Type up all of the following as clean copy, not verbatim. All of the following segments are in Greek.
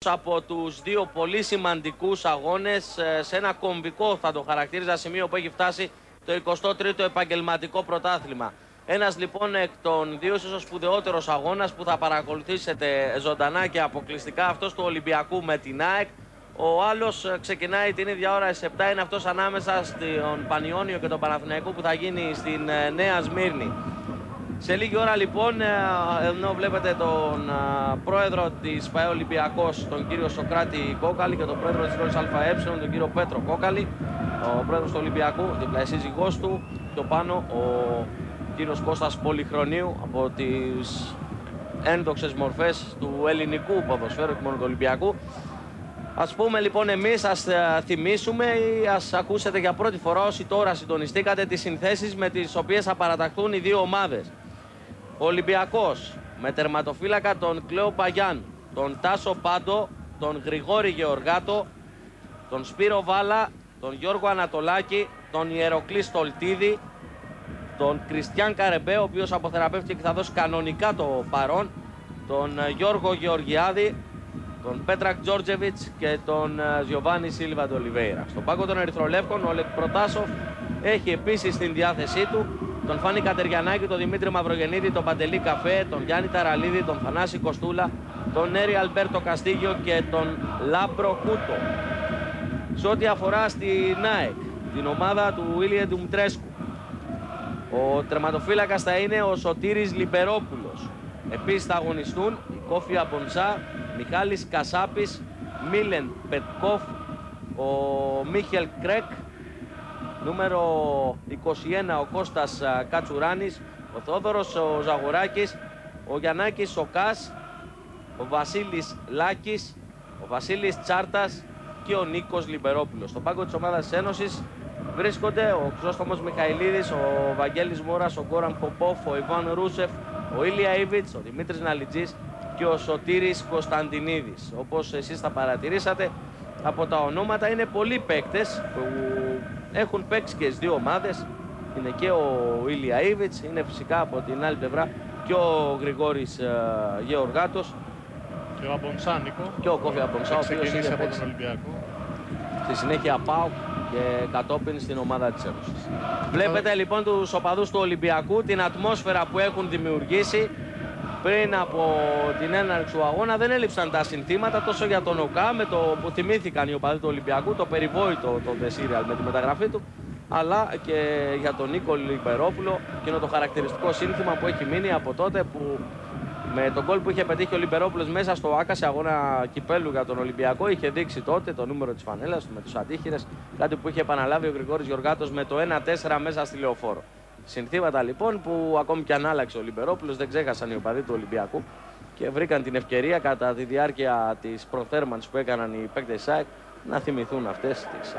από τους δύο πολύ σημαντικούς αγώνες σε ένα κομβικό, θα το χαρακτήριζα, σημείο που έχει φτάσει το 23ο επαγγελματικό πρωτάθλημα. Ένας λοιπόν εκ των δύο ίσως σπουδαιότερος αγώνας που θα παρακολουθήσετε ζωντανά και αποκλειστικά, αυτός του Ολυμπιακού με την ΑΕΚ. Ο άλλος ξεκινάει την ίδια ώρα στις 7, είναι αυτός ανάμεσα στον Πανιόνιο και τον Παναθηναϊκό που θα γίνει στην Νέα Σμύρνη. Σε λίγη ώρα λοιπόν, ενώ βλέπετε τον πρόεδρο της ΠΑΕ Ολυμπιακός, τον κύριο Σοκράτη Κόκαλη, και τον πρόεδρο της Ρόλης ΑΕ, τον κύριο Πέτρο Κόκαλη, ο πρόεδρος του Ολυμπιακού, δίπλα η σύζυγός του, πιο πάνω ο κύριος Κώστας Πολυχρονίου, από τις ένδοξες μορφές του ελληνικού ποδοσφαίρου και μόνο του Ολυμπιακού. Ας πούμε λοιπόν εμείς, ας θυμίσουμε ή ας ακούσετε για πρώτη φορά όσοι τώρα συντονιστήκατε τις συνθέσεις με τις οποίες θα παραταχθούν οι δύο ομάδες. Ο Ολυμπιακός με τερματοφύλακα τον Κλέο Παγιάν, τον Τάσο Πάντο, τον Γρηγόρη Γεωργάτο, τον Σπύρο Βάλα, τον Γιώργο Ανατολάκη, τον Ιεροκλή Στολτίδη, τον Κριστιαν Καρεμπέ, ο οποίος αποθεραπεύτηκε και θα δώσει κανονικά το παρόν, τον Γιώργο Γεωργιάδη, τον Πέτρακ Τζόρτζεβιτς και τον Γιωβάνι Σίλβα Ντολιβέιρα. Στον πάγκο των Ερυθρολεύκων ο Ολεκ Προτάσοφ έχει επίσης στην διάθεσή του τον Φάνη Κατεριανάκη, τον Δημήτρη Μαυρογεννίδη, τον Παντελή Καφέ, τον Γιάννη Ταραλίδη, τον Θανάση Κοστούλα, τον Νέρι Αλμπέρτο Καστίγιο και τον Λάμπρο Κούτο. Σε ό,τι αφορά στην ΑΕΚ, την ομάδα του Ήλιε Ντουμτρέσκου, ο τερματοφύλακας θα είναι ο Σωτήρης Λιμπερόπουλος. Επίσης θα αγωνιστούν η Κόφια Μπονσά, Μιχάλης Κασάπης, Μίλεν Πετκόφ, ο Μίχελ Κρέκ, νούμερο 21 ο Κώστας Κατσουράνης, ο Θόδωρος ο Ζαγοράκης, ο Γιαννάκης Σοκάς, ο Βασίλης Λάκης, ο Βασίλης Τσάρτας και ο Νίκος Λιμπερόπουλος. Στον πάγκο της ομάδας της Ένωσης βρίσκονται ο Χρυσόστομος Μιχαηλίδης, ο Βαγγέλης Μόρας, ο Γκόραν Ποπόφ, ο Ιβάν Ρούσεφ, ο Ήλια Ήβιτς, ο Δημήτρης Ναλιτζής και ο Σωτήρης Κωνσταντινίδης. Όπως εσείς θα παρατηρήσατε από τα ονόματα, είναι πολλοί παίκτες που έχουν παίξει και στις δύο ομάδες. Είναι και ο Ήλια Ήβιτς, είναι φυσικά από την άλλη πλευρά και ο Γρηγόρης Γεωργάτος και ο Αμπονσάνικο και ο Κόφι Αμπονσά, ο οποίος είχε από τον Ολυμπιακό. Στη συνέχεια ΠΑΟΚ και κατόπιν στην ομάδα της Ένωσης. Βλέπετε λοιπόν τους οπαδούς του Ολυμπιακού, την ατμόσφαιρα που έχουν δημιουργήσει. Πριν από την έναρξη του αγώνα δεν έλειψαν τα συνθήματα τόσο για τον ΟΚΑ, με το που θυμήθηκαν οι οπαδοί του Ολυμπιακού, το περιβόητο το The Serial με τη μεταγραφή του, αλλά και για τον Νίκο Λιμπερόπουλο, εκείνο το χαρακτηριστικό σύνθημα που έχει μείνει από τότε που με τον γκολ που είχε πετύχει ο Λιμπερόπουλος μέσα στο ΆΚΑ σε αγώνα κυπέλου για τον Ολυμπιακό, είχε δείξει τότε το νούμερο της φανέλας του με τους αντίχειρες, κάτι που είχε επαναλάβει ο Γρηγόρης Γεωργάτος με το 1-4 μέσα στη Λεωφόρο. Συνθήματα λοιπόν που ακόμη και αν άλλαξε ο Λιμπερόπουλος δεν ξέχασαν οι οπαδοί του Ολυμπιακού και βρήκαν την ευκαιρία κατά τη διάρκεια της προθέρμανσης που έκαναν οι παίκτες της ΑΕΚ να θυμηθούν αυτές τις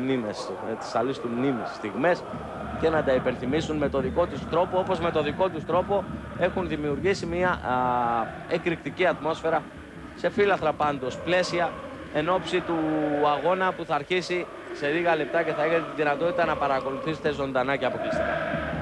αλής του μνήμης στιγμές και να τα υπενθυμίσουν με το δικό τους τρόπο, όπως με το δικό τους τρόπο έχουν δημιουργήσει μια εκρηκτική ατμόσφαιρα σε φύλαθρα πάντως πλαίσια εν ώψη του αγώνα που θα αρχίσει σε λίγα λεπτά και θα έχετε τη δυνατότητα να παρακολουθήσετε ζωντανά και αποκλειστικά.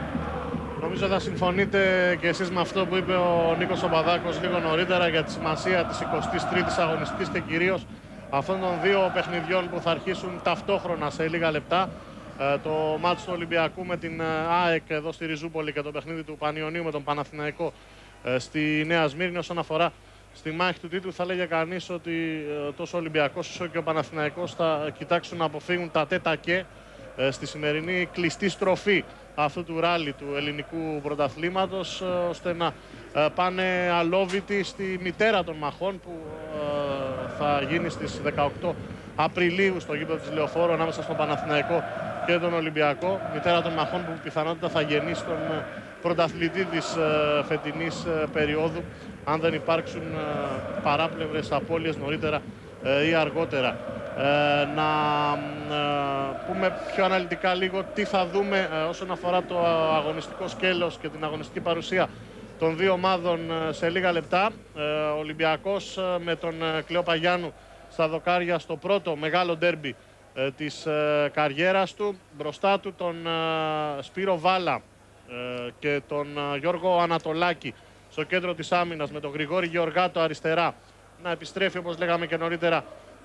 Νομίζω θα συμφωνείτε και εσείς με αυτό που είπε ο Νίκος Παπαδάκος λίγο νωρίτερα για τη σημασία της 23ης αγωνιστικής και κυρίως αυτών των δύο παιχνιδιών που θα αρχίσουν ταυτόχρονα σε λίγα λεπτά. Το μάτσο του Ολυμπιακού με την ΑΕΚ εδώ στη Ριζούπολη και το παιχνίδι του Πανιωνίου με τον Παναθηναϊκό στη Νέα Σμύρνη. Όσον αφορά στη μάχη του τίτλου, θα λέγε κανείς ότι τόσο ο Ολυμπιακός όσο και ο Παναθηναϊκός θα κοιτάξουν να αποφύγουν τα τέτα και στη σημερινή κλειστή στροφή αυτού του ράλι του ελληνικού πρωταθλήματος, ώστε να πάνε αλόβητοι στη μητέρα των μαχών που θα γίνει στις 18 Απριλίου στο γήπεδο της Λεωφόρου ανάμεσα στον Παναθηναϊκό και τον Ολυμπιακό. Μητέρα των μαχών που πιθανότητα θα γεννήσει τον πρωταθλητή της φετινής περίοδου, αν δεν υπάρξουν παράπλευρες απώλειες νωρίτερα ή αργότερα. Να πούμε πιο αναλυτικά λίγο τι θα δούμε όσον αφορά το αγωνιστικό σκέλος και την αγωνιστική παρουσία των δύο ομάδων σε λίγα λεπτά. Ο Ολυμπιακός με τον Κλέο Παγιάννου στα δοκάρια στο πρώτο μεγάλο ντέρμπι της καριέρας του. Μπροστά του τον Σπύρο Βάλα και τον Γιώργο Ανατολάκη στο κέντρο της άμυνας, με τον Γρηγόρη Γεωργάτο αριστερά, να επιστρέφει, όπως λέγαμε και νωρίτερα,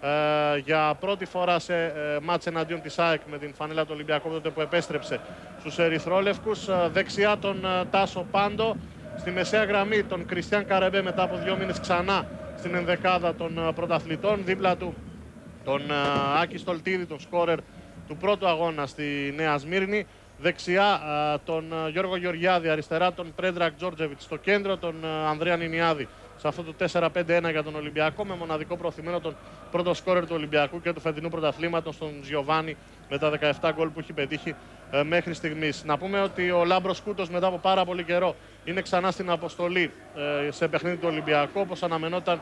για πρώτη φορά σε μάτς εναντίον της ΑΕΚ με την φανέλα του Ολυμπιακού, τότε που επέστρεψε στους ερυθρόλευκους. Δεξιά τον Τάσο Πάντο, στη μεσαία γραμμή τον Κριστιαν Καρεμπέ, μετά από 2 μήνες ξανά στην ενδεκάδα των πρωταθλητών. Δίπλα του τον Άκη Στολτίδη, τον σκόρερ του πρώτου αγώνα στη Νέα Σμύρνη. Δεξιά τον Γιώργο Γεωργιάδη, αριστερά τον Πρέντρακ Τζόρτζεβιτς, στο κέντρο τον Ανδρέα Νινιάδη, σε αυτό το 4-5-1 για τον Ολυμπιακό, με μοναδικό προωθημένο τον πρώτο σκόρερ του Ολυμπιακού και του φετινού πρωταθλήματος, τον Τζιοβάνι, με τα 17 γκολ που έχει πετύχει μέχρι στιγμής. Να πούμε ότι ο Λάμπρος Κούτος, μετά από πάρα πολύ καιρό, είναι ξανά στην αποστολή σε παιχνίδι του Ολυμπιακού. Όπως αναμενόταν,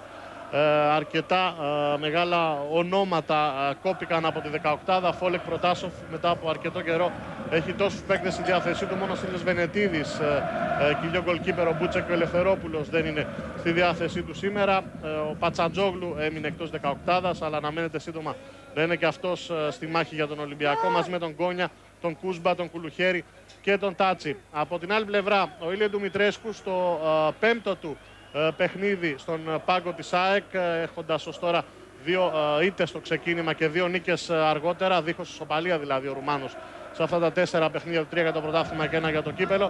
αρκετά μεγάλα ονόματα κόπηκαν από τη 18η. Φόλεκ, Προτάσοφ, μετά από αρκετό καιρό έχει τόσους παίκτες στη διάθεσή του. Μόνο ο Στέλιος Βενετίδης, κοιλιό γκολκίπερ, ο Μπούτσεκ και ο Ελευθερόπουλος δεν είναι στη διάθεσή του σήμερα. Ο Πατσαντζόγλου έμεινε εκτός 18ης, αλλά αναμένεται σύντομα να είναι και αυτός στη μάχη για τον Ολυμπιακό, μαζί με τον Γκόνια, τον Κούσμπα, τον Κουλουχέρη και τον Τάτσι. Από την άλλη πλευρά, ο Ήλιο Ντουμητρέσκου στο πέμπτο του παιχνίδι στον πάγκο της ΑΕΚ, έχοντας ως τώρα 2 ήττες στο ξεκίνημα και 2 νίκες αργότερα, δίχως ισοπαλία δηλαδή ο Ρουμάνος σε αυτά τα 4 παιχνίδια, 3 για το πρωτάθλημα και 1 για το κύπελο.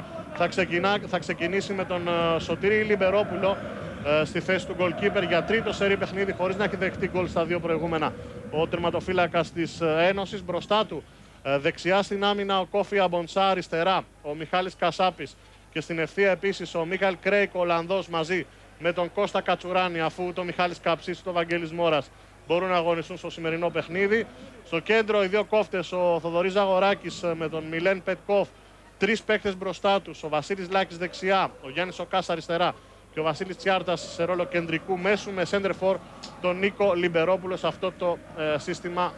Θα ξεκινήσει με τον Σωτήρη Λιμπερόπουλο στη θέση του γκολκίπερ για τρίτο σερί παιχνίδι, χωρίς να έχει δεχτεί γκολ στα 2 προηγούμενα ο τερματοφύλακας της Ένωσης. Μπροστά του δεξιά στην άμυνα ο Κόφι Αμποντσά, αριστερά ο Μιχάλης Κασάπης και στην ευθεία επίσης ο Μίχαλ Κρέικ, ο Ολλανδός, μαζί με τον Κώστα Κατσουράνη, αφού το Μιχάλης Καψής και ο Βαγγέλης Μόρας μπορούν να αγωνιστούν στο σημερινό παιχνίδι. Στο κέντρο οι 2 κόφτες, ο Θοδωρής Ζαγοράκης με τον Μιλέν Πετκόφ, 3 παίκτες μπροστά τους, ο Βασίλης Λάκης δεξιά, ο Γιάννης Οκάς αριστερά και ο Βασίλης Τσιάρτας σε ρόλο κεντρικού μέσου, με σέντερφορ τον Νίκο Λιμπερόπουλο σε αυτό το σύστημα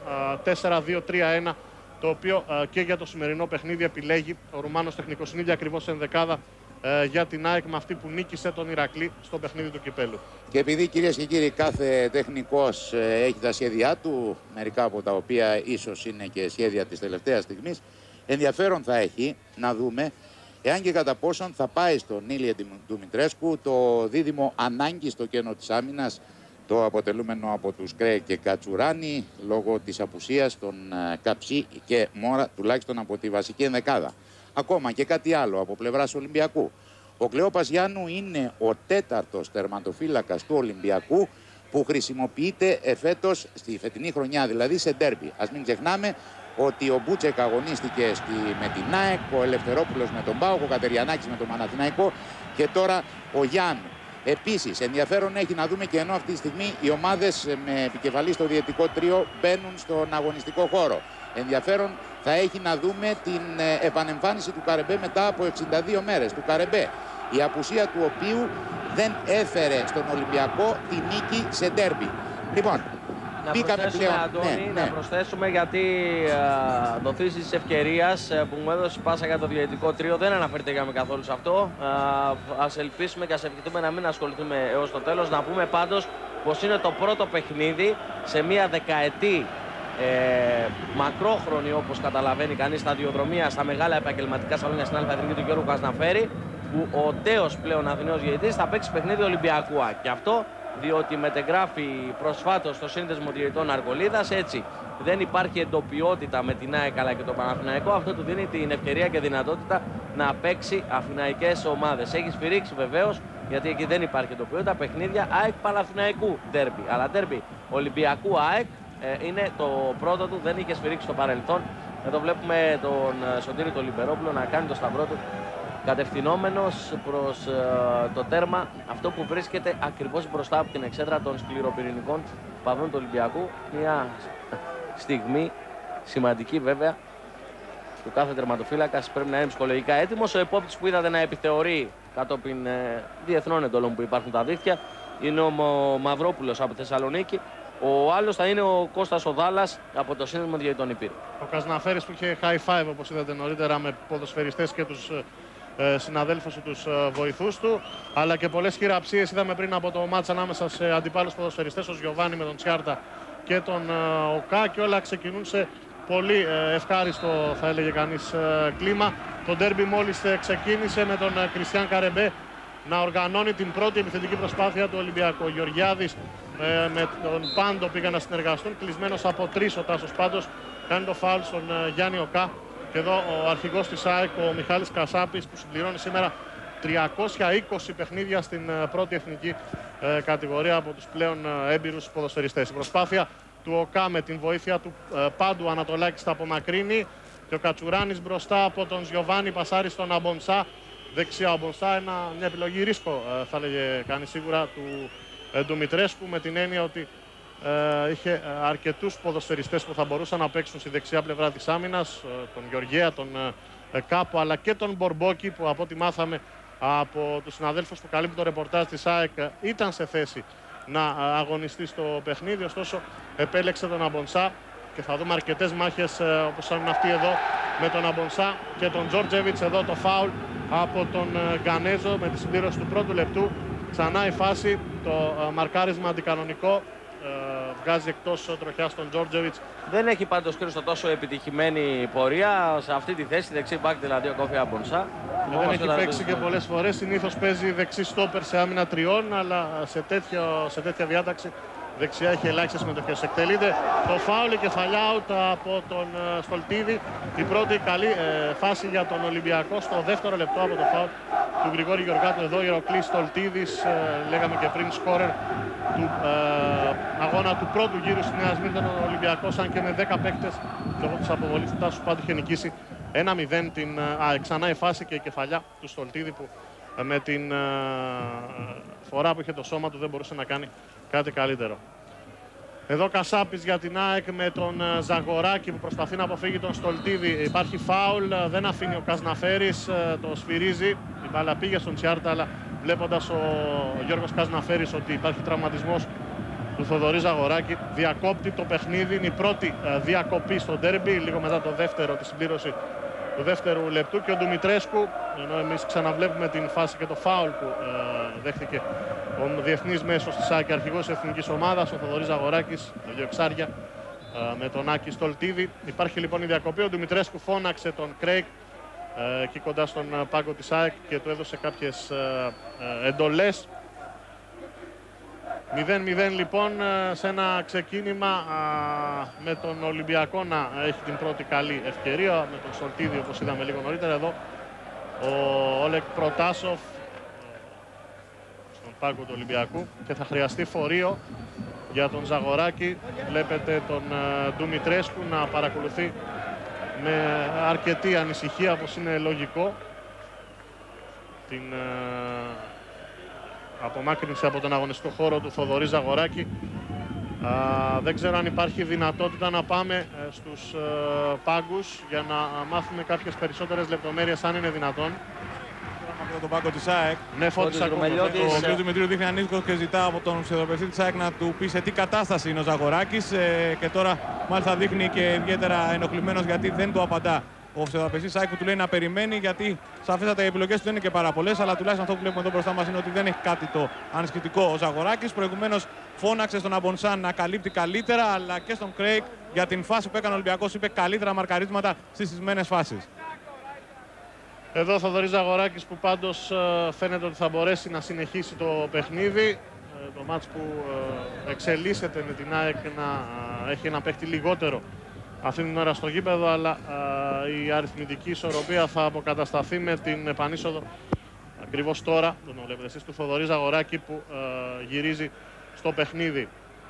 4-2-3-1, το οποίο και για το σημερινό παιχνίδι επιλέγει ο Ρουμάνος τεχνικός. Είναι ακριβώς ενδεκάδα για την ΑΕΚ, με αυτή που νίκησε τον Ηρακλή στο παιχνίδι του κυπέλου. Και επειδή, κυρίες και κύριοι, κάθε τεχνικός έχει τα σχέδιά του, μερικά από τα οποία ίσως είναι και σχέδια της τελευταίας στιγμής, ενδιαφέρον θα έχει να δούμε εάν και κατά πόσον θα πάει στον Ήλιο Ντουμητρέσκου το δίδυμο ανάγκη στο κένο της άμυνας, το αποτελούμενο από τους Κρέικ και Κατσουράνη, λόγω της απουσίας των Καψί και Μόρα, τουλάχιστον από τη βασική ενδεκάδα. Ακόμα και κάτι άλλο από πλευράς Ολυμπιακού. Ο Κλεόπας Γιάννου είναι ο 4ος τερματοφύλακας του Ολυμπιακού που χρησιμοποιείται εφέτος, στη φετινή χρονιά δηλαδή, σε ντέρμπι. Ας μην ξεχνάμε ότι ο Μπούτσεκ αγωνίστηκε με την ΑΕΚ, ο Ελευθερόπουλος με τον ΠΑΟΚ, ο Κατεριανάκης με τον Παναθηναϊκό και τώρα ο Γιάννου. Επίσης, ενδιαφέρον έχει να δούμε και ενώ αυτή τη στιγμή οι ομάδες με επικεφαλή στο διαιτητικό τρίο μπαίνουν στον αγωνιστικό χώρο. Ενδιαφέρον θα έχει να δούμε την επανεμφάνιση του Καρεμπέ μετά από 62 μέρες. Του Καρεμπέ, η απουσία του οποίου δεν έφερε στον Ολυμπιακό τη νίκη σε ντέρμπι. Λοιπόν, να προσθέσουμε, Αντώνη, να προσθέσουμε, γιατί δοθήσεις της ευκαιρίας που μου έδωσε πάσα για το διαιτητικό τρίο δεν αναφερθήκαμε καθόλου σε αυτό. Ας ελπίσουμε και ας ευχηθούμε να μην ασχοληθούμε έως το τέλος. Να πούμε πάντως πως είναι το πρώτο παιχνίδι σε μία δεκαετή μακρόχρονη, όπως καταλαβαίνει κανείς, σταδιοδρομία στα μεγάλα επαγγελματικά σαλόνια στην Αλφα-Εθνική του Γιώργου Κασναφέρη, που ο τέος πλέον Αθηναίος διαιτητής θα παίξει παιχνίδι Ολυμπιακού. Και αυτό διότι μετεγράφει προσφάτως στο Σύνδεσμο Διαιτητών Αργολίδας. Έτσι δεν υπάρχει εντοπιότητα με την ΑΕΚ αλλά και το Παναθηναϊκό. Αυτό του δίνει την ευκαιρία και δυνατότητα να παίξει αθηναϊκές ομάδες. Έχει σφυρίξει βεβαίως, γιατί εκεί δεν υπάρχει εντοπιότητα, παιχνίδια ΑΕΚ Παναθηναϊκού ντέρμπι. Αλλά ντέρμπι Ολυμπιακού ΑΕΚ είναι το πρώτο του, δεν είχε σφυρίξει στο παρελθόν. Εδώ βλέπουμε τον Σωτήρη τον Λιμπερόπουλο να κάνει το σταυρό του, κατευθυνόμενος προς το τέρμα, αυτό που βρίσκεται ακριβώς μπροστά από την εξέδρα των σκληροπυρηνικών παδών του Ολυμπιακού. Μια στιγμή σημαντική βέβαια, του κάθε τερματοφύλακας πρέπει να είναι ψυχολογικά έτοιμος. Ο επόπτης που είδατε να επιθεωρεί κατόπιν διεθνών εντολών που υπάρχουν τα δίχτυα είναι ο Μαυρόπουλος από Θεσσαλονίκη. Ο άλλος θα είναι ο Κώστας Οδάλας από το Σύνδεσμο Διαιτητών Υπήρου. Ο Κασναφέρης που είχε high five, όπως είδατε νωρίτερα, με ποδοσφαιριστές και τους συναδέλφους του, τους βοηθούς του, αλλά και πολλές χειραψίες είδαμε πριν από το μάτς ανάμεσα σε αντιπάλους ποδοσφαιριστές, ο Γιωβάνι με τον Τσιάρτα και τον Οκά, και όλα ξεκινούν σε πολύ ευχάριστο, θα έλεγε κανείς, κλίμα. Το ντέρμπι μόλις ξεκίνησε με τον Κριστιαν Καρεμπέ να οργανώνει την πρώτη επιθετική προσπάθεια του Ολυμπιακού. Ο Γεωργιάδης με τον Πάντο πήγαν να συνεργαστούν. Κλεισμένος από 3 ο Τάσος Πάντος κάνει το φάουλ στον Γιάννη Οκά. Και εδώ ο αρχηγός της ΑΕΚ, ο Μιχάλης Κασάπης, που συμπληρώνει σήμερα 320 παιχνίδια στην πρώτη εθνική κατηγορία από τους πλέον έμπειρους ποδοσφαιριστές. Η προσπάθεια του Οκά με την βοήθεια του Πάντου, Ανατολάκης θα απομακρύνει και ο Κατσουράνης μπροστά από τον Γιωβάνι, πασάρι στον Αμπονσά. Δεξιά ο Αμπονσά, μια επιλογή ρίσκο θα έλεγε κανείς σίγουρα του Ντουμητρέσκου, με την έννοια ότι είχε αρκετούς ποδοσφαιριστές που θα μπορούσαν να παίξουν στη δεξιά πλευρά της άμυνας, τον Γεωργία, τον Κάπο, αλλά και τον Μπορμπόκι, που από ό,τι μάθαμε από τους συναδέλφους που καλύπτουν το ρεπορτάζ της ΑΕΚ ήταν σε θέση να αγωνιστεί στο παιχνίδι, ωστόσο επέλεξε τον Αμπονσά και θα δούμε αρκετές μάχες όπως είναι αυτή εδώ με τον Αμπονσά και τον Τζόρτζεβιτς. Εδώ το φάουλ από τον Γκανέζο με τη συμπλήρωση του πρώτου λεπτού. Ξανά η φάση, το μαρκάρισμα αντικανονικό, βγάζει εκτός τροχιάς τον Τζόρτζεβιτς. Δεν έχει πάντως Χρήστο τόσο επιτυχημένη πορεία σε αυτή τη θέση, δεξί μπακ δηλαδή ο Κόφι Αμπονσά. Δεν έχει παίξει και πολλές φορές, συνήθως παίζει δεξί στόπερ σε άμυνα τριών, αλλά σε τέτοια διάταξη δεξιά έχει ελάχιστες συμμετοχές. Εκτελείται το φάουλ, η κεφαλιά out από τον Στολτίδη. Η πρώτη καλή φάση για τον Ολυμπιακό στο δεύτερο λεπτό από το φάουλ του Γρηγόρη Γεωργάτου. Εδώ η Ηρακλή Στολτίδης, λέγαμε και πριν, σκόρερ του αγώνα του πρώτου γύρου στη Νέα Σμύρνη. Ο Ολυμπιακός, αν και με 10 παίκτες, λόγω της αποβολής του Τάσου Πάντου, είχε νικήσει 1-0. Ξανά η φάση και η κεφαλιά του Στολτίδη, που με την φορά που είχε το σώμα του δεν μπορούσε να κάνει κάτι καλύτερο. Εδώ Κασάπης για την ΑΕΚ με τον Ζαγοράκη που προσπαθεί να αποφύγει τον Στολτίδη. Υπάρχει φάουλ, δεν αφήνει ο Κασναφέρης, το σφυρίζει. Η μπάλα πήγε στον Τσιάρτα, αλλά βλέποντας ο Γιώργος Κασναφέρης ότι υπάρχει τραυματισμός του Θοδωρή Ζαγοράκη, διακόπτει το παιχνίδι. Είναι η πρώτη διακοπή στο ντέρμπι, λίγο μετά το δεύτερο, τη συμπλήρωση του δεύτερου λεπτού, και ο Ντουμητρέσκου, ενώ εμείς ξαναβλέπουμε την φάση και το φάουλ που δέχτηκε ο διεθνής μέσος της ΑΕΚ, αρχηγός της εθνικής ομάδας, ο Θοδωρής Ζαγοράκης, δύο εξάρια με τον Άκη Στολτίδη. Υπάρχει λοιπόν η διακοπή. Ο Ντουμητρέσκου φώναξε τον Κρέικ εκεί κοντά στον πάγκο της ΑΕΚ και του έδωσε κάποιες εντολές. 0-0 λοιπόν, σε ένα ξεκίνημα με τον Ολυμπιακό να έχει την πρώτη καλή ευκαιρία, με τον Στολτίδη όπως είδαμε λίγο νωρίτερα. Εδώ ο Όλεκ Προτάσοφ στον πάγκο του Ολυμπιακού και θα χρειαστεί φορείο για τον Ζαγοράκη. Βλέπετε τον Ντουμητρέσκου να παρακολουθεί με αρκετή ανησυχία, όπως είναι λογικό, την απομάκρυνση από τον αγωνιστικό χώρο του Θοδωρή Ζαγοράκη. Δεν ξέρω αν υπάρχει δυνατότητα να πάμε στους πάγκους για να μάθουμε κάποιες περισσότερες λεπτομέρειες, αν είναι δυνατόν. Από τον πάγκο της ΑΕΚ. Ναι, Φώτης ακόμα. Ο κ. Δημητρίου δείχνει ανήσυχος και ζητά από τον ψευδοπαιριστή της ΑΕΚ να του πει σε τι κατάσταση είναι ο Ζαγοράκης. Και τώρα μάλιστα δείχνει και ιδιαίτερα ενοχλημένος γιατί δεν του απαντά ο ψευδοπαιριστής ΑΕΚ, που του λέει να περιμένει, γιατί σαφέστατα οι επιλογές του δεν είναι και πάρα πολλές, αλλά τουλάχιστον αυτό που βλέπουμε εδώ μπροστά μας είναι ότι δεν έχει κάτι το ανησυχητικό ο Ζαγοράκης. Προηγουμένως φώναξε στον Αμπονσάν να καλύπτει καλύτερα, αλλά και στον Κρέικ για την φάση που έκανε ο Ολυμπιακός είπε καλύτερα μαρκαρίσματα στις σεισμένες φάσεις. Εδώ θα Θοδωρής Ζαγοράκης, που πάντως φαίνεται ότι θα μπορέσει να συνεχίσει το παιχνίδι. Το μάτς που εξελίσσεται με την ΑΕΚ να έχει ένα παίχτη λιγότερο αυτή την ώρα στο γήπεδο, αλλά η αριθμητική ισορροπία θα αποκατασταθεί με την επανείσοδο ακριβώς τώρα, τον βλέπετε εσείς, του Θοδωρή Ζαγοράκη που γυρίζει στο παιχνίδι.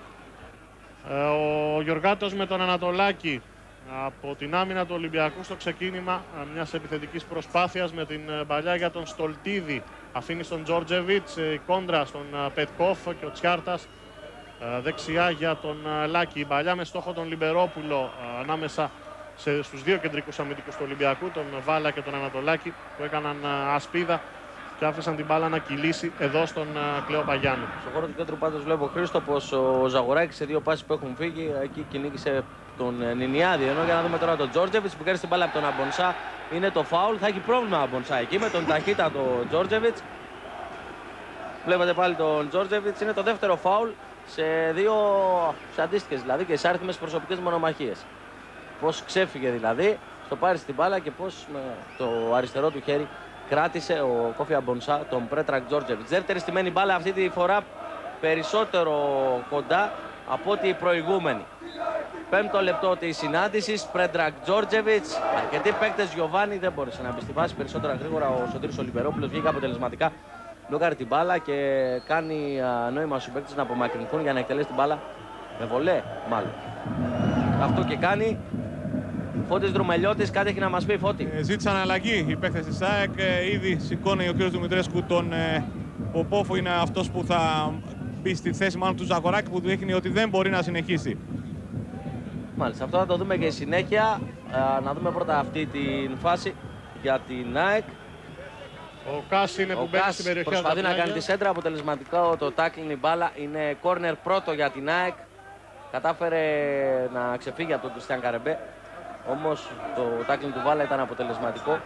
Ο Γιωργάτος με τον Ανατολάκη από την άμυνα του Ολυμπιακού στο ξεκίνημα μιας επιθετικής προσπάθειας με την παλιά για τον Στολτίδη. Αφήνει στον Τζόρτζεβιτς, η κόντρα στον Πετκόφ και ο Τσιάρτας δεξιά για τον Λάκη. Η παλιά με στόχο τον Λιμπερόπουλο ανάμεσα στους δύο κεντρικούς αμυντικούς του Ολυμπιακού, τον Βάλα και τον Ανατολάκη, που έκαναν ασπίδα και άφησαν την μπάλα να κυλήσει εδώ στον Κλέο Παγιάννη. Στο χώρο του κέντρου πάντως βλέπω, Χρήστο, πως ο Ζαγοράκης σε δύο πάσεις που έχουν φύγει εκεί κυνήγησε τον Νινιάδη. Ενώ για να δούμε τώρα τον Τζόρτζεβιτς που κάνει την μπάλα από τον Αμπονσά, είναι το φάουλ. Θα έχει πρόβλημα ο Αμπονσά εκεί με τον ταχύτατο Τζόρτζεβιτς. Βλέπετε πάλι τον Τζόρτζεβιτς, είναι το δεύτερο φάουλ σε αντίστοιχες δηλαδή και σε άριθμες προσωπικές μονομαχίες. Πώς ξέφυγε δηλαδή, στο πάρει στην μπάλα και πώς με το αριστερό του χέρι κράτησε ο Κόφι Αμπονσά τον Πρέτρακ Τζόρτζεβιτς. Δεύτερη στημένη μπάλα αυτή τη φορά περισσότερο κοντά από ό,τι η προηγούμενη. Πέμπτο λεπτό της συνάντησης, Πρέτρακ Τζόρτζεβιτς. Αρκετοί παίκτες, Γιωβάνι δεν μπόρεσε να μπει στη βάση περισσότερα γρήγορα. Ο Σωτήρης Ολιβερόπουλος βγήκε αποτελεσματικά, μπλοκάρει την μπάλα και κάνει νόημα στους παίκτες να απομακρυνθούν για να εκτελέσει την μπάλα με βολέ, μάλλον. Αυτό και κάνει. Φώτης Δρουμελιώτης, κάτι έχει να μας πει, Φώτη. Ζήτησαν αλλαγή οι παίκτες της ΑΕΚ. Ήδη σηκώνει ο κ. Δημητρέσκου τον Ποπόφ, είναι αυτός που θα μπει στη θέση μάλλον του Ζαγοράκη, που δείχνει ότι δεν μπορεί να συνεχίσει. Μάλιστα, αυτό θα το δούμε και συνέχεια. Να δούμε πρώτα αυτή την φάση για την ΑΕΚ. Ο Κάς είναι που μπαίνει στην περιοχή. Προσπαθεί να κάνει τη σέντρα, αποτελεσματικό το τάκλιν, η μπάλα είναι κόρνερ πρώτο για την ΑΕΚ. Κατάφερε να ξεφύγει από τον Κριστιαν Καρεμπέ, όμως το τάκλιν του Βάλα ήταν αποτελεσματικό.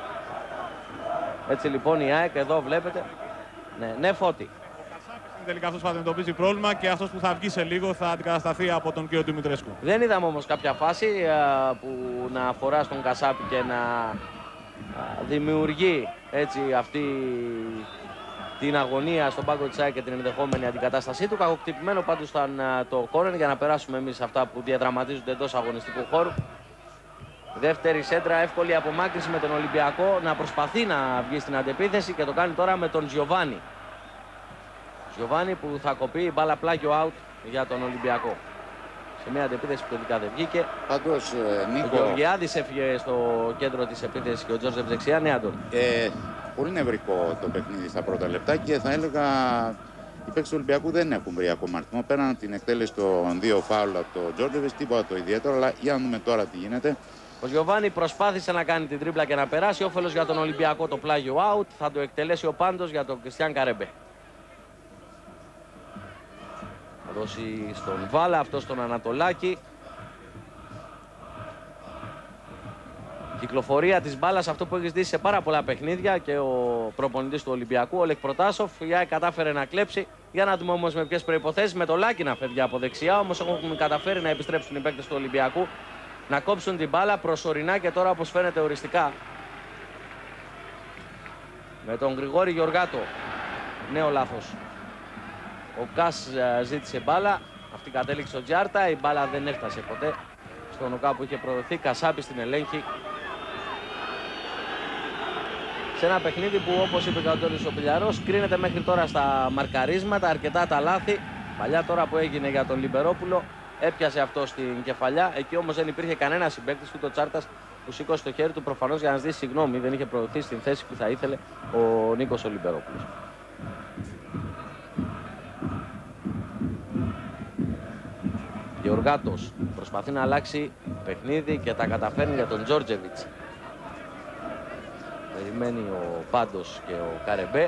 Έτσι λοιπόν η ΑΕΚ εδώ βλέπετε. Ναι, Φώτη. Τελικά αυτός που θα αντιμετωπίζει πρόβλημα και αυτός που θα βγει σε λίγο θα αντικατασταθεί από τον κύριο Δημητρέσκου. Δεν είδαμε όμως κάποια φάση που να αφορά στον Κασάπη και να δημιουργεί έτσι αυτή την αγωνία στον πάγκο της ΑΕΚ και την ενδεχόμενη αντικατάστασή του. Κακοκτυπημένο πάντως ήταν το κόρνερ για να περάσουμε εμείς αυτά που διαδραματίζονται εντός αγωνιστικού χώρου. Δεύτερη σέντρα, εύκολη απομάκρυνση με τον Ολυμπιακό να προσπαθεί να βγει στην αντεπίθεση και το κάνει τώρα με τον Γιωβάνι. Γιωβάνι που θα κοπεί, η μπάλα πλάγιο out για τον Ολυμπιακό. Σε μια αντεπίθεση που τελικά δεν βγήκε. Πάντως, Νίκο... Ο Γεωργιάδης έφυγε στο κέντρο της επίθεσης και ο Τζόρτζεβιτς δεξιά. Ναι, Αντώνη. Πολύ νευρικό το παιχνίδι στα πρώτα λεπτά και θα έλεγα οι παίκτες του Ολυμπιακού δεν έχουν βρει ακόμα αριθμό. Πέραν από την εκτέλεση των 2 φάουλ από τον Τζόρτζεβιτς, τίποτα το ιδιαίτερο, αλλά για να δούμε τώρα τι γίνεται. Ο Γιωβάνι προσπάθησε να κάνει την τρίπλα και να περάσει. Όφελος για τον Ολυμπιακό το πλάγιο out. Θα το εκτελέσει ο Πάντος για τον Κριστιαν Καρεμπέ. Θα δώσει στον Βάλα, αυτό στον Ανατολάκη. Κυκλοφορία της μπάλας, αυτό που έχει δει σε πάρα πολλά παιχνίδια και ο προπονητής του Ολυμπιακού, ο Λεκ Προτάσοφ. Η ΑΕΚ κατάφερε να κλέψει. Για να δούμε όμως με ποιες προϋποθέσεις. Με το Λάκη να φεύγει από δεξιά. Όμως έχουν καταφέρει να επιστρέψουν οι παίκτες του Ολυμπιακού, να κόψουν την μπάλα προσωρινά και τώρα όπως φαίνεται οριστικά. Με τον Γρηγόρη Γιωργάτο. Νέο λάθος. Ο Κάς ζήτησε μπάλα. Αυτή κατέληξε ο Τζιάρτα. Η μπάλα δεν έφτασε ποτέ στον ΟΚΑ που είχε προδοθεί. Κασάπης την ελέγχει. Σε ένα παιχνίδι που, όπως είπε ο Αντώνης ο Πιλιαρός, κρίνεται μέχρι τώρα στα μαρκαρίσματα. Αρκετά τα λάθη. Παλιά τώρα που έγινε για τον Λιμπερόπουλο, έπιασε αυτό στην κεφαλιά. Εκεί όμως δεν υπήρχε κανένα συμπαίκτης, ούτε ο Τσάρτας που σήκωσε το χέρι του προφανώς για να ζητήσει συγγνώμη. Δεν είχε προωθεί στην θέση που θα ήθελε ο Νίκος ο Λιμπερόπουλος. Γεωργάτος προσπαθεί να αλλάξει παιχνίδι και τα καταφέρνει για τον Τζόρτζεβιτς. Περιμένει ο Πάντος και ο Καρεμπέ.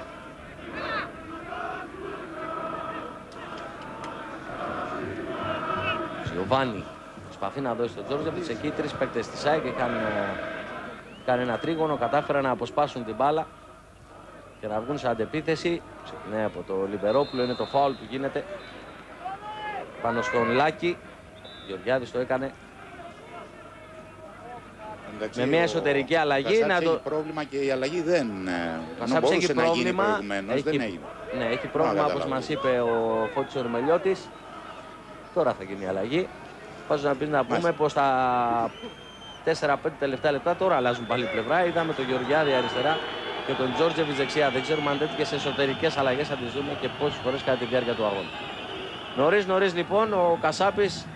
Γιωβάνι προσπαθεί να δώσει τον Τζόρτζεβιτς. Εκεί 3 παίκτες της ΑΕΚ είχαν κάνει ένα τρίγωνο, κατάφεραν να αποσπάσουν την μπάλα και να βγουν σε αντεπίθεση. Ξεκινάει από το Λιμπερόπουλο, είναι το φάουλ που γίνεται πάνω στον Λάκη. Ο Γεωργιάδης το έκανε. Εντάξει, με μια εσωτερική αλλαγή. Έχει πρόβλημα και η αλλαγή δεν μπορούσε να γίνει προηγουμένως. Δεν έγινε. Ναι, έχει πρόβλημα όπως μας είπε ο Φώτης Ορμελιώτης. Τώρα θα γίνει η αλλαγή. Πάω να πούμε πως τα 4-5 τελευταία λεπτά τώρα αλλάζουν πάλι πλευρά. Είδαμε τον Γεωργιάδη αριστερά και τον Τζόρτζεβιτς δεξιά. Δεν ξέρουμε αν τέτοιες εσωτερικές αλλαγές θα τις δούμε και πόσες φορές κατά τη διάρκεια του αγώνα. Νωρίς λοιπόν ο Κασάπης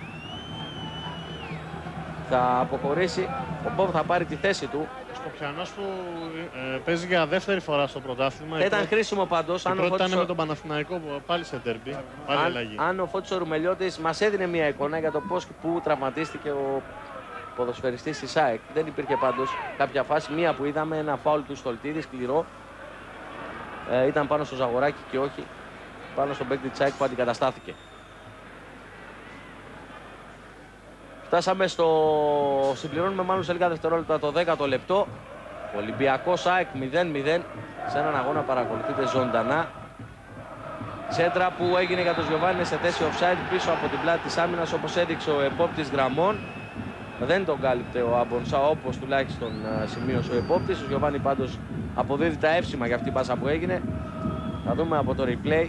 θα αποχωρήσει. Ο Μπόμπ θα πάρει τη θέση του. Ο Σκοπιανός που παίζει για δεύτερη φορά στο πρωτάθλημα. Ήταν χρήσιμο πάντως. Αν ήταν με τον Παναθηναϊκό πάλι σε ντέρμπι. Πάλι αλλαγή. Αν ο Φώτης Ρουμελιώτης μας έδινε μια εικόνα για το πώς και πού τραυματίστηκε ο ποδοσφαιριστής της ΑΕΚ. Δεν υπήρχε πάντως κάποια φάση. Μία που είδαμε, ένα φάουλ του Στολτίδη σκληρό. Ήταν πάνω στο Ζαγοράκι και όχι πάνω στον παίκτη της ΑΕΚ που αντικαταστάθηκε. Φτάσαμε συμπληρώνουμε μάλλον σε λίγα δευτερόλεπτα το 10ο λεπτό. Ολυμπιακός ΑΕΚ 0-0 σε έναν αγώνα παρακολουθείτε ζωντανά. Σέντρα που έγινε για τον Γιωβάνι σε θέση offside πίσω από την πλάτη της άμυνας όπως έδειξε ο επόπτης γραμμών. Δεν τον κάλυπτε ο Αμπονσά, όπως τουλάχιστον σημείωσε ο επόπτης. Ο Γιωβάνι πάντως αποδίδει τα εύσημα για αυτή την πάσα που έγινε. Θα δούμε από το replay.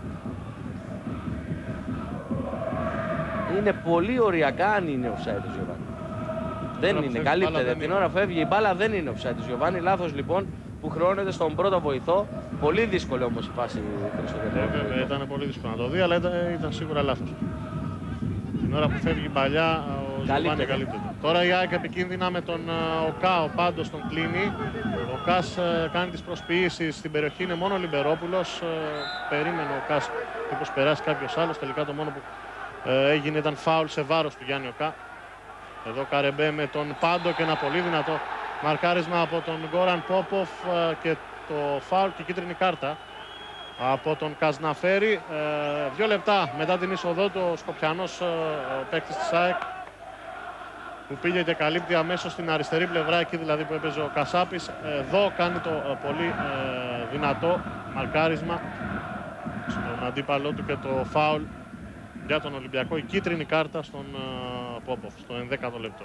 Είναι πολύ οριακά αν είναι offside ο Γιωβάνι. Δεν είναι, καλύπτεται. Την ώρα που φεύγει η μπάλα δεν είναι offside ο Γιωβάνι. Λάθος λοιπόν που χρεώνεται στον πρώτο βοηθό. Πολύ δύσκολη όμως η φάση. Βέβαια, ήταν πολύ δύσκολο να το δει, αλλά ήταν σίγουρα λάθος. Την ώρα που φεύγει η παλιά, ο Γιωβάνι καλύπτεται. Τώρα η ΑΕΚ επικίνδυνα με τον Οκά, ο Πάντος τον κλείνει. Ο Κάς κάνει τις προσποιήσεις, στην περιοχή είναι μόνο ο Λιμπερόπουλος. Περίμενε ο Κάς μήπως περάσει κάποιος άλλος. Τελικά το μόνο που έγινε ήταν φάουλ σε βάρος του Γιάννη Οκά. Εδώ Καρεμπέ με τον Πάντο και ένα πολύ δυνατό μαρκάρισμα από τον Γκόραν Πόποφ και το φάουλ και κίτρινη κάρτα από τον Καζναφέρη. 2 λεπτά μετά την είσοδό του ο Σκοπιανός παίκτης της ΑΕΚ που πήγε και καλύπτει αμέσως στην αριστερή πλευρά, εκεί δηλαδή που έπαιζε ο Κασάπης. Εδώ κάνει το πολύ δυνατό μαρκάρισμα στον αντίπαλό του και το φάουλ για τον Ολυμπιακό. Η κίτρινη κάρτα στον Πόποφ στο 11ο λεπτό.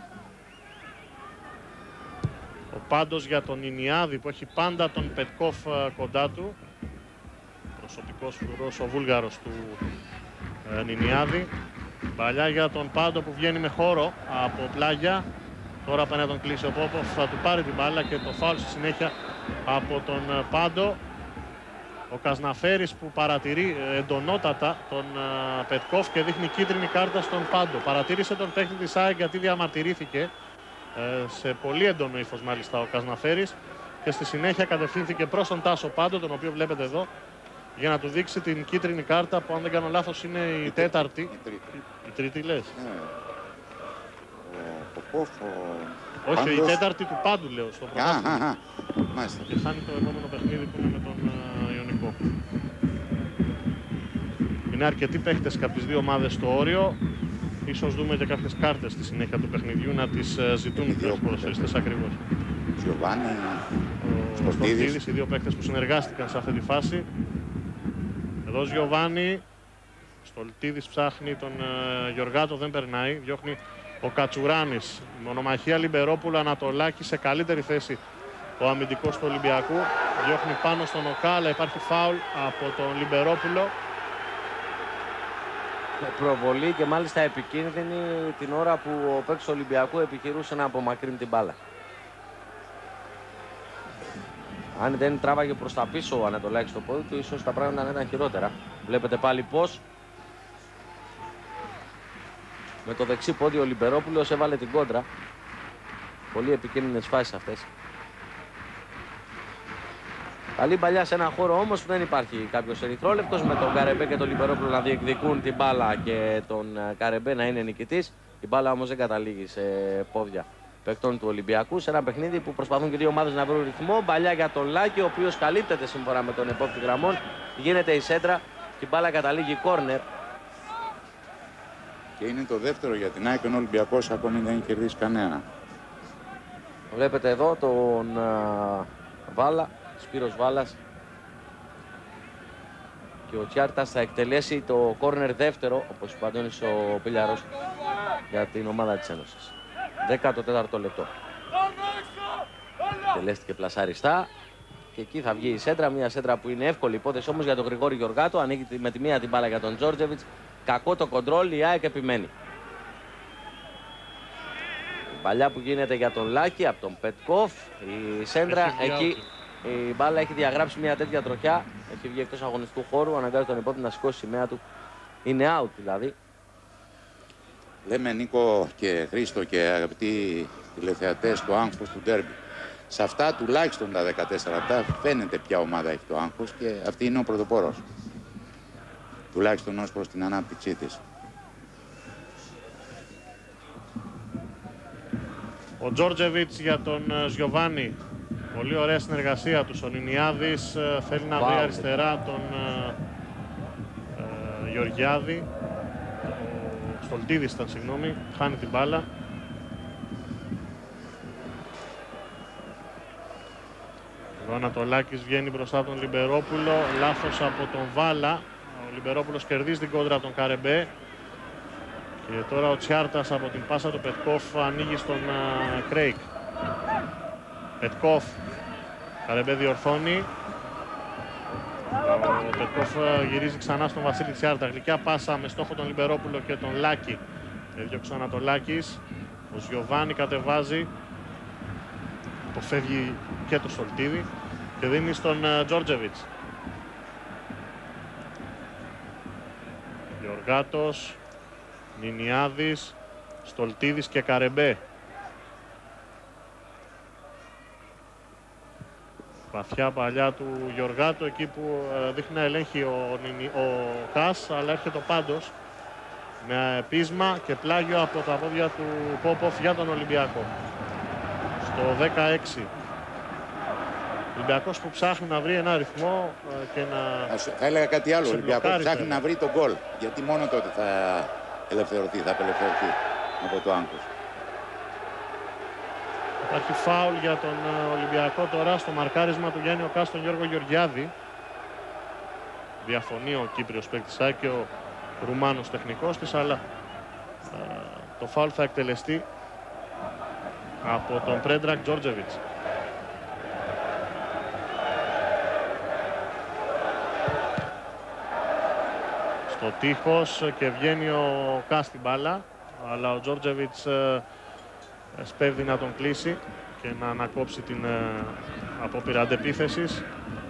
Ο Πάντος για τον Ινιάδη που έχει πάντα τον Πετκόφ κοντά του. Προσωπικός φρουρός ο Βούλγαρος του Ινιάδη. Παλιά για τον Πάντο που βγαίνει με χώρο από πλάγια. Τώρα πάει να τον κλείσει ο Πόποφ, θα του πάρει την μπάλα και το φάουλ στη συνέχεια από τον Πάντο. Ο Καζναφέρης που παρατηρεί εντονότατα τον Πετκόφ και δείχνει κίτρινη κάρτα στον Πάντο. Παρατήρησε τον παίκτη της ΑΕΚ γιατί διαμαρτυρήθηκε σε πολύ έντονο ύφος μάλιστα ο Καζναφέρης και στη συνέχεια κατευθύνθηκε προς τον Τάσο Πάντο, τον οποίο βλέπετε εδώ, για να του δείξει την κίτρινη κάρτα που αν δεν κάνω λάθος είναι η τέταρτη. Η τρίτη λες. Ο Ποπόφ, όχι, Πάντος... η τέταρτη του Πάντου λέω στο πρωτάθλημα. Μάλιστα. Και χάνει το επόμενο παιχνίδι που είναι με τον Ιωνικό. Είναι αρκετοί παίχτες και από τις δύο ομάδες στο όριο. Ίσως δούμε και κάποιες κάρτες στη συνέχεια του παιχνιδιού να τις ζητούν οι ποδοσφαιριστές ακριβώς. Γιωβάνι, ο Στολτίδης, οι δύο παίχτες που συνεργάστηκαν σε αυτή τη φάση. Εδώ Γιωβάνι, Στολτίδης ψάχνει τον Γιωργάτο, δεν περνάει, διώχνει ο Κατσουράνης. Μονομαχία Λιμπερόπουλου, Ανατολάκη σε καλύτερη θέση ο αμυντικός του Ολυμπιακού. Διώχνει πάνω στον Οκά, αλλά υπάρχει φάουλ από τον Λιμπερόπουλο. Προβολή και μάλιστα επικίνδυνη την ώρα που ο παίκτης του Ολυμπιακού επιχειρούσε να απομακρύνει την μπάλα. Αν δεν τράβαγε προς τα πίσω ο Ανατολάκης στο πόδι του, ίσως τα πράγματα να ήταν χειρότερα. Βλέπετε πάλι πώς με το δεξί πόδι ο Λιμπερόπουλος έβαλε την κόντρα. Πολύ επικίνδυνες φάσεις αυτές. Καλή παλιά σε ένα χώρο όμως που δεν υπάρχει κάποιος ερυθρόλεπτος, με τον Καρεμπέ και τον Λιμπερόπουλο να διεκδικούν την μπάλα και τον Καρεμπέ να είναι νικητής. Η μπάλα όμως δεν καταλήγει σε πόδια παικτών του Ολυμπιακού. Σε ένα παιχνίδι που προσπαθούν και δύο ομάδες να βρουν ρυθμό. Παλιά για τον Λάκη, ο οποίος καλύπτεται σύμφωνα με τον επόπτη γραμμών. Γίνεται η σέντρα και η μπάλα καταλήγει κόρνερ. Και είναι το δεύτερο για την ΑΕΚ, ο Ολυμπιακός ακόμη δεν έχει κερδίσει κανένα. Βλέπετε εδώ τον Βάλα, Σπύρος Βάλας. Και ο Τσιάρτας θα εκτελέσει το κόρνερ δεύτερο, όπως είπε ο Αντώνης ο Πιλιαρός, για την ομάδα της Ένωσης. 14ο λεπτό. Εκτελέστηκε πλασαριστά και εκεί θα βγει η σέντρα. Μια σέντρα που είναι εύκολη υπόθεση όμως για τον Γρηγόρη Γιωργάτο. Ανοίγει με τη μία την μπάλα για τον Τζόρτζεβιτς. Κακό το κοντρόλ, η ΑΕΚ επιμένει. Η παλιά που γίνεται για τον Λάκη από τον Πετκόφ. Η σέντρα εκεί. Η μπάλα έχει διαγράψει μια τέτοια τροχιά. Έχει βγει εκτός αγωνιστικού χώρου. Αναγκάζει τον υπόπτη να σηκώσει σημαία του. Είναι out δηλαδή. Λέμε Νίκο και Χρήστο και αγαπητοί τηλεθεατές το άγχος του ντέρμπι. Σε αυτά τουλάχιστον τα 14 λεπτά φαίνεται ποια ομάδα έχει το άγχος και αυτή είναι ο πρωτοπόρος. Τουλάχιστον ως προς την ανάπτυξή της. Ο Τζόρτζεβιτς για τον Γιωβάνι. Πολύ ωραία συνεργασία του. Ο Νινιάδης θέλει να βρει αριστερά τον Γεωργιάδη. Ο Στολτίδης ήταν, συγγνώμη. Χάνει την μπάλα. Ο Ανατολάκης βγαίνει μπροστά τον Λιμπερόπουλο. Λάθος από τον Βάλα. Ο Λιμπερόπουλος κερδίζει την κόντρα από τον Καρεμπέ. Και τώρα ο Τσιάρτας από την πάσα του Πετκόφ ανοίγει στον Κρέικ. Πετκόφ, Καρεμπέ διορθώνει. Ο Πετκόφ γυρίζει ξανά στον Βασίλη Τσιάρτα. Γλυκιά πάσα με στόχο τον Λιμπερόπουλο και τον Λάκη. Έδιωξε Ανατολάκης. Ο Γιωβάνι κατεβάζει. Αποφεύγει και το Στολτίδη και δίνει στον Τζόρτζεβιτς. Γεωργάτος, Νινιάδης, Στολτίδης και Καρεμπέ. Βαθιά παλιά του Γεωργάτου, εκεί που δείχνει να ελέγχει ο Κας, αλλά έρχεται ο Πάντος με πείσμα και πλάγιο από τα πόδια του Πόποφ για τον Ολυμπιακό. Στο 16. Ολυμπιακός που ψάχνει να βρει ένα ρυθμό και να... Θα έλεγα κάτι άλλο. Ο Ολυμπιακός ψάχνει πέρα να βρει τον γκολ. Γιατί μόνο τότε θα ελευθερωθεί, θα απελευθερωθεί από το άγχος. Υπάρχει φάουλ για τον Ολυμπιακό τώρα στο μαρκάρισμα του Γιάννη Οκά στον Γιώργο Γεωργιάδη. Διαφωνεί ο Κύπριος παίκτης και ο Ρουμάνος τεχνικός της, αλλά το φάουλ θα εκτελεστεί από τον Πρέντρακ Τζόρτζεβιτς. Στο τείχος και βγαίνει ο Κάς στην μπάλα, αλλά ο Τζόρτζεβιτς σπέβδει να τον κλείσει και να ανακόψει την απόπειρα αντεπίθεσης.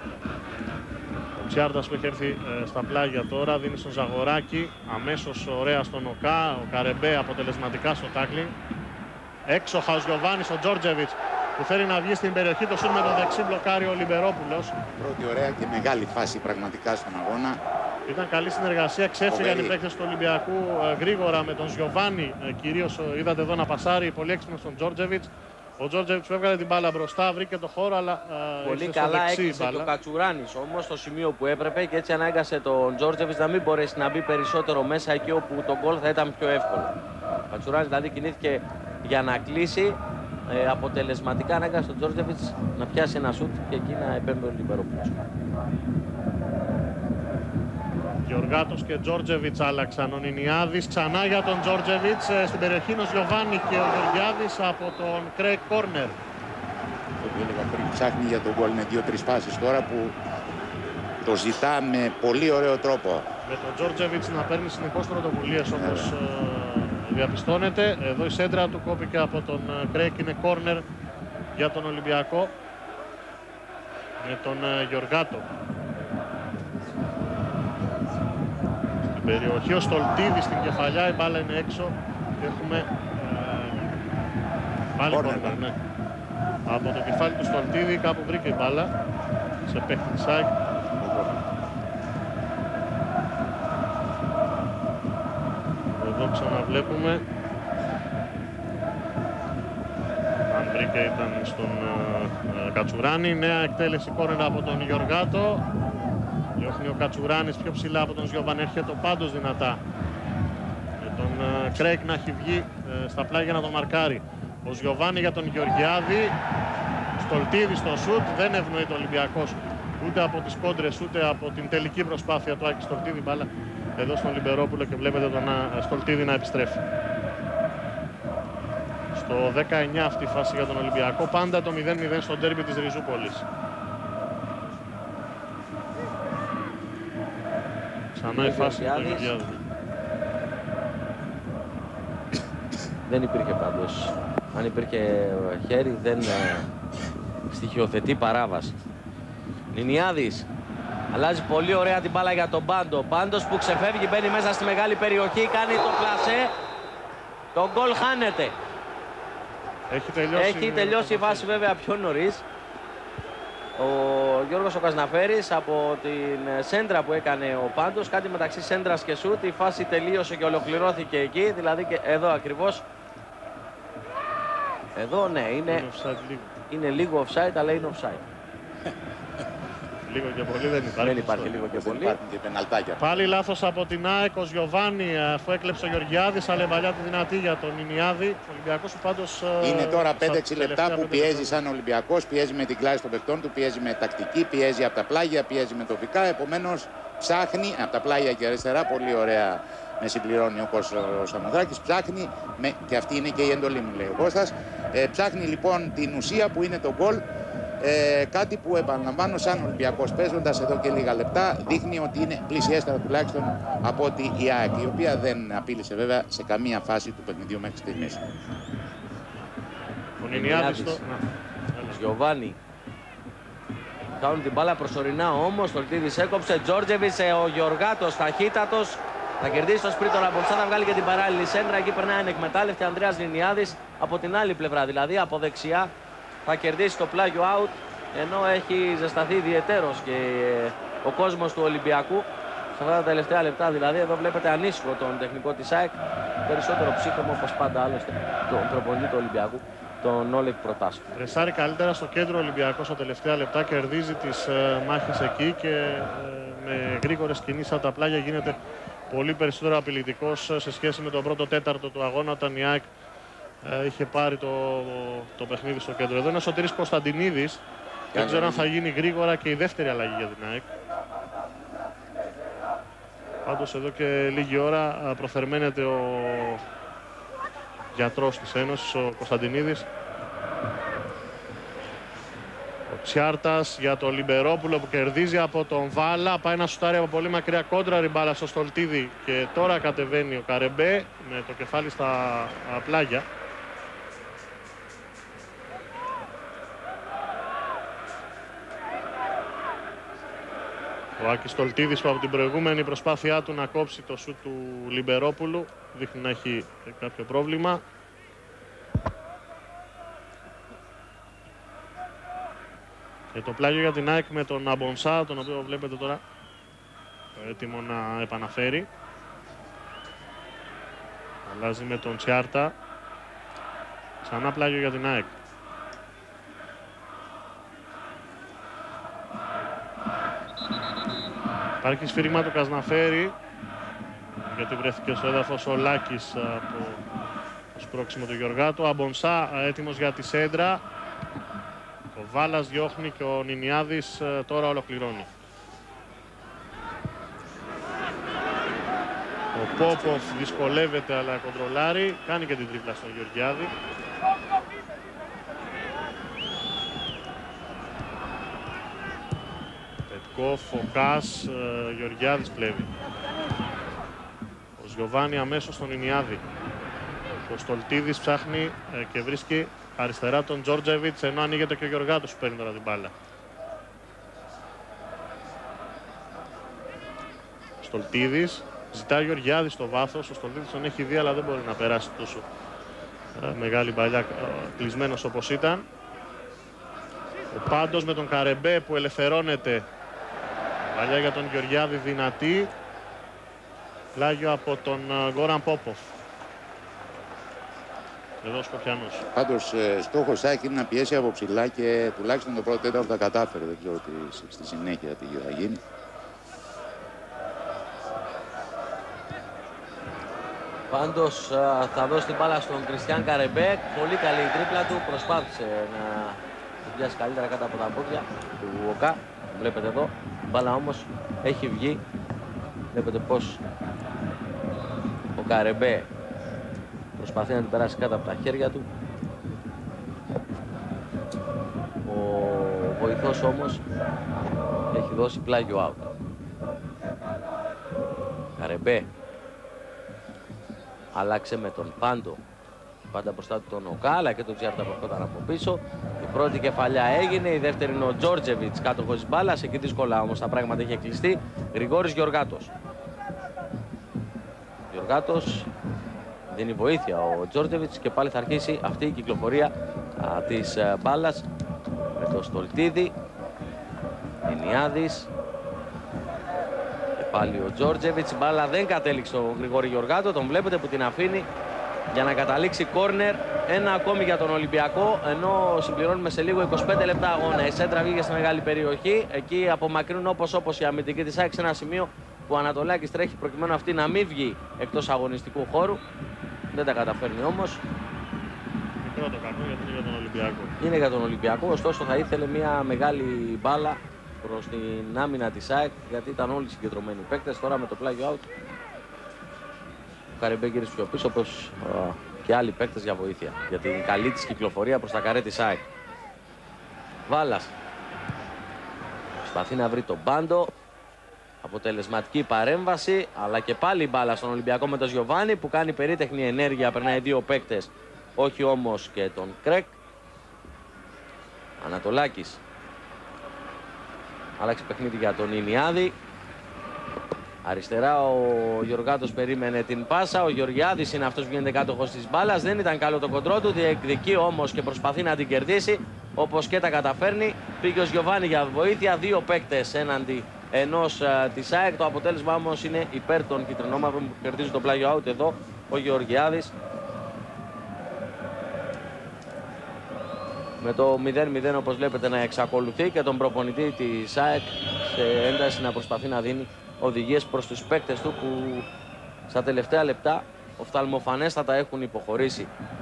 Ο Τσιάρτας που έχει έρθει στα πλάγια τώρα δίνει στον Ζαγοράκη, αμέσως ωραία στον Οκά. Ο Καρεμπέ αποτελεσματικά στο τάκλινγκ. Έξοχα ο Γιωβάνης, ο Τζόρτζεβιτς που θέλει να βγει στην περιοχή, το σουτ με το δεξί μπλοκάρει ο Λιμπερόπουλος. Πρώτη ωραία και μεγάλη φάση πραγματικά στον αγώνα. Ήταν καλή συνεργασία, ξέφυγαν οι παίκτες του Ολυμπιακού γρήγορα με τον Γιωβάνη, κυρίως είδατε εδώ να πασάρει, πολύ έξυπνο στον Τζόρτζεβιτς. Ο Τζόρτζεβιτς που έβγαλε την μπάλα μπροστά, βρήκε το χώρο, αλλά πολύ καλά έκλεισε το Κατσουράνης όμως στο σημείο που έπρεπε και έτσι ανάγκασε τον Τζόρτζεβιτς να μην μπορέσει να μπει περισσότερο μέσα εκεί όπου το γκολ θα ήταν πιο εύκολο. Ο Κατσουράνης δηλαδή κινήθηκε για να κλείσει, αποτελεσματικά ανάγκασε τον Τζόρτζεβιτς να πιάσει ένα σουτ και εκεί να επέμβει ο Λιμπερόπουλος. Γεωργάτος και Τζόρτζεβιτς άλλαξαν. Ο Νινιάδης ξανά για τον Τζόρτζεβιτς. Στην περιοχή είναι ο Γιωβάνι και ο Γεωργιάδης από τον Κρέικ κόρνερ. Το που έλεγα πριν, ψάχνει για τον γκολ με 2-3 πάσεις τώρα που το ζητά με πολύ ωραίο τρόπο. Με τον Τζόρτζεβιτς να παίρνει συνεχώς πρωτοβουλίες όπως διαπιστώνεται. Εδώ η σέντρα του κόπηκε από τον Κρέικ, είναι κόρνερ για τον Ολυμπιακό με τον Γεωργάτο. Περιοχή ο Στολτίδης στην κεφαλιά, η μπάλα είναι έξω και έχουμε πάλι κόρνερ, ναι. Από το κεφάλι του Στολτίδη κάπου βρήκε η μπάλα σε παίχτη της ΑΕΚ. Εδώ ξαναβλέπουμε, αν βρήκε ήταν στον Κατσουράνη. Νέα εκτέλεση κόρνερ από τον Γεωργάτο. Διώχνει ο Κατσουράνης πιο ψηλά από τον Γιωβάνι, έρχεται πάντως δυνατά. Με τον Κρέικ να έχει βγει στα πλάγια να τον μαρκάρει. Ο Γιωβάνι για τον Γεωργιάδη. Στολτίδη στο σουτ, δεν ευνοεί το Ολυμπιακός ούτε από τις κόντρες ούτε από την τελική προσπάθεια του Άκη Στολτίδη. Μπάλα εδώ στον Λιμπερόπουλο και βλέπετε τον Στολτίδη να επιστρέφει. Στο 19 αυτή η φάση για τον Ολυμπιακό, πάντα το 0-0 στο ντέρμπι της Ριζούπολης. Ξανά η φάση του Γεωργιάδη. Δεν υπήρχε πάντως. Αν υπήρχε χέρι δεν στοιχειοθετεί παράβαση. Νινιάδης αλλάζει πολύ ωραία την μπάλα για τον Πάντο. Πάντος που ξεφεύγει, μπαίνει μέσα στη μεγάλη περιοχή, κάνει το πλασέ. Το γκολ χάνεται. Έχει τελειώσει η φάση βέβαια πιο νωρίς. Ο Γιώργος ο Κασναφέρης από την σέντρα που έκανε ο Πάντος, κάτι μεταξύ σέντρας και σούτ, η φάση τελείωσε και ολοκληρώθηκε εκεί, δηλαδή και εδώ ακριβώς. Εδώ ναι, είναι λίγο offside, αλλά είναι offside. Λίγο και πολύ δεν υπάρχει. Δεν υπάρχει λίγο και πολύ. Υπάρχουν και πεναλτάκια. Πάλι λάθος από την ΑΕΚ, ο Γιωβάνι αφού έκλεψε ο Γεωργιάδης, αλλά παλιά τη δυνατή για τον Ινιάδη. Ο Ολυμπιακός που πάντως... Είναι τώρα 5-6 λεπτά που πιέζει σαν Ολυμπιακός, πιέζει με την κλάση των παιχτών του, πιέζει με τακτική, πιέζει από τα πλάγια, πιέζει με τοπικά. Επομένως ψάχνει από τα πλάγια και αριστερά, πολύ ωραία με συμπληρώνει ο Κώστας ο Σαμοδράκης. Ψάχνει, και αυτή είναι και η εντολή μου, λέει ο Κώστας, ψάχνει λοιπόν την ουσία που είναι το γκολ. Κάτι που, επαναλαμβάνω, σαν Ολυμπιακός, παίζοντας εδώ και λίγα λεπτά, δείχνει ότι είναι πλησιέστερα τουλάχιστον από ότι η ΑΕΚ, η οποία δεν απείλησε βέβαια σε καμία φάση του παιχνιδιού μέχρι στιγμής. Ο Νινιάδης, ο Γιωβάνι. Κάνουν την μπάλα προσωρινά όμως, το Λτίδης έκοψε, Τζόρτζεβιτς, ο Γεωργάτος ταχύτατος. Θα κερδίσει το σπίτι τον Αμπονσά, θα βγάλει και την παράλληλη σέντρα. Εκεί περνάει ανεκμετάλλευτη Ανδρέας Νινιάδης από την άλλη πλευρά, δηλαδή από δεξιά. Θα κερδίσει το πλάγιο out, ενώ έχει ζεσταθεί ιδιαιτέρως και ο κόσμος του Ολυμπιακού. Σε αυτά τα τελευταία λεπτά δηλαδή, εδώ βλέπετε ανήσυχο τον τεχνικό της ΑΕΚ. Περισσότερο ψύχρωμο, όπως πάντα άλλωστε, τον προπονητή του Ολυμπιακού, τον Όλεκ Προτάσου. Ρεσάρει καλύτερα στο κέντρο Ολυμπιακό στα τελευταία λεπτά, κερδίζει τις μάχες εκεί και με γρήγορες κινήσεις από τα πλάγια γίνεται πολύ περισσότερο απειλητικός σε σχέση με τον πρώτο τέταρτο του αγώνα, όταν η ΑΕΚ είχε πάρει το παιχνίδι στο κέντρο. Εδώ είναι ο Σωτήρης Κωνσταντινίδης. Δεν ξέρω αν θα γίνει γρήγορα και η δεύτερη αλλαγή για την ΑΕΚ. Πάντως εδώ και λίγη ώρα προθερμαίνεται ο γιατρός της Ένωσης, ο Κωνσταντινίδης. Ο Τσιάρτας για τον Λιμπερόπουλο που κερδίζει από τον Βάλα. Πάει να σουτάρει από πολύ μακριά, κόντρα ριμπάλα στο Στολτίδη και τώρα κατεβαίνει ο Καρεμπέ με το κεφάλι στα πλάγια. Ο Άκης Στολτίδης, που από την προηγούμενη προσπάθειά του να κόψει το σουτ του Λιμπερόπουλου δείχνει να έχει κάποιο πρόβλημα. Και το πλάγιο για την ΑΕΚ με τον Αμπονσά, τον οποίο βλέπετε τώρα έτοιμο να επαναφέρει. Αλλάζει με τον Τσιάρτα. Ξανά πλάγιο για την ΑΕΚ. Υπάρχει σφύριγμα του Καζναφέρη, γιατί βρέθηκε στο έδαφος ο Λάκης από το σπρώξιμο του Γεωργάτου. Αμπονσά έτοιμος για τη σέντρα. Ο Βάλας διώχνει και ο Νινιάδης τώρα ολοκληρώνει. Ο Πόποφ δυσκολεύεται αλλά κοντρολάρει. Κάνει και την τρίπλα στον Γεωργιάδη. Πετκόφ, Φωκάς, Γεωργιάδης πλεύει. Ο Ζιωβάνι αμέσως στον Νινιάδη. Ο Στολτίδης ψάχνει και βρίσκει αριστερά τον Τζόρτζεβιτς, ενώ ανοίγεται και ο Γεωργάτος που παίρνει τώρα την μπάλα. Στολτίδης, ζητάει ο Γεωργιάδης στο βάθος. Ο Στολτίδης τον έχει δει αλλά δεν μπορεί να περάσει τόσο μεγάλη μπαλιά κλεισμένος όπως ήταν. Ο Πάντος με τον Καρεμπέ που ελευθερώνεται. Μπαλιά για τον Γεωργιάδη δυνατή. Πλάγιο από τον Γκόραν Πόποφ. Εδώ ο Σκοπιανός. Πάντως στόχος ΑΕΚ είναι να πιέσει από ψηλά και τουλάχιστον το πρώτο τέταρτο τα κατάφερε. Δεν ξέρω τι στη συνέχεια τι θα γίνει. Πάντως θα δώσει την μπάλα στον Κριστιαν Καρεμπέ. Πολύ καλή η τρίπλα του. Προσπάθησε να την πιάσει καλύτερα κάτω από τα πόδια του ΟΚΑ. Βλέπετε εδώ. Η μπάλα όμως έχει βγει. Βλέπετε πως ο Καρεμπέ προσπαθεί να την περάσει κάτω από τα χέρια του. Ο βοηθός όμως έχει δώσει πλάγιο out. Καρεμπέ άλλαξε με τον Πάντο. Πάντα μπροστά του τον Οκά, αλλά και τον Τσιάρτα που έρχονταν από πίσω. Η πρώτη κεφαλιά έγινε, η δεύτερη είναι ο Τζόρτζεβιτς κάτοχος της μπάλας. Εκεί δύσκολα όμως τα πράγματα είχε κλειστεί. Γρηγόρης Γεωργάτος. Γεωργάτος δίνει βοήθεια ο Τζόρτζεβιτς και πάλι θα αρχίσει αυτή η κυκλοφορία της μπάλας με το Στολτίδη, Νινιάδης και πάλι ο Τζόρτζεβιτς. Η μπάλα δεν κατέληξε στον Γρηγόρη Γεωργάτο, τον βλέπετε που την αφήνει για να καταλήξει κόρνερ. Ένα ακόμη για τον Ολυμπιακό, ενώ συμπληρώνουμε σε λίγο 25 λεπτά αγώνα. Η σέντρα βγήκε στη μεγάλη περιοχή, εκεί απομακρύνουν όπως η αμυντική της ΑΕΚ σε ένα σημείο που ο Ανατολάκης τρέχει προκειμένου αυτή να μην βγει εκτός αγωνιστικού χώρου. Δεν τα καταφέρνει όμως. Μικρό το κακό γιατί είναι για τον Ολυμπιακό. Είναι για τον Ολυμπιακό, ωστόσο θα ήθελε μια μεγάλη μπάλα προς την άμυνα της ΑΕΚ, γιατί ήταν όλοι συγκεντρωμένοι παίκτες. Τώρα με το πλάγιο out Καρεμπέ γύρισε πιο πίσω, όπως και άλλοι παίκτες για βοήθεια. Για την καλή της κυκλοφορία προς τα καρέ της ΑΕΚ. Βάλας. Προσπαθεί να βρει τον Πάντο. Αποτελεσματική παρέμβαση, αλλά και πάλι μπάλα στον Ολυμπιακό με τον Γιωβάνι που κάνει περίτεχνη ενέργεια. Περνάει δύο παίκτες, όχι όμως και τον Κρέκ. Ανατολάκης. Άλλαξε παιχνίδι για τον Ινιάδη. Αριστερά ο Γεωργάτος περίμενε την πάσα. Ο Γεωργιάδης είναι αυτός που γίνεται κάτοχος της μπάλας. Δεν ήταν καλό το κοντρό του. Διεκδικεί όμως και προσπαθεί να την κερδίσει. Όπως και τα καταφέρνει. Πήγε ο Γιωβάνι για βοήθεια. Δύο παίκτες έναντι ενός της ΑΕΚ. Το αποτέλεσμα όμως είναι υπέρ των κυτρινόμαυρων που κερδίζει το πλάγιο out εδώ ο Γεωργιάδης. Με το 0-0 όπως βλέπετε να εξακολουθεί και τον προπονητή της ΑΕΚ σε ένταση να προσπαθεί να δίνει οδηγίες προς τους παίκτες του που στα τελευταία λεπτά οφθαλμοφανέστατα έχουν υποχωρήσει.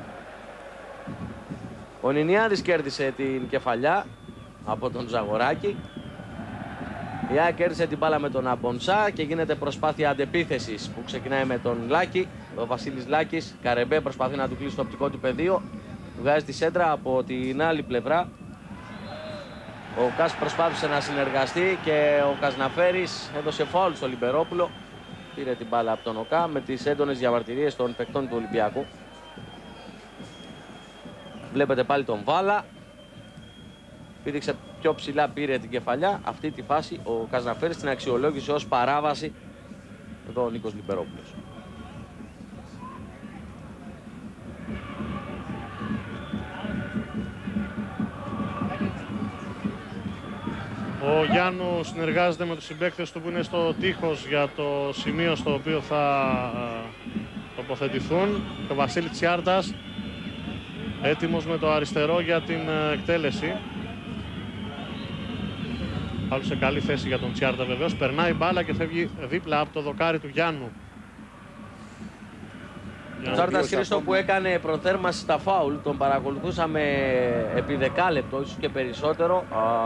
Ο Νινιάδης κέρδισε την κεφαλιά από τον Ζαγοράκη. Η ΑΕΚ κέρδισε την μπάλα με τον Αμπονσά και γίνεται προσπάθεια αντεπίθεσης που ξεκινάει με τον Λάκη. Ο Βασίλης Λάκης, Καρεμπέ προσπαθεί να του κλείσει το οπτικό του πεδίο. Βγάζει τη σέντρα από την άλλη πλευρά. Ο Κας προσπάθησε να συνεργαστεί και ο Κασναφέρης έδωσε φάουλ στο Λιμπερόπουλο. Πήρε την μπάλα από τον ΟΚΑ με τις έντονες διαμαρτυρίες των παικτών του Ολυμπιακού. Βλέπετε πάλι τον Βάλα. Πήδηξε πιο ψηλά, πήρε την κεφαλιά. Αυτή τη φάση ο Κασναφέρης την αξιολόγησε ως παράβαση. Εδώ ο Νίκος Λιμπερόπουλος. Ο Γιάννου συνεργάζεται με τους συμπαίκτες του που είναι στο τείχος για το σημείο στο οποίο θα τοποθετηθούν. Το Βασίλη Τσιάρτας έτοιμος με το αριστερό για την εκτέλεση. Άλλο σε καλή θέση για τον Τσιάρτα βεβαίως. Περνάει μπάλα και φεύγει δίπλα από το δοκάρι του Γιάννου. Ο Τσάρτας Χρήστο που έκανε προθέρμανση στα φάουλ, τον παρακολουθούσαμε επί δεκάλεπτο, ίσως και περισσότερο,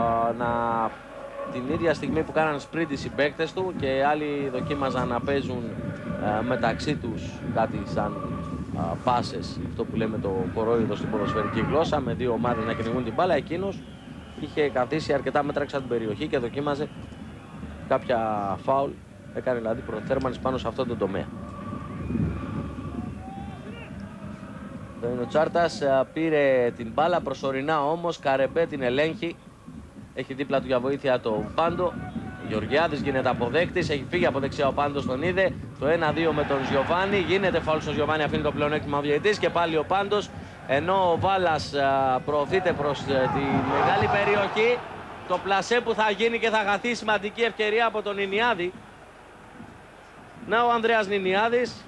την ίδια στιγμή που κάναν σπριντ οι συμπαίκτες του και άλλοι δοκίμαζαν να παίζουν μεταξύ τους κάτι σαν πάσες, αυτό που λέμε το κορόιδο στην ποδοσφαιρική γλώσσα, με δύο ομάδες να κυνηγούν την μπάλα. Εκείνος είχε καθίσει αρκετά μέτρα έξω από την περιοχή και δοκίμαζε κάποια φάουλ, έκανε δηλαδή προθέρμανση πάνω σε αυτό το τομέα. Ο Τσάρτας πήρε την μπάλα προσωρινά όμως, Καρεμπέ την ελέγχει. Έχει δίπλα του για βοήθεια το Πάντο. Ο Γεωργιάδης γίνεται αποδέκτης, έχει φύγει από δεξιά ο Πάντος, τον είδε. Το 1-2 με τον Γιωβάνι, γίνεται φάουλ στον Γιωβάνι, αφήνει το πλεονέκτημα ο διαιτητής και πάλι ο Πάντος. Ενώ ο Βάλας προωθείται προς τη μεγάλη περιοχή. Το πλασέ που θα γίνει και θα χαθεί σημαντική ευκαιρία από τον Νινιάδη. Να ο Ανδρέας Νινιάδης.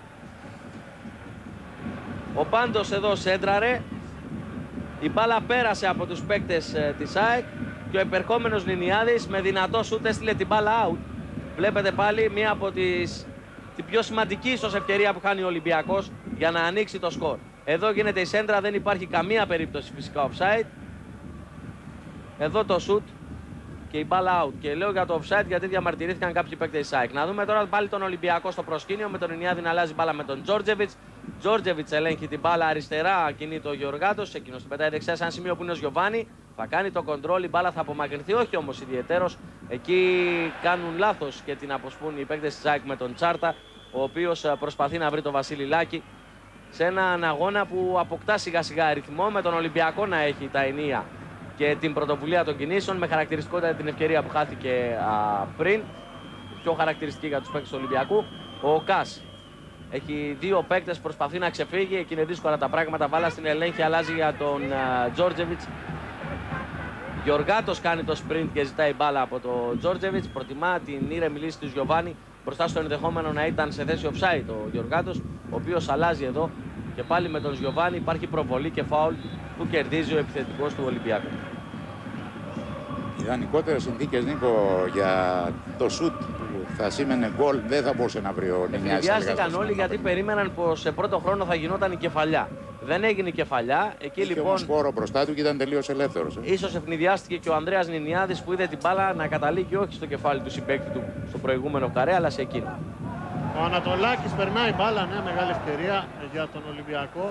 Ο Πάντος εδώ σέντραρε. Η μπάλα πέρασε από τους παίκτες της ΑΕΚ και ο επερχόμενος Νινιάδης με δυνατό σούτ έστειλε την μπάλα out. Βλέπετε πάλι μία από την πιο σημαντική ίσως ευκαιρία που χάνει ο Ολυμπιακός για να ανοίξει το σκορ. Εδώ γίνεται η σέντρα, δεν υπάρχει καμία περίπτωση φυσικά offside. Εδώ το σούτ και η μπάλα out. Και λέω για το offside γιατί διαμαρτυρήθηκαν κάποιοι παίκτες της ΑΕΚ. Να δούμε τώρα πάλι τον Ολυμπιακό στο προσκήνιο με τον Νινιάδη να αλλάζει μπάλα με τον Τζόρτζεβιτς. Τζόρτζεβιτς ελέγχει την μπάλα αριστερά, κινείται ο Γεωργάτος, εκείνος την πετάει δεξιά σε ένα σημείο που είναι ο Γιωβάνι. Θα κάνει το κοντρόλ, η μπάλα θα απομακρυνθεί, όχι όμως ιδιαιτέρως. Εκεί κάνουν λάθος και την αποσπούν οι παίκτες της ΑΕΚ με τον Τσάρτα, ο οποίος προσπαθεί να βρει τον Βασίλη Λάκη σε έναν αγώνα που αποκτά σιγά σιγά ρυθμό, με τον Ολυμπιακό να έχει τα ενία και την πρωτοβουλία των κινήσεων, με χαρακτηριστικότητα την ευκαιρία που χάθηκε πριν, πιο χαρακτηριστική για τους παίκτες του Ολυμπιακού. Ο Κας έχει δύο παίκτες, προσπαθεί να ξεφύγει, εκεί είναι δύσκολα τα πράγματα. Βάλα στην ελέγχη, αλλάζει για τον Τζόρτζεβιτς. Γεωργάτος κάνει το sprint και ζητάει μπάλα από τον Τζόρτζεβιτς. Προτιμά την ήρεμη λύση του Γιωβάνι μπροστά στο ενδεχόμενο να ήταν σε θέση offside ο Γεωργάτος, ο οποίος αλλάζει εδώ και πάλι με τον Γιωβάνι. Υπάρχει προβολή και φάουλ που κερδίζει ο επιθετικός του Ολυμπιακού. Ιδανικότερες συνθήκες, Νίκο, για το σουτ που θα σήμαινε γκολ δεν θα μπορούσε να βρει ο Νινιάδης. Ευνηδιάστηκαν όλοι γιατί περίμεναν πως σε πρώτο χρόνο θα γινόταν η κεφαλιά. Δεν έγινε η κεφαλιά. Εκεί είχε λοιπόν. Όμως χώρο μπροστά του και ήταν τελείως ελεύθερος. Ίσως ευνηδιάστηκε και ο Ανδρέας Νινιάδης που είδε την μπάλα να καταλήγει όχι στο κεφάλι του συμπαίκτη του στο προηγούμενο καρέ, αλλά σε εκείνο. Ο Ανατολάκης περνάει μπάλα, ναι, μεγάλη ευκαιρία για τον Ολυμπιακό.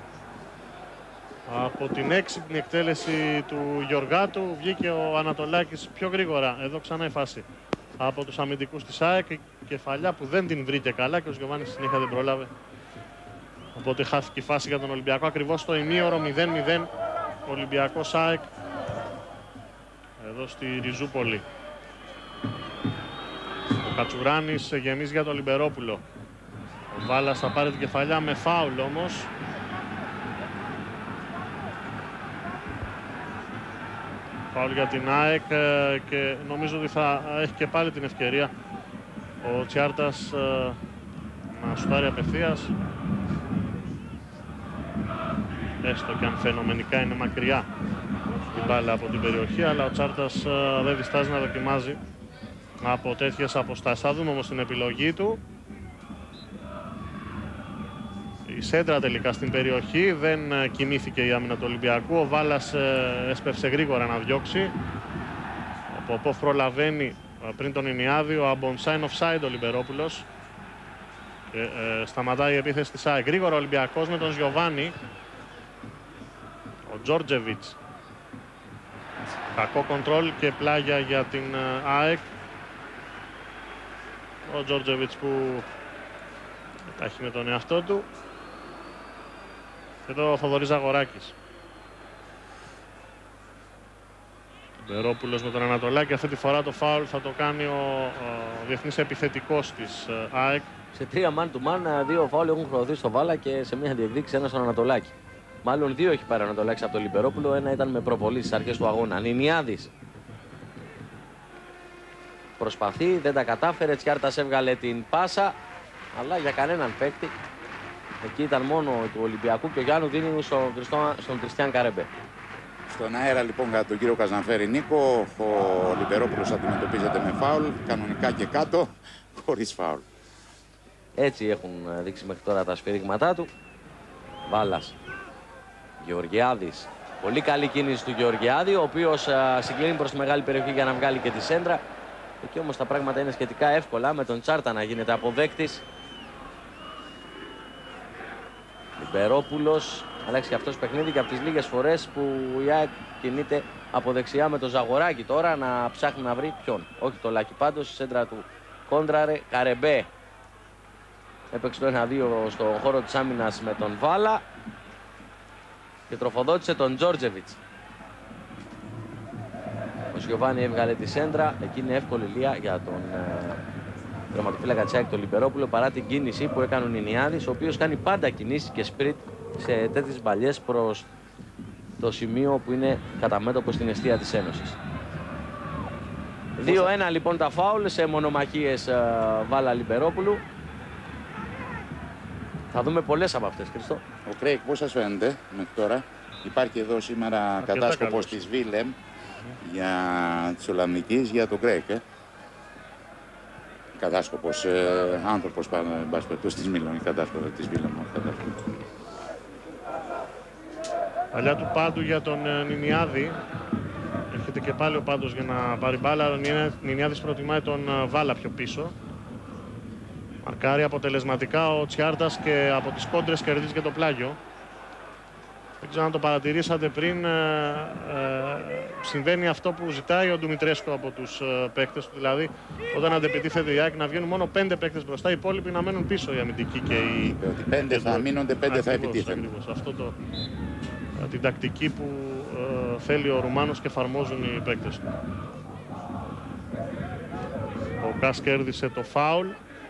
Από την έξυπνη εκτέλεση του Γιωργάτου βγήκε ο Ανατολάκης πιο γρήγορα. Εδώ ξανά η φάση από τους αμυντικούς της ΑΕΚ. Κεφαλιά που δεν την βρήκε καλά και ο Γιωβάνης συνέχεια δεν πρόλαβε. Οπότε χάθηκε η φάση για τον Ολυμπιακό. Ακριβώς στο ημίωρο 0-0 Ολυμπιακός ΑΕΚ εδώ στη Ριζούπολη. Ο Κατσουράνης γεμίζει για τον Λιμπερόπουλο. Ο Βάλας θα πάρει την κεφαλιά με φάουλ όμως. Φάουλ για την ΑΕΚ και νομίζω ότι θα έχει και πάλι την ευκαιρία ο Τσιάρτας να σουτάρει απευθείας. Έστω και αν φαινομενικά είναι μακριά η μπάλα από την περιοχή, αλλά ο Τσάρτας δεν διστάζει να δοκιμάζει από τέτοιες αποστάσεις. Θα δούμε όμως την επιλογή του. Η σέντρα τελικά στην περιοχή, δεν κινήθηκε η άμυνα του Ολυμπιακού. Ο Βάλας έσπευσε γρήγορα να διώξει. Ο Ποπόφ προλαβαίνει πριν τον Ινιάδη. Ο Αμπονσά είναι offside ο Λιμπερόπουλος. Και σταματάει η επίθεση της ΑΕΚ. Γρήγορα ο Ολυμπιακός με τον Γιωβάνι. Ο Τζόρτζεβιτς. Κακό κοντρόλ και πλάγια για την ΑΕΚ. Ο Τζόρτζεβιτς που έχει με τον εαυτό του. Και εδώ ο Θοδωρής Ζαγοράκης. Μπερόπουλος με τον Ανατολάκη. Αυτή τη φορά το φάουλ θα το κάνει ο διεθνής επιθετικός της ΑΕΚ. Σε 3 man to man, 2 φάουλ έχουν χρεωθεί στο Βάλα και σε μια διεκδίκηση ένα στον Ανατολάκη. Μάλλον 2 έχει πάρει ο Ανατολάκης από τον Λιμπερόπουλο. Ένα ήταν με προβολή στις αρχές του αγώνα. Νινιάδης προσπαθεί, δεν τα κατάφερε. Τσιάρτας έβγαλε την πάσα, αλλά για κανέναν παίκτη. Εκεί ήταν μόνο του Ολυμπιακού και ο Γιάννου δίνει στον Κριστιαν Καρεμπέ. Στον αέρα λοιπόν κατά τον κύριο Καζανφέρη Νίκο, ο Λιμπερόπουλος αντιμετωπίζεται με φάουλ, κανονικά και κάτω, χωρίς φάουλ. Έτσι έχουν δείξει μέχρι τώρα τα σφυρίγματά του. Βάλας, Γεωργιάδης. Πολύ καλή κίνηση του Γεωργιάδη, ο οποίος συγκλίνει προς τη μεγάλη περιοχή για να βγάλει και τη σέντρα. Εκεί όμως τα πράγματα είναι σχετικά εύκολα με τον Τσάρτα να γίνεται αποδέκτης. Λιμπερόπουλος αλλάξει και αυτός παιχνίδι και από τις λίγες φορές που η ΑΕΚ κινείται από δεξιά με τον Ζαγοράκη τώρα να ψάχνει να βρει ποιον. Όχι το Λάκη πάντως, η σέντρα του κόντραρε. Καρεμπέ έπαιξε το 1-2 στον χώρο της άμυνας με τον Βάλα και τροφοδότησε τον Τζόρτζεβιτς. Ο Σιωβάνι έβγαλε τη σέντρα, εκεί είναι εύκολη λία για τον τερματοφύλακα της ΑΕΚ, τον Λιμπερόπουλο, παρά την κίνηση που έκανε ο Νινιάδης, ο οποίος κάνει πάντα κινήσεις και σπριτ σε τέτοιες μπαλιές προς το σημείο που είναι κατά μέτωπο στην εστία της Ένωσης. 2-1 λοιπόν τα φάουλ σε μονομαχίες Βάλα Λιμπερόπουλου. Θα δούμε πολλές από αυτές, Χριστό. Ο Κρέικ πώς σας φαίνεται μέχρι τώρα? Υπάρχει εδώ σήμερα κατάσκοπος της Βίλεμ για της Ολλανδικής, για τον Κρέικ. Κατάσκοπος, άνθρωπος μπασπετός της Μίλων, κατάσκοπος της Βίλεμ. Παλιά του πάντου για τον Νινιάδη. Έρχεται και πάλι ο πάντος για να πάρει μπάλα. Ο Νινιάδης προτιμάει τον Βάλα πιο πίσω. Μαρκάρει αποτελεσματικά ο Τσιάρτας και από τις κόντρες κερδίζει και το πλάγιο. Δεν ξέρω αν το παρατηρήσατε πριν, συμβαίνει αυτό που ζητάει ο Ντουμιτρέσκο από τους παίκτες του. Δηλαδή, όταν αντεπιτίθεται η ΑΕΚ να βγαίνουν μόνο 5 παίκτες μπροστά, οι υπόλοιποι να μένουν πίσω, οι αμυντικοί και οι... Ότι 5 θα μείνονται, 5 θα επιτίθενται. Αυτό την τακτική που θέλει ο Ρουμάνος και εφαρμόζουν οι παίκτες του. Ο Κας κέρδισε το φάουλ.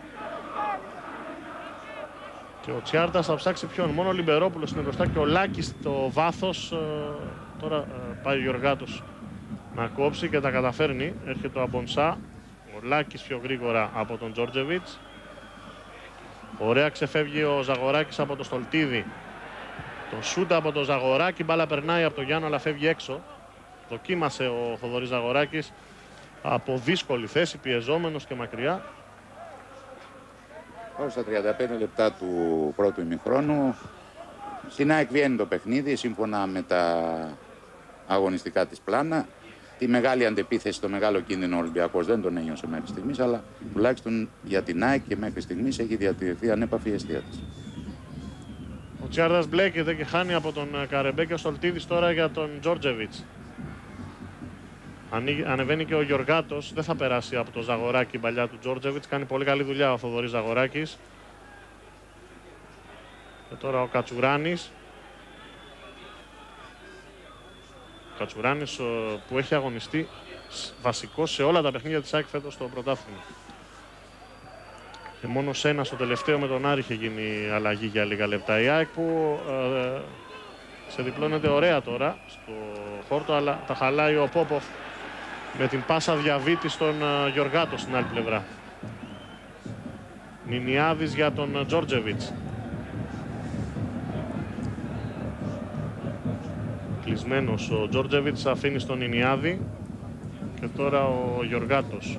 Και ο Τσιάρτας θα ψάξει ποιον? Μόνο ο Λιμπερόπουλος είναι μπροστά και ο Λάκης στο βάθος. Τώρα πάει ο Γιωργάτος να κόψει και τα καταφέρνει. Έρχεται ο Αμπονσά. Ο Λάκης πιο γρήγορα από τον Τζόρτζεβιτς. Ωραία ξεφεύγει ο Ζαγοράκης από το Στολτίδη. Το σούτ από το Ζαγοράκη. Μπάλα περνάει από τον Γιάννο αλλά φεύγει έξω. Δοκίμασε ο Θοδωρής Ζαγοράκης από δύσκολη θέση, πιεζόμενος και μακριά. Ως στα 35 λεπτά του πρώτου ημιχρόνου στην ΑΕΚ βγαίνει το παιχνίδι σύμφωνα με τα αγωνιστικά της πλάνα. τη μεγάλη αντεπίθεση, το μεγάλο κίνδυνο ο Ολυμπιακός δεν τον ένιωσε μέχρι στιγμής, αλλά τουλάχιστον για την ΑΕΚ και μέχρι στιγμής έχει διατηρηθεί ανέπαφη η αιστεία της. Ο Τσιάρτας μπλέκεται και χάνει από τον Καρεμπέ και ο Στολτίδης τώρα για τον Τζόρτζεβιτς. Ανεβαίνει και ο Γιωργάτος, δεν θα περάσει από το Ζαγοράκη η παλιά του Τζόρτζεβιτς. Κάνει πολύ καλή δουλειά ο Θοδωρής Ζαγοράκης. Και τώρα ο Κατσουράνης. Ο Κατσουράνης που έχει αγωνιστεί βασικό σε όλα τα παιχνίδια της ΑΕΚ φέτος στο πρωτάθλημα. Και μόνο σε ένα στο τελευταίο με τον Άρη είχε γίνει αλλαγή για λίγα λεπτά. Η ΑΕΚ που σε διπλώνεται ωραία τώρα στο χόρτο, αλλά τα χαλάει ο Πόποφ με την πάσα διαβήτη στον Γιωργάτο στην άλλη πλευρά. Νινιάδης για τον Τζόρτζεβιτς. Κλεισμένος ο Τζόρτζεβιτς, αφήνει στον Νινιάδη και τώρα ο Γιωργάτος.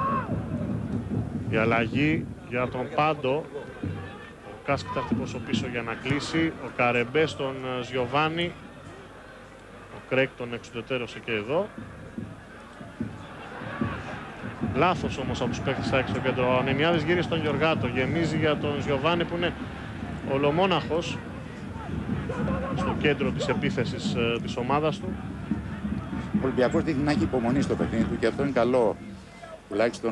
Η αλλαγή για τον Πάντο. Ο Κάσκ θα χτυπώσει πίσω για να κλείσει. Ο Καρεμπέ στον Ζιοβάνι. Ο Κρέκ τον εξουδετερώσε και εδώ. Λάθος όμως από τους παίκτες ΑΕΚ στο κέντρο. Ο Νινιάδης γύρισε στον Γιωργάτο. Γεμίζει για τον Ζιοβάνι που είναι ολομόναχος στο κέντρο της επίθεσης της ομάδας του. Ο Ολυμπιακός δείχνει να έχει υπομονή στο παιχνίδι του και αυτό είναι καλό, τουλάχιστον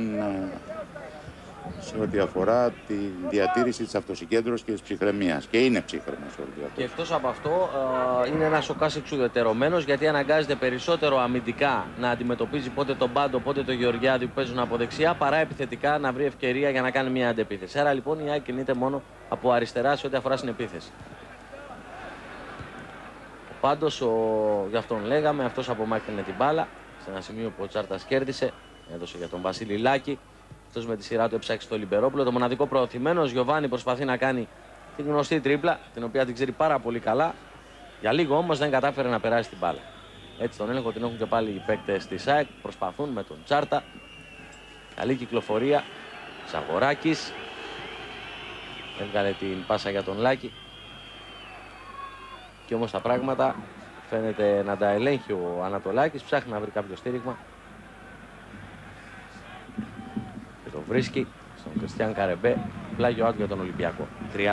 σε ό,τι αφορά τη διατήρηση της αυτοσυγκέντρωσης και της ψυχραιμίας. Και είναι ψυχραιμός ο Ολυμπιακός. Και εκτός από αυτό είναι ένας ο Κάς εξουδετερωμένος, γιατί αναγκάζεται περισσότερο αμυντικά να αντιμετωπίζει πότε τον Πάντο, πότε τον Γεωργιάδη που παίζουν από δεξιά, παρά επιθετικά να βρει ευκαιρία για να κάνει μια αντεπίθεση. Άρα λοιπόν η ΑΕΚ κινείται μόνο από αριστερά σε ό,τι αφορά στην επίθεση. Πάντως, γι' αυτόν λέγαμε, αυτός απομάκρυνε την μπάλα σε ένα σημείο που ο Τσάρτας κέρδισε, έδωσε για τον Βασίλη Λάκη. Αυτός με τη σειρά του έψαξε το Λιμπερόπουλο. Το μοναδικό προωθημένο, ο Γιωβάνι προσπαθεί να κάνει την γνωστή τρίπλα, την οποία την ξέρει πάρα πολύ καλά. Για λίγο όμως δεν κατάφερε να περάσει την μπάλα. Έτσι τον έλεγχο την έχουν και πάλι οι παίκτες της ΑΕΚ. Προσπαθούν με τον Τσάρτα. Καλή κυκλοφορία. Ζαγοράκης. Έβγαλε την πάσα για τον Λάκη. Και όμως τα πράγματα φαίνεται να τα ελέγχει ο Ανατολάκης. Ψάχνει να βρει κάποιο στήριγμα. Και το βρίσκει στον Κριστιαν Καρεμπέ. Πλάγιο out για τον Ολυμπιακό.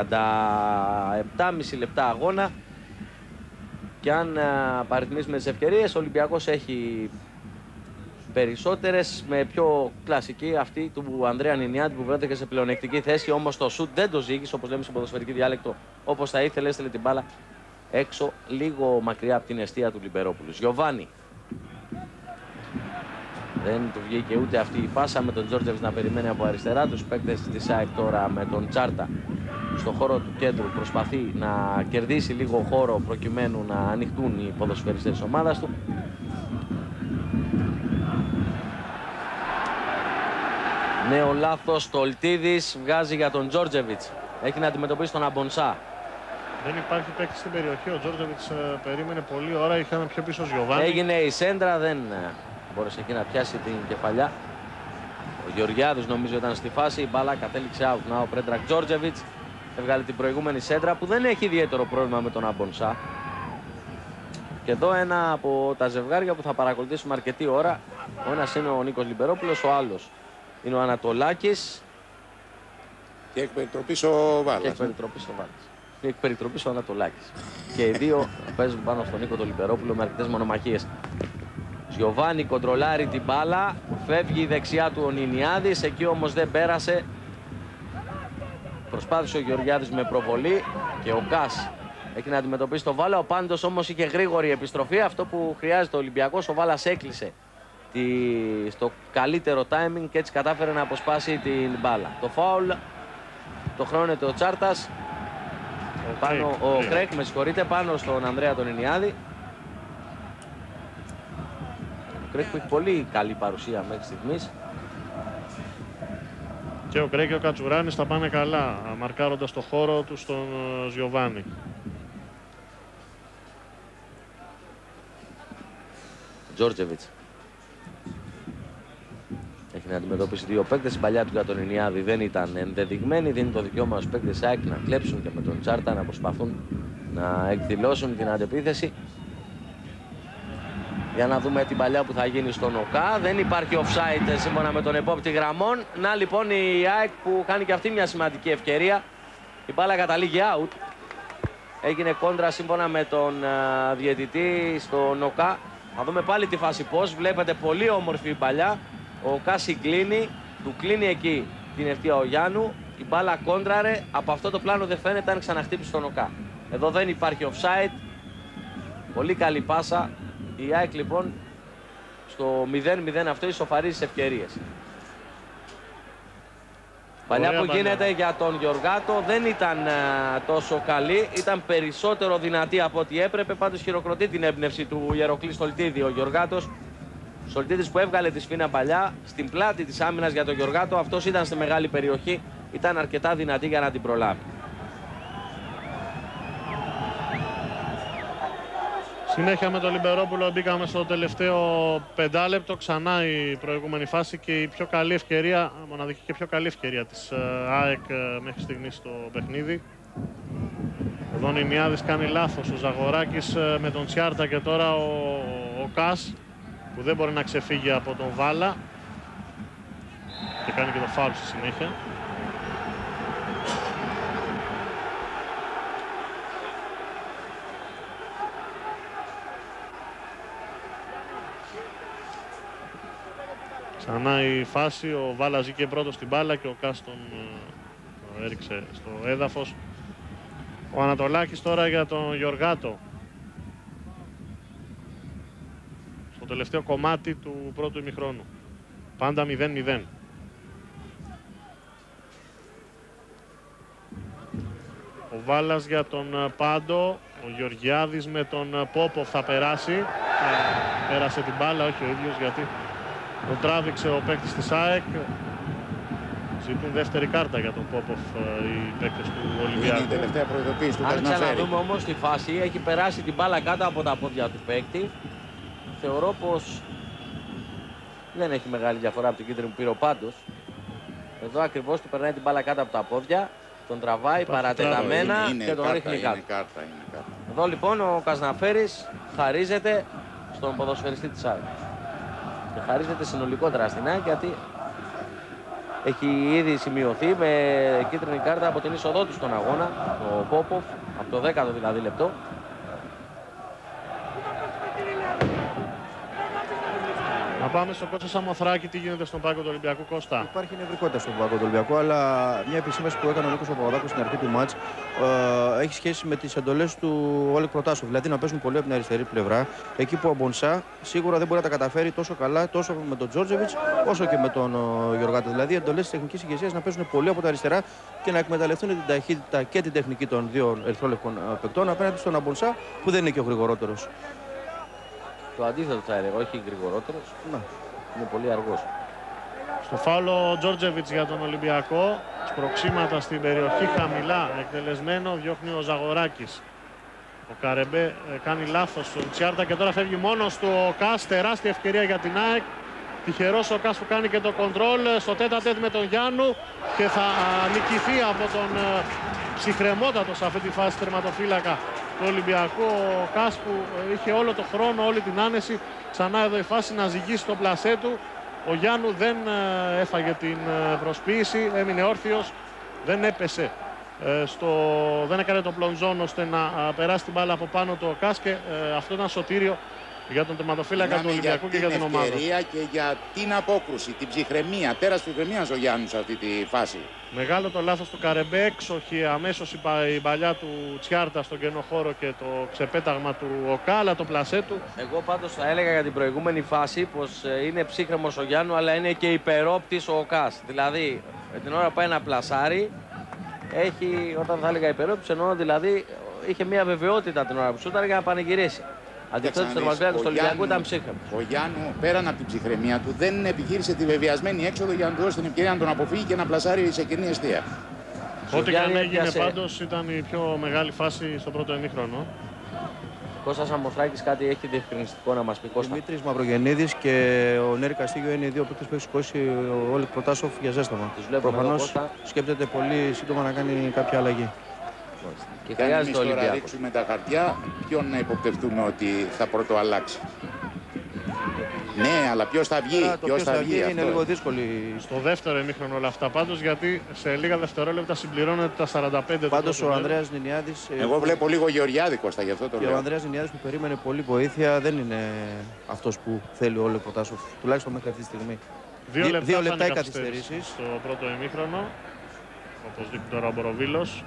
37,5 λεπτά αγώνα. Και αν παριθμίσουμε τις ευκαιρίες, ο Ολυμπιακός έχει περισσότερες, με πιο κλασική αυτή του Ανδρέα Νινιάδη που βρέθηκε σε πλεονεκτική θέση. Όμως το σουτ δεν το ζήγησε, όπως λέμε σε ποδοσφαιρική διάλεκτο, όπως θα ήθελε. Έστειλε την μπάλα έξω, λίγο μακριά από την εστία του Λιμπερόπουλου. Γιωβάνι. Δεν του βγήκε ούτε αυτή η πάσα, με τον Τζόρτζεβιτς να περιμένει από αριστερά. Τους παίκτες της ΑΕΚ τώρα με τον Τσάρτα στον χώρο του κέντρου προσπαθεί να κερδίσει λίγο χώρο προκειμένου να ανοιχτούν οι ποδοσφαιριστές της ομάδας του. Νέο λάθος, Στολτίδης βγάζει για τον Τζόρτζεβιτς. Έχει να αντιμετωπίσει τον Αμπονσά. Δεν υπάρχει παίκτη στην περιοχή. Ο Τζόρτζεβιτς περίμενε πολλή ώρα. Είχαν πιο πίσω Γιωβάνι. Έγινε η σέντρα, δεν μπόρεσε εκεί να πιάσει την κεφαλιά. Ο Γεωργιάδης νομίζω ήταν στη φάση. Η μπάλα κατέληξε out. Ο Πρέντρακ Τζόρτζεβιτς έβγαλε την προηγούμενη σέντρα που δεν έχει ιδιαίτερο πρόβλημα με τον Αμπονσά. Και εδώ ένα από τα ζευγάρια που θα παρακολουθήσουμε αρκετή ώρα. Ο ένας είναι ο Νίκος Λιμπερόπουλος, ο άλλος είναι ο Ανατολάκης. Και εκ περιτροπής ο Βάλας. Και εκ περιτροπής ο Ανατολάκης. Και οι δύο παίζουν πάνω στον Νίκο τον Λιμπερόπουλο με αρκετές μονομαχίες. Γιωβάνι κοντρολάρει την μπάλα. Φεύγει η δεξιά του ο Νινιάδης. Εκεί όμως δεν πέρασε. Προσπάθησε ο Γεωργιάδης με προβολή. Και ο Κάς έχει να αντιμετωπίσει το Βάλα. Ο Πάντος όμως είχε γρήγορη επιστροφή. Αυτό που χρειάζεται ο Ολυμπιακός. Ο Βάλας έκλεισε στο καλύτερο timing και έτσι κατάφερε να αποσπάσει την μπάλα. Το φάουλ το χρώνεται ο Τσάρτας. Ο Κρέκ, με συγχωρείτε, πάνω στον Ανδρέα τον Ινιάδη. Ο Κρέκ που έχει πολύ καλή παρουσία μέχρι στιγμής. Και ο Κρέκ και ο Κατσουράνης θα πάνε καλά, μαρκάροντας το χώρο του στον Ζιοβάνι. Τζόρτζεβιτς έχει να αντιμετωπίσει δύο παίκτες. Η παλιά του για τον Ινιάδη δεν ήταν ενδεδειγμένη. Δίνει το δικαίωμα στους παίκτες ΑΕΚ να κλέψουν και με τον Τσάρτα να προσπαθούν να εκδηλώσουν την αντεπίθεση. Η Για να δούμε την παλιά που θα γίνει στον ΟΚΑ. Δεν υπάρχει offside σύμφωνα με τον επόπτη γραμμών. Να λοιπόν η ΑΕΚ που κάνει και αυτή μια σημαντική ευκαιρία. Η μπάλα καταλήγει out. Έγινε κόντρα σύμφωνα με τον διαιτητή στον ΟΚΑ. Θα δούμε πάλι τη φάση πώς. Βλέπετε πολύ όμορφη η παλιά. Ο ΟΚΑ συγκλίνει. Του κλείνει εκεί την ευθεία ο Γιάννου. Η μπάλα κόντραρε. Από αυτό το πλάνο δεν φαίνεται αν ξαναχτύπησε τον ΟΚΑ. Εδώ δεν υπάρχει offside. Πολύ καλή πάσα. Η ΑΕΚ λοιπόν στο 0-0 αυτό ισοφαρίζει τις ευκαιρίες. Παλιά που γίνεται για τον Γιωργάτο δεν ήταν τόσο καλή, ήταν περισσότερο δυνατή από ό,τι έπρεπε. Πάντως χειροκροτεί την έμπνευση του Ιεροκλή Στολτίδη ο Γιωργάτος. Στολτίδης που έβγαλε τη σφήνα παλιά στην πλάτη της άμυνας για τον Γιωργάτο. Αυτός ήταν στη μεγάλη περιοχή, ήταν αρκετά δυνατή για να την προλάβει. Συνέχεια με τον Λιμπερόπουλο μπήκαμε στο τελευταίο 5 λεπτό. Ξανά η προηγούμενη φάση και η πιο καλή ευκαιρία, μοναδική και πιο καλή ευκαιρία της ΑΕΚ μέχρι στιγμή στο παιχνίδι. Εδώ ο Νινιάδης κάνει λάθος, ο Ζαγοράκης με τον Τσιάρτα και τώρα ο Κας που δεν μπορεί να ξεφύγει από τον Βάλα και κάνει και το φάουλ στη συνέχεια. Ξανά η φάση, ο Βάλας βγήκε πρώτος στην μπάλα και ο Κάς τον έριξε στο έδαφος. Ο Ανατολάκης τώρα για τον Γιωργάτο. Στο τελευταίο κομμάτι του πρώτου ημιχρόνου. Πάντα 0-0. Ο Βάλας για τον Πάντο. Ο Γεωργιάδης με τον Πόποφ θα περάσει. Πέρασε την μπάλα, όχι ο ίδιος γιατί τον τράβηξε ο παίκτης της ΑΕΚ. Ζητούν δεύτερη κάρτα για τον Πόποφ οι παίκτες του Ολυμπιακού. Είναι η τελευταία προειδοποίηση του Αν Κασναφέρη. ξαναδούμε όμως τη φάση, έχει περάσει την μπάλα κάτω από τα πόδια του παίκτη. Θεωρώ πως δεν έχει μεγάλη διαφορά από την κίτρινη που πήρε ο Πάντος. Εδώ ακριβώς του περνάει την μπάλα κάτω από τα πόδια, τον τραβάει παρατεταμένα και τον ρίχνει κάτω. Είναι κάρτα. Εδώ λοιπόν ο Κασναφέρης χαρίζεται στον ποδοσφαιριστή της ΑΕΚ. Και χαρίζεται συνολικότερα στην ΑΕΚ γιατί έχει ήδη σημειωθεί με κίτρινη κάρτα από την είσοδό του στον αγώνα, ο Πόποφ, από το 10ο δηλαδή λεπτό. Να πάμε στον Κώστα Σαμοθράκη, τι γίνεται στον πάγκο του Ολυμπιακού, Κώστα. Υπάρχει νευρικότητα στον πάγκο του Ολυμπιακού, αλλά μια επισήμαση που έκανε ο Νίκος Παπαδάκος στην αρχή του μάτς έχει σχέση με τις εντολές του Όλεκ Προτάσοφ. Δηλαδή να παίζουν πολύ από την αριστερή πλευρά, εκεί που ο Μπονσά σίγουρα δεν μπορεί να τα καταφέρει τόσο καλά τόσο με τον Τζόρτζεβιτς όσο και με τον Γιωργάτο. Δηλαδή οι εντολές της τεχνικής ηγεσίας να παίζουν πολύ από τα αριστερά και να εκμεταλλευτούν την ταχύτητα και την τεχνική των δύο ερυθρόλευκων παικτών απέναντι στον Αμπονσά που δεν είναι και ο γρηγορότερος. Το αντίθετο θα έλεγα, όχι γρηγορότερος. Ναι. Είναι πολύ αργός. Στο φάουλο ο Τζόρτζεβιτς για τον Ολυμπιακό. Σπροξήματα στην περιοχή χαμηλά εκτελεσμένο, διώχνει ο Ζαγοράκης. Ο Καρεμπέ κάνει λάθος στον Τσιάρτα και τώρα φεύγει μόνος του ο Κας. Τεράστια ευκαιρία για την ΑΕΚ. Τυχερός ο Κας που κάνει και το κοντρόλ στο τέτα-τέτ με τον Γιάννου και θα νικηθεί από τον ψυχρεμότατο σε αυτή τη φάση τερματοφύλακα του Ολυμπιακού. Ο Κας που είχε όλο το χρόνο, όλη την άνεση. Ξανά εδώ η φάση να ζυγίσει το πλασέ του. Ο Γιάννου δεν έφαγε την προσποίηση, έμεινε όρθιος, δεν έπεσε. Δεν έκανε τον πλονζόν ώστε να περάσει την μπάλα από πάνω του ο Κας και αυτό ήταν σωτήριο για τον τερματοφύλακα του Ολυμπιακού και για την ομάδα. Την ευκαιρία και για την απόκρουση, την ψυχραιμία, τέρας ψυχραιμίας ο Γιάννους σε αυτή τη φάση. Μεγάλο το λάθος του Καρεμπέ, έξοχη αμέσως η παλιά του Τσιάρτα στον κενό χώρο και το ξεπέταγμα του ΟΚΑ, αλλά το πλασέ του. Εγώ πάντως θα έλεγα για την προηγούμενη φάση πως είναι ψύχρεμος ο Γιάννου, αλλά είναι και υπερόπτης ο ΟΚΑΣ. Δηλαδή, την ώρα που πάει να πλασάρει, έχει, όταν θα έλεγα υπερόπτης, εννοώ δηλαδή, είχε μια βεβαιότητα την ώρα που σούταρε για να πανηγυρίσει. Αντιθέτως, το τερματοφύλακα του Ολυμπιακού ήταν ψύχρεμος. Ο Γιάννου, πέραν από την ψυχραιμία του, δεν επιχείρησε τη βεβαιασμένη έξοδο για να του δώσει την ευκαιρία να τον αποφύγει και να πλασάρει σε κοινή εστία. Ό,τι και αν έγινε πάντως ήταν η πιο μεγάλη φάση στο πρώτο ημίχρονο. Κώστας Σαμοθράκης κάτι έχει διευκρινιστικό να μας πει, Κώστα? Δημήτρης Μαυρογεννίδης και ο Νέρη Καστίγιο είναι οι δύο παίκτες που έχει σηκώσει ο Όλεκ Προτάσοφ για ζέσταμα. Προφανώς σκέπτεται πολύ σύντομα να κάνει κάποια αλλαγή. Και αν εμείς τώρα ρίξουμε τα χαρτιά, ποιον να υποπτευτούμε ότι θα πρωτοαλλάξει? Ναι, αλλά ποιος θα βγει, Ποιος θα βγει είναι αυτό. λίγο δύσκολη. Στο δεύτερο ημίχρονο όλα αυτά πάντως, γιατί σε λίγα δευτερόλεπτα συμπληρώνεται τα 45. Πάντως ο Ανδρέας Νινιάδης. Εγώ βλέπω λίγο Γεωργιάδη, Κώστα, γι' αυτό το Και λέω. ο Ανδρέας Νινιάδης που περίμενε πολύ βοήθεια δεν είναι αυτός που θέλει ο Όλεγ Προτάσοφ, τουλάχιστον μέχρι αυτή τη στιγμή. 2 λεπτά οι καθυστερήσεις καθυστερήσεις. στο πρώτο ημίχρονο, όπως δείχνει τώρα ο Μποροβίλος.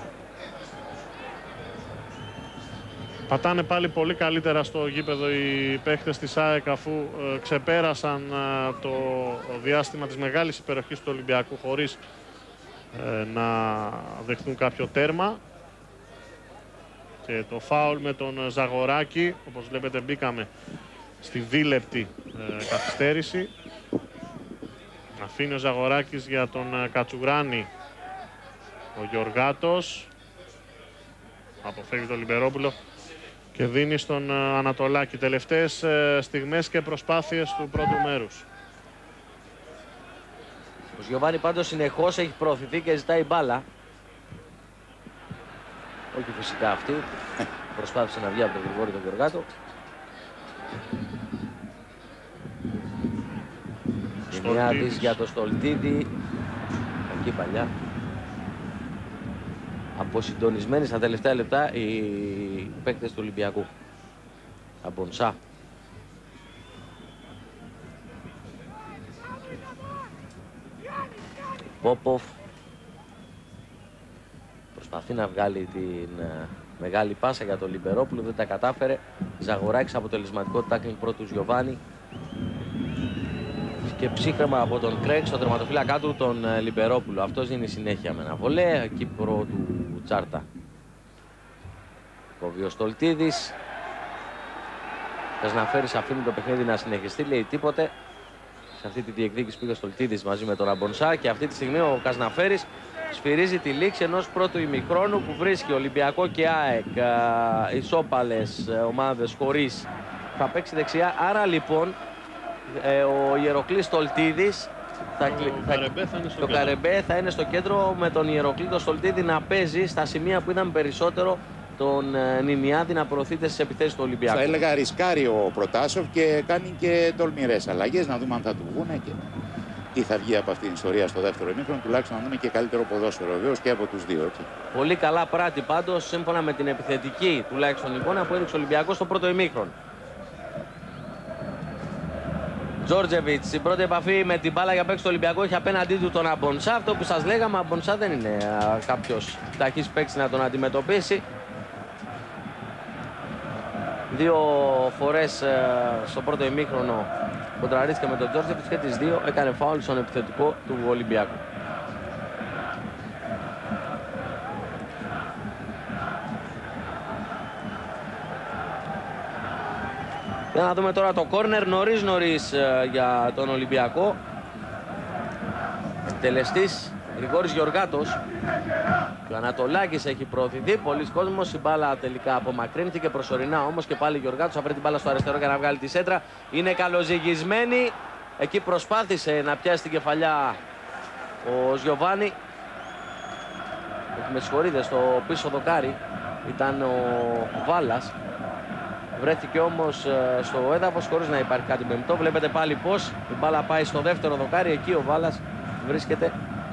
Πατάνε πάλι πολύ καλύτερα στο γήπεδο οι παίχτες της ΑΕΚ, αφού ξεπέρασαν το διάστημα της μεγάλης υπεροχής του Ολυμπιακού χωρίς να δεχτούν κάποιο τέρμα. Και το φάουλ με τον Ζαγοράκη, όπως βλέπετε μπήκαμε στη δίλεπτη καθυστέρηση. Αφήνει ο Ζαγοράκης για τον Κατσουράνη ο Γιωργάτος. Αποφεύγει τον Λιμπερόπουλο και δίνει στον Ανατολάκη. Τελευταίες στιγμές και προσπάθειες του πρώτου μέρους. Ο Γιωβάνι πάντως συνεχώς έχει προωθηθεί και ζητάει μπάλα. Όχι φυσικά αυτή. Προσπάθησε να βγει από τον Γρηγόρη τον Γιωργάτο. Νινιάδης για το Στολτίδη. Εκεί παλιά. Αποσυντονισμένοι στα τελευταία λεπτά οι παίκτες του Ολυμπιακού. Αμπονσά. Πόποφ. Προσπαθεί να βγάλει την μεγάλη πάσα για τον Λιμπερόπουλο, δεν τα κατάφερε. Ζαγοράκης αποτελεσματικό τάκλινγκ πρώτου Γιωβάνι. Και ψύχρεμα από τον Κρέκ στο τερματοφύλακά του τον Λιμπερόπουλο. Αυτός δίνει συνέχεια με ένα βολέ. Εκεί πρώτου Τσάρτα. Κόβει ο Στολτίδης. Κασναφέρης αφήνει το παιχνίδι να συνεχιστεί, λέει τίποτε. Σε αυτή τη διεκδίκηση πήγε ο Στολτίδης μαζί με τον Αμπονσά και αυτή τη στιγμή ο Κασναφέρης σφυρίζει τη λήξη ενός πρώτου ημικρόνου που βρίσκει Ολυμπιακό και ΑΕΚ ισόπαλες ομάδες χωρίς. Θα παίξει δεξιά, άρα λοιπόν ο Ιεροκλής Στολτίδης το Καρεμπέ θα είναι στο κέντρο, με τον Ιεροκλή το Στολτίδη να παίζει στα σημεία που είδαμε περισσότερο τον Νινιάδη να προωθείται στις επιθέσεις του Ολυμπιακού. Θα έλεγα ρισκάρει ο Προτάσοφ και κάνει και τολμηρές αλλαγές, να δούμε αν θα του βγουν και τι θα βγει από αυτήν την ιστορία στο δεύτερο ημίχρονο, τουλάχιστον να δούμε και καλύτερο ποδόσφαιρο βεβαίως και από τους δύο. Έτσι. Πολύ καλά πράτη πάντως, σύμφωνα με την επιθετική τουλάχιστον εικόνα που έδειξε ο Ολυμπιακός στο πρώτο ημίχρονο. Τζόρτζεβιτς, στην πρώτη επαφή με την μπάλα για παίξει του Ολυμπιακού, έχει απέναντί του τον Αμπονσά. Αυτό που σας λέγαμε, ο Αμπονσά δεν είναι κάποιος ταχύς παίκτης να τον αντιμετωπίσει. Δύο φορές στο πρώτο ημίχρονο κοντραρίστηκε με τον Τζόρτζεβιτς και τις δύο έκανε φάουλ στον επιθετικό του Ολυμπιακού. Για να δούμε τώρα το κόρνερ νωρίς για τον Ολυμπιακό. Εκτελεστής Γρηγόρης Γιωργάτος. Ο Ανατολάκης έχει προωθηθεί, πολλοί κόσμος, η μπάλα τελικά απομακρύνθηκε προσωρινά όμως και πάλι Γιωργάτος θα βρει την μπάλα στο αριστερό για να βγάλει τη σέντρα. Είναι καλοζυγισμένη, εκεί προσπάθησε να πιάσει την κεφαλιά ο Γιωβάνι. Με συγχωρείτε, στο πίσω δοκάρι ήταν ο Βάλας. Βρέθηκε όμως στο έδαφος χωρίς να υπάρχει κάτι μπεμπτό. Βλέπετε πάλι πως η μπάλα πάει στο δεύτερο δοκάρι. Εκεί ο Βάλας βρίσκεται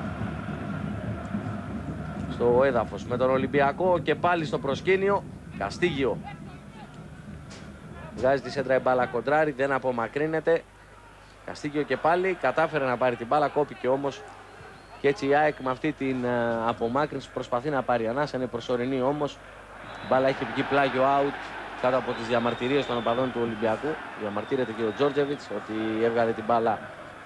στο έδαφος. Με τον Ολυμπιακό και πάλι στο προσκήνιο. Καστίγιο. Βγάζει τη σέντρα η μπάλα κοντράρι, δεν απομακρύνεται. Καστίγιο και πάλι κατάφερε να πάρει την μπάλα, κόπηκε όμως. Και έτσι η ΑΕΚ με αυτή την απομάκρυνση προσπαθεί να πάρει ανάσα. Είναι προσωρινή όμως. Η μπάλα έχει βγει πλάγιο out. Κάτω από τις διαμαρτυρίες των οπαδών του Ολυμπιακού. Διαμαρτύρεται και ο Τζόρτζεβιτς ότι έβγαλε την μπάλα.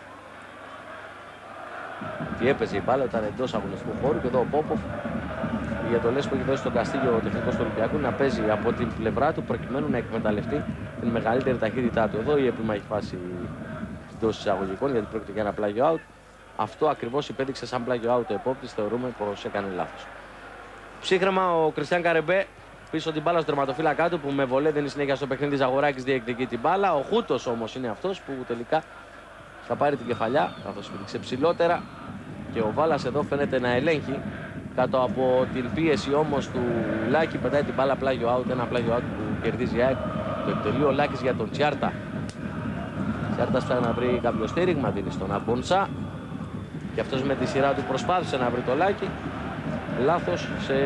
Τι έπαιζε η μπάλα, ήταν εντός αγωνιστικού χώρου. Και εδώ ο Πόποφ, οι εντολές που έχει δώσει στον Καστίγιο ο τεχνικός του Ολυμπιακού, να παίζει από την πλευρά του προκειμένου να εκμεταλλευτεί την μεγαλύτερη ταχύτητά του. Εδώ η έπιμα έχει φάσει εντός εισαγωγικών γιατί πρόκειται για ένα πλάγιο out. Αυτό ακριβώς υπέδειξε σαν πλάγιο out ο επόπτης. Θεωρούμε πως έκανε λάθος. Ψύχρεμα ο Κριστιαν Καρεμπέ. Πίσω την μπάλα στο τερματοφύλακά του που με βολέ δεν είναι συνέχεια στο παιχνίδι. Ζαγοράκης διεκδικεί την μπάλα. Ο Χούτος όμως είναι αυτός που τελικά θα πάρει την κεφαλιά καθώς πήδηξε ψηλότερα. Και ο Βάλας εδώ φαίνεται να ελέγχει κάτω από την πίεση όμως του Λάκη. Πετάει την μπάλα πλάγιο out. Ένα πλάγιο out που κερδίζει η ΑΕΚ. Το εκτελεί ο Λάκης για τον Τσιάρτα. Τσιάρτας ψάχνει να βρει κάποιο στήριγμα, δίνει στον Αμπονσά. Και αυτός με τη σειρά του προσπάθησε να βρει το Λάκη. Λάθος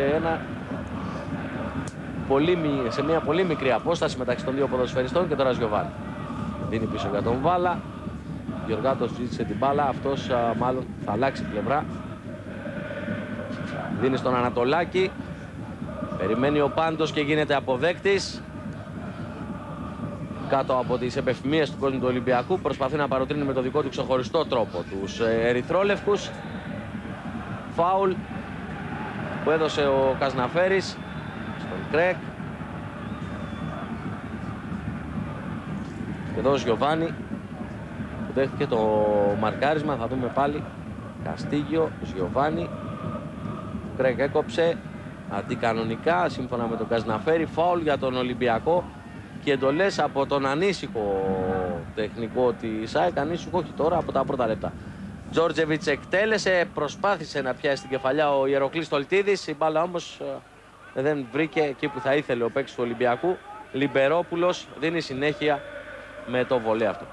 σε μια πολύ μικρή απόσταση μεταξύ των δύο ποδοσφαιριστών και τώρα Γιωβάνι. Δίνει πίσω για τον Βάλα. Γιωργάτος ζήτησε την μπάλα, αυτός μάλλον θα αλλάξει πλευρά. Δίνει στον Ανατολάκη. Περιμένει ο Πάντος και γίνεται αποδέκτης. Κάτω από τις επεφημίες του κόσμου του Ολυμπιακού προσπαθεί να παροτρύνει με το δικό του ξεχωριστό τρόπο τους ερυθρόλευκους. Φάουλ που έδωσε ο Κασναφέρης στον Κρέκ. Και εδώ ο Γιωβάνι που δέχτηκε το μαρκάρισμα. Θα δούμε πάλι Καστίγιο, Γιωβάνι. Κρέκ έκοψε αντικανονικά σύμφωνα με τον Κασναφέρη. Φάουλ για τον Ολυμπιακό και εντολές από τον ανήσυχο τεχνικό της ΑΕΚ. Ανήσυχο όχι τώρα, από τα πρώτα λεπτά. Τζόρτζεβιτς εκτέλεσε, προσπάθησε να πιάσει την κεφαλιά ο Ιεροκλής Στολτίδης. Η μπάλα όμως δεν βρήκε εκεί που θα ήθελε ο παίκτης του Ολυμπιακού. Λιμπερόπουλος δίνει συνέχεια με το βολέ αυτό.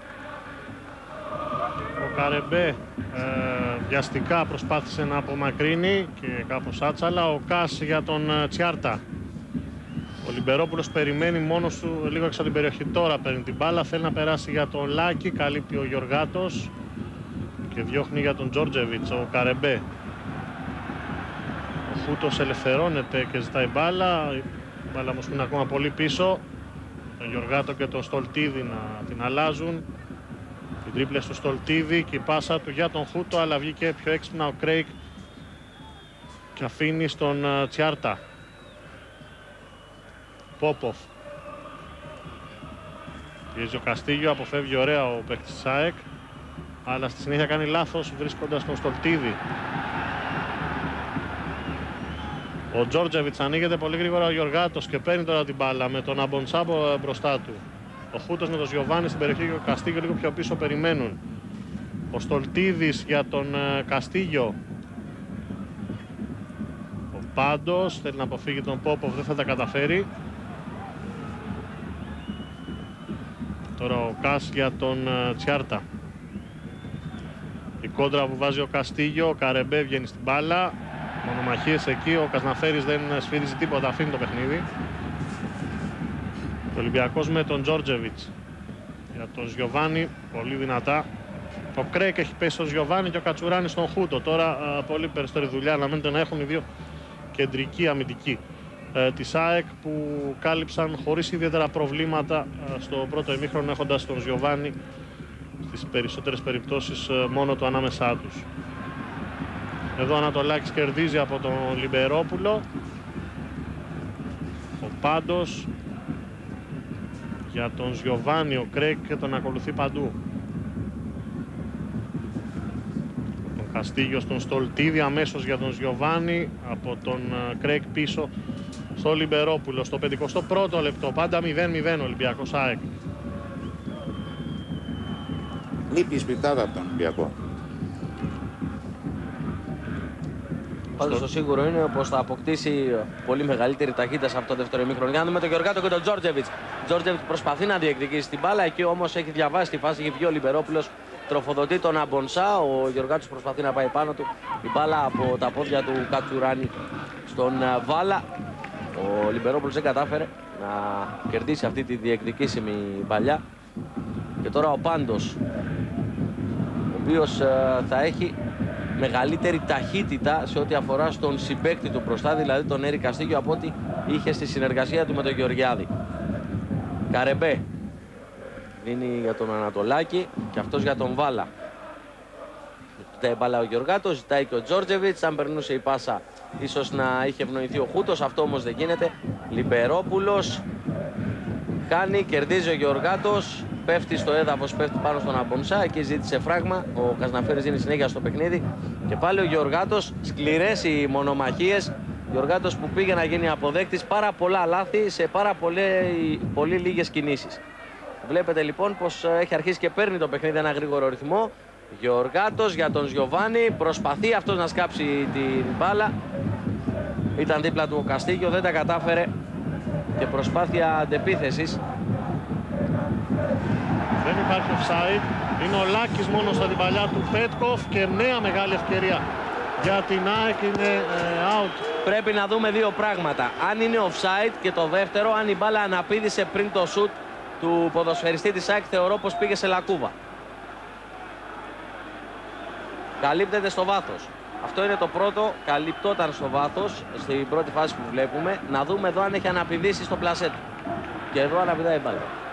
Ο Καρεμπέ βιαστικά προσπάθησε να απομακρύνει και κάπως άτσαλα. Ο Κάς για τον Τσιάρτα. Ο Λιμπερόπουλος περιμένει μόνος του λίγο έξω από την περιοχή. Τώρα παίρνει την μπάλα, θέλει να περάσει για τον Λάκη. Καλύπτει ο Γιωργάτος και διώχνει για τον Τζόρτζεβιτς ο Καρεμπέ. Ο Χούτος ελευθερώνεται και ζητάει μπάλα. Η μπάλα όμως είναι ακόμα πολύ πίσω. Τον Γιωργάτο και τον Στολτίδη να την αλλάζουν. Οι τρίπλες του Στολτίδη και η πάσα του για τον Χούτο, αλλά βγήκε πιο έξυπνα ο Κρέικ και αφήνει στον Τσιάρτα. Πόποφ. Πιέζει ο Καστίγιο, αποφεύγει ωραία ο παίκτης της ΑΕΚ, αλλά στη συνέχεια κάνει λάθος βρίσκοντας τον Στολτίδη. Ο Τζόρτζεβιτς ανοίγεται πολύ γρήγορα ο Γιωργάτος και παίρνει τώρα την μπάλα με τον Αμποντσάμπο μπροστά του. Ο Χούτος με τον Γιωβάνι στην περιοχή και ο Καστίγιο λίγο πιο πίσω περιμένουν. Ο Στολτίδης για τον Καστίγιο. Ο Πάντος θέλει να αποφύγει τον Πόποφ, δεν θα τα καταφέρει. Τώρα ο Κάς για τον Τσιάρτα. Η κόντρα που βάζει ο Καστίγιο, ο Καρεμπέ βγαίνει στην μπάλα. Μονομαχίες εκεί, ο Κασναφέρης δεν σφυρίζει τίποτα, αφήνει το παιχνίδι. Ο Ολυμπιακός με τον Τζόρτζεβιτς. Για τον Γιωβάνι, πολύ δυνατά. Ο Κρέκ έχει πέσει στον Γιωβάνι και ο Κατσουράνης στον Χούτο. Τώρα πολύ περισσότερη δουλειά αναμένεται να έχουν οι δύο κεντρικοί αμυντικοί της ΑΕΚ που κάλυψαν χωρίς ιδιαίτερα προβλήματα στο πρώτο ημίχρονο, έχοντας τον Γιωβάνι στις περισσότερες περιπτώσεις μόνο το ανάμεσά τους. Εδώ ο Ανατολάκης κερδίζει από τον Λιμπερόπουλο. Ο Πάντος για τον Γιωβάνι, ο Κρέκ και τον ακολουθεί παντού. Τον Καστίγιο στον Στολτίδη, αμέσως για τον Γιωβάνι, από τον Κρέκ πίσω στο Λιμπερόπουλο. Στο 51ο λεπτό, πάντα 0-0 Ολυμπιακός ΑΕΚ. Λείπει η σπιρτάδα από τον Ολυμπιακό. Πάντως το σίγουρο είναι πως θα αποκτήσει πολύ μεγαλύτερη ταχύτητα σε αυτό το δεύτερο ημίχρονο. Για να δούμε τον Γιωργάτο και τον Τζόρτζεβιτς. Τζόρτζεβιτς προσπαθεί να διεκδικήσει την μπάλα, εκεί όμως έχει διαβάσει τη φάση, έχει βγει ο Λιμπερόπουλος, τροφοδοτεί τον Αμπονσά. Ο Γιωργάτος προσπαθεί να πάει πάνω του. Η μπάλα από τα πόδια του Κατσουράνη στον Βάλα. Ο Λιμπερόπουλος δεν κατάφερε να κερδίσει αυτή τη διεκδικήσιμη παλιά. Και τώρα ο Πάντος, ο οποίος θα έχει μεγαλύτερη ταχύτητα σε ό,τι αφορά στον συμπαίκτη του μπροστά, δηλαδή τον Έρη Καστίγιο, από ό,τι είχε στη συνεργασία του με τον Γεωργιάδη. Καρεμπέ δίνει για τον Ανατολάκη και αυτός για τον Βάλα. Ζητάει μπάλα ο Γιωργάτος, ζητάει και ο Τζόρτζεβιτς. Αν περνούσε η πάσα ίσως να είχε ευνοηθεί ο Χούτος, αυτό όμως δεν γίνεται. Λιμπερόπουλος κάνει, κερδίζει ο Γιωργάτος, πέφτει στο έδαφος, πέφτει πάνω στον Αμπονσά, εκεί ζήτησε φράγμα. Ο Κασναφέρης δίνει συνέχεια στο παιχνίδι και πάλι ο Γιωργάτος, σκληρές οι μονομαχίες. Γιωργάτος που πήγε να γίνει αποδέκτης, πάρα πολλά λάθη σε πάρα πολύ λίγες κινήσεις. Βλέπετε λοιπόν πως έχει αρχίσει και παίρνει το παιχνίδι ένα γρήγορο ρυθμό. Γιωργάτος για τον Γιωβάνι, προσπαθεί αυτός να σκάψει την μπάλα. Ήταν δίπλα του ο Καστίγιο, δεν τα κατάφερε και προσπάθεια αντεπίθεσης. Δεν υπάρχει offside. Είναι ο Λάκης μόνο στα την παλιά του Πέτκοφ και νέα μεγάλη ευκαιρία για την ΑΕΚ, είναι out. Πρέπει να δούμε δύο πράγματα. Αν είναι offside και το δεύτερο, αν η μπάλα αναπήδησε πριν το σουτ του ποδοσφαιριστή της ΑΕΚ, θεωρώ πως πήγε σε λακκούβα. Καλύπτεται στο βάθος. Αυτό είναι το πρώτο. Καλυπτόταν στο βάθος στην πρώτη φάση που βλέπουμε. Να δούμε εδώ αν έχει αναπηδήσει στο πλασέ του. Και εδώ αναπηδάει η μπάλα.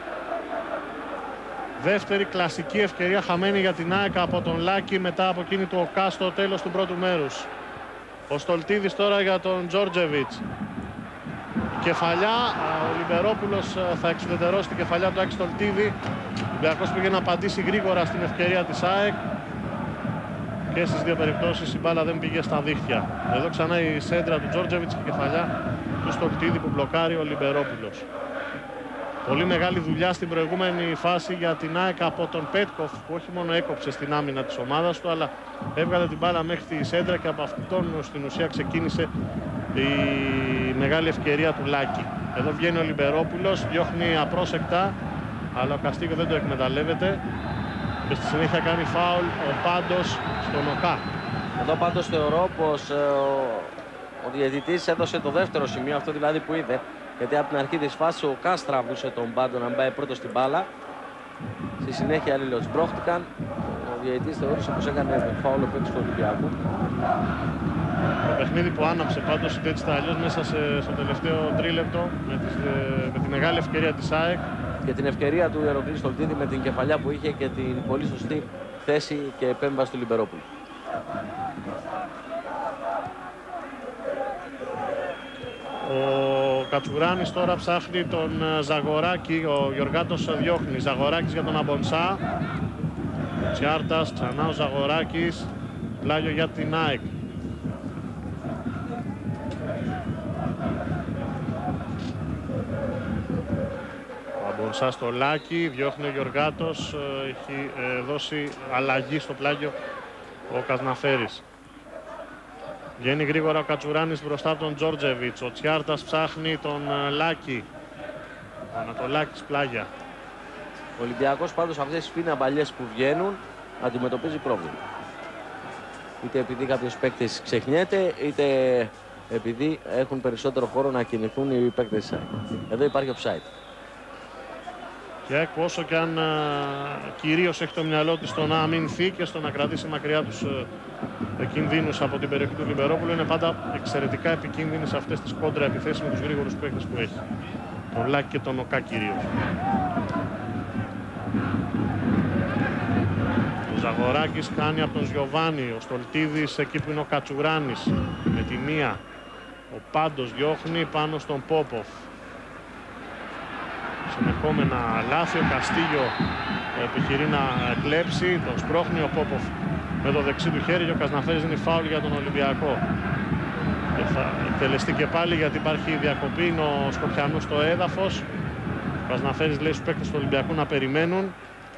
Δεύτερη κλασική ευκαιρία χαμένη για την ΑΕΚ από τον Λάκη μετά από εκείνη του ΟΚΑ στο τέλος του πρώτου μέρους. Ο Στολτίδης τώρα για τον Τζόρτζεβιτς. Κεφαλιά, ο Λιμπερόπουλος θα εξουδετερώσει την κεφαλιά του Άκη Στολτίδη. Ο Ολυμπιακός πήγε να απαντήσει γρήγορα στην ευκαιρία της ΑΕΚ. Και στις δύο περιπτώσεις η μπάλα δεν πήγε στα δίχτυα. Εδώ ξανά η σέντρα του Τζόρτζεβιτς και η κεφαλιά του Στολτίδη που μπλοκάρει ο Λιμπερόπουλος. Πολύ μεγάλη δουλειά στην προηγούμενη φάση για την ΑΕΚ από τον Πέτκοφ, που όχι μόνο έκοψε στην άμυνα της ομάδας του, αλλά έβγαλε την μπάλα μέχρι τη σέντρα και από αυτόν στην ουσία ξεκίνησε η μεγάλη ευκαιρία του Λάκη. Εδώ βγαίνει ο Λιμπερόπουλος, διώχνει απρόσεκτα, αλλά ο Καστίγιο δεν το εκμεταλλεύεται και στη συνέχεια κάνει φάουλ ο Πάντος στον ΟΚΑ. Εδώ πάντως θεωρώ πως ο διαιτητής έδωσε το δεύτερο σημείο, αυτό δηλαδή που είδε. Γιατί από την αρχή της φάσης ο Κάς τραβούσε τον Πάντο να πάει πρώτο στην μπάλα. Στη συνέχεια αλληλοσπρώχτηκαν. Ο διαιτητής θεώρησε πως έκανε φάουλ ο παίκτης του Ολυμπιακού. Το παιχνίδι που άναψε πάντως έτσι τα αλλιώς μέσα στο τελευταίο τρίλεπτο με τη μεγάλη ευκαιρία της ΑΕΚ. Και την ευκαιρία του Ιεροκλή Στολτίδη με την κεφαλιά που είχε και την πολύ σωστή θέση και επέμβαση του Λιμπερόπουλου. Ο Κατσουράνης τώρα ψάχνει τον Ζαγοράκη, ο Γιωργάτος διώχνει. Ζαγοράκης για τον Αμπονσά. Τσιάρτας, ξανά ο Ζαγοράκης. Πλάγιο για την ΑΕΚ. Ο Αμπονσά στο Λάκη, διώχνει ο Γιωργάτος. Έχει δώσει αλλαγή στο πλάγιο ο Κασναφέρης. Βγαίνει γρήγορα ο Κατσουράνης μπροστά από τον Τζόρτζεβιτς. Ο Τσιάρτας ψάχνει τον Λάκη. Ο Ανατολάκης πλάγια. Ο Ολυμπιακός πάντως αυτές τις πιναμπαλιές που βγαίνουν αντιμετωπίζει πρόβλημα. Είτε επειδή κάποιος παίκτης ξεχνιέται, είτε επειδή έχουν περισσότερο χώρο να κινηθούν οι παίκτες. Εδώ υπάρχει offside. Και όσο και αν κυρίως έχει το μυαλό της στο να αμυνθεί και στο να κρατήσει μακριά τους κινδύνους από την περιοχή του Λιμπερόπουλου, είναι πάντα εξαιρετικά επικίνδυνη σε αυτές τις κόντρα επιθέσεις με τους γρήγορους παίκτες που έχει. Τον Λάκη και τον ΟΚΑ κυρίως. Ο Ζαγοράκης κάνει από τον Γιωβάνι, ο Στολτίδης εκεί που είναι ο Κατσουράνης με τη μία. Ο Πάντος διώχνει πάνω στον Πόποφ. Συνεχόμενα λάθη, ο Καστίγιο επιχειρεί να κλέψει, τον σπρώχνει ο Πόποφ με το δεξί του χέρι και ο Κασναφέρης δίνει φάουλ για τον Ολυμπιακό. Και θα εκτελεστεί και πάλι γιατί υπάρχει διακοπή, είναι ο Σκοπιανός στο έδαφος. Ο Κασναφέρης λέει στους παίκτες του Ολυμπιακού να περιμένουν.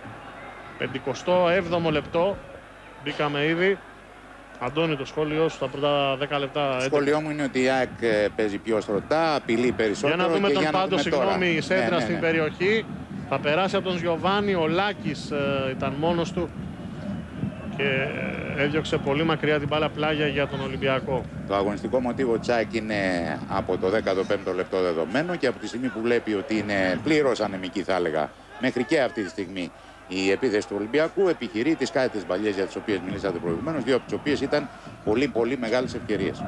57ο λεπτό, μπήκαμε ήδη. Αντώνη, το σχόλιο σου στα πρώτα 10 λεπτά. Το σχόλιο μου είναι ότι η ΑΕΚ παίζει πιο στρωτά, απειλεί περισσότερο. Για να δούμε τον Πάντο, συγγνώμη, η σέντρα ναι. στην περιοχή. Θα περάσει από τον Γιωβάνι, ο Λάκης ήταν μόνος του και έδιωξε πολύ μακριά την μπάλα πλάγια για τον Ολυμπιακό. Το αγωνιστικό μοτίβο της ΑΕΚ είναι από το 15ο λεπτό δεδομένο και από τη στιγμή που βλέπει ότι είναι πλήρως ανεμική, θα έλεγα, μέχρι και αυτή τη στιγμή η επίθεση του Ολυμπιακού, επιχειρεί τις κάθετες μπαλιές για τις οποίες μιλήσατε προηγουμένως, δύο από τις οποίες ήταν πολύ μεγάλες ευκαιρίες.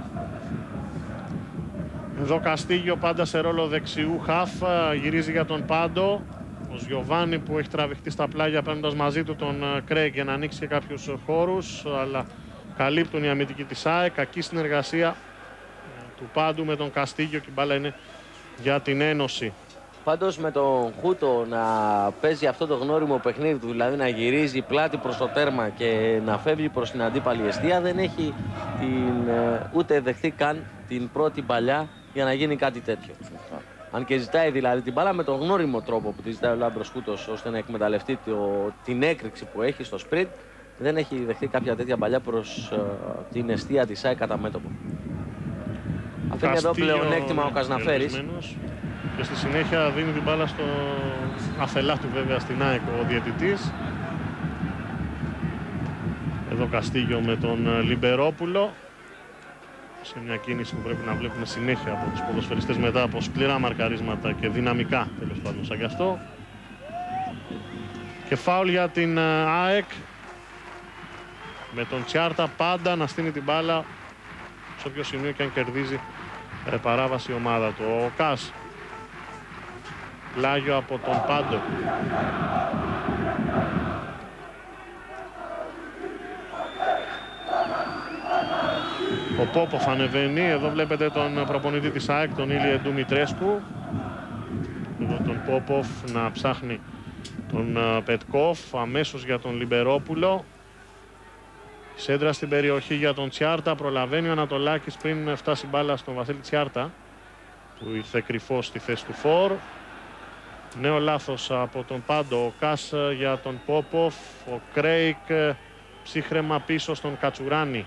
Εδώ Καστίγιο πάντα σε ρόλο δεξιού χαφ, γυρίζει για τον Πάντο. Ο Γιωβάνι που έχει τραβηχτεί στα πλάγια παίρνοντας μαζί του τον Κρέγκ για να ανοίξει και κάποιους χώρους, αλλά καλύπτουν οι αμυντικοί της ΑΕΚ. Κακή συνεργασία του Πάντου με τον Καστίγιο και η μπάλα είναι για την Ένωση. Πάντως με τον Χούτο να παίζει αυτό το γνώριμο παιχνίδι του, δηλαδή να γυρίζει πλάτη προς το τέρμα και να φεύγει προς την αντίπαλη εστία, δεν έχει ούτε δεχτεί καν την πρώτη παλιά για να γίνει κάτι τέτοιο. Αν και ζητάει δηλαδή την μπάλα με τον γνώριμο τρόπο που τη ζητάει ο Λάμπρος Χούτος ώστε να εκμεταλλευτεί την έκρηξη που έχει στο σπριντ, δεν έχει δεχτεί κάποια τέτοια παλιά προς την εστία της ΑΕΚ κατά μέτωπο. Αφήνει εδώ πλεονέκτημα ο Καζναφέρης. Και στη συνέχεια δίνει την μπάλα στο αφελάχτου βέβαια στην ΑΕΚ ο διαιτητής. Εδώ Καστίγιο με τον Λιμπερόπουλο. Σε μια κίνηση που πρέπει να βλέπουμε συνέχεια από τους ποδοσφαιριστές μετά από σκληρά μαρκαρίσματα και δυναμικά, τέλος πάντων, σαν κι αυτό. Και φάουλ για την ΑΕΚ, με τον Τσιάρτα πάντα να στείνει την μπάλα σε όποιο σημείο και αν κερδίζει παράβαση η ομάδα του. Ο Κας, πλάγιο από τον Πάντο. Ο Πόποφ ανεβαίνει, εδώ βλέπετε τον προπονητή της ΑΕΚ, τον Ήλιε Ντουμιτρέσκου. Εδώ τον Πόποφ να ψάχνει τον Πετκόφ, αμέσως για τον Λιμπερόπουλο. Σέντρα στην περιοχή για τον Τσιάρτα, προλαβαίνει ο Ανατολάκης πριν φτάσει μπάλα στον Βασίλη Τσιάρτα, που ήρθε κρυφός στη θέση του φορ. Νέο λάθος από τον Πάντο, ο Κάς για τον Πόποφ, ο Κρέικ ψύχρεμα πίσω στον Κατσουράνη.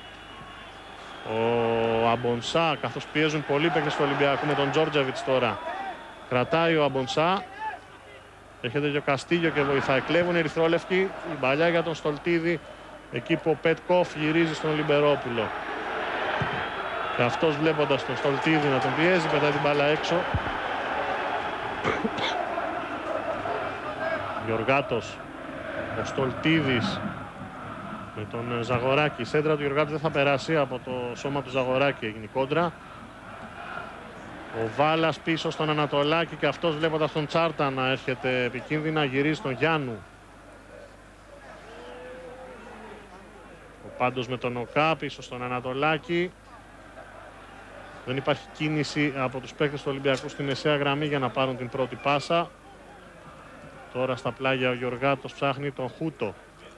Ο Αμπονσά, καθώς πιέζουν πολλοί παίκτες του Ολυμπιακού με τον Τζόρτζεβιτς τώρα. Κρατάει ο Αμπονσά. Έρχεται και ο Καστίγιο και βοηθάει. Κλέβουν οι ερυθρόλευκοι. Η παλιά για τον Στολτίδη. Εκεί που ο Πετκόφ γυρίζει στον Λιμπερόπουλο. Και αυτός βλέποντας τον Στολτίδη να τον πιέζει, πετάει την μπάλα έξω. Γιωργάτος, ο Στολτίδης με τον Ζαγοράκη. Η σέντρα του Γιωργάτου δεν θα περάσει από το σώμα του Ζαγοράκη, έγινε κόντρα. Ο Βάλας πίσω στον Ανατολάκη και αυτός βλέποντας τον Τσάρτα να έρχεται επικίνδυνα, γυρίζει στον Γιάννου. Ο Πάντος με τον Οκά πίσω στον Ανατολάκη. Δεν υπάρχει κίνηση από τους παίκτες του Ολυμπιακού στη μεσαία γραμμή για να πάρουν την πρώτη πάσα. Τώρα στα πλάγια ο Γιωργάτος ψάχνει τον Χούτο.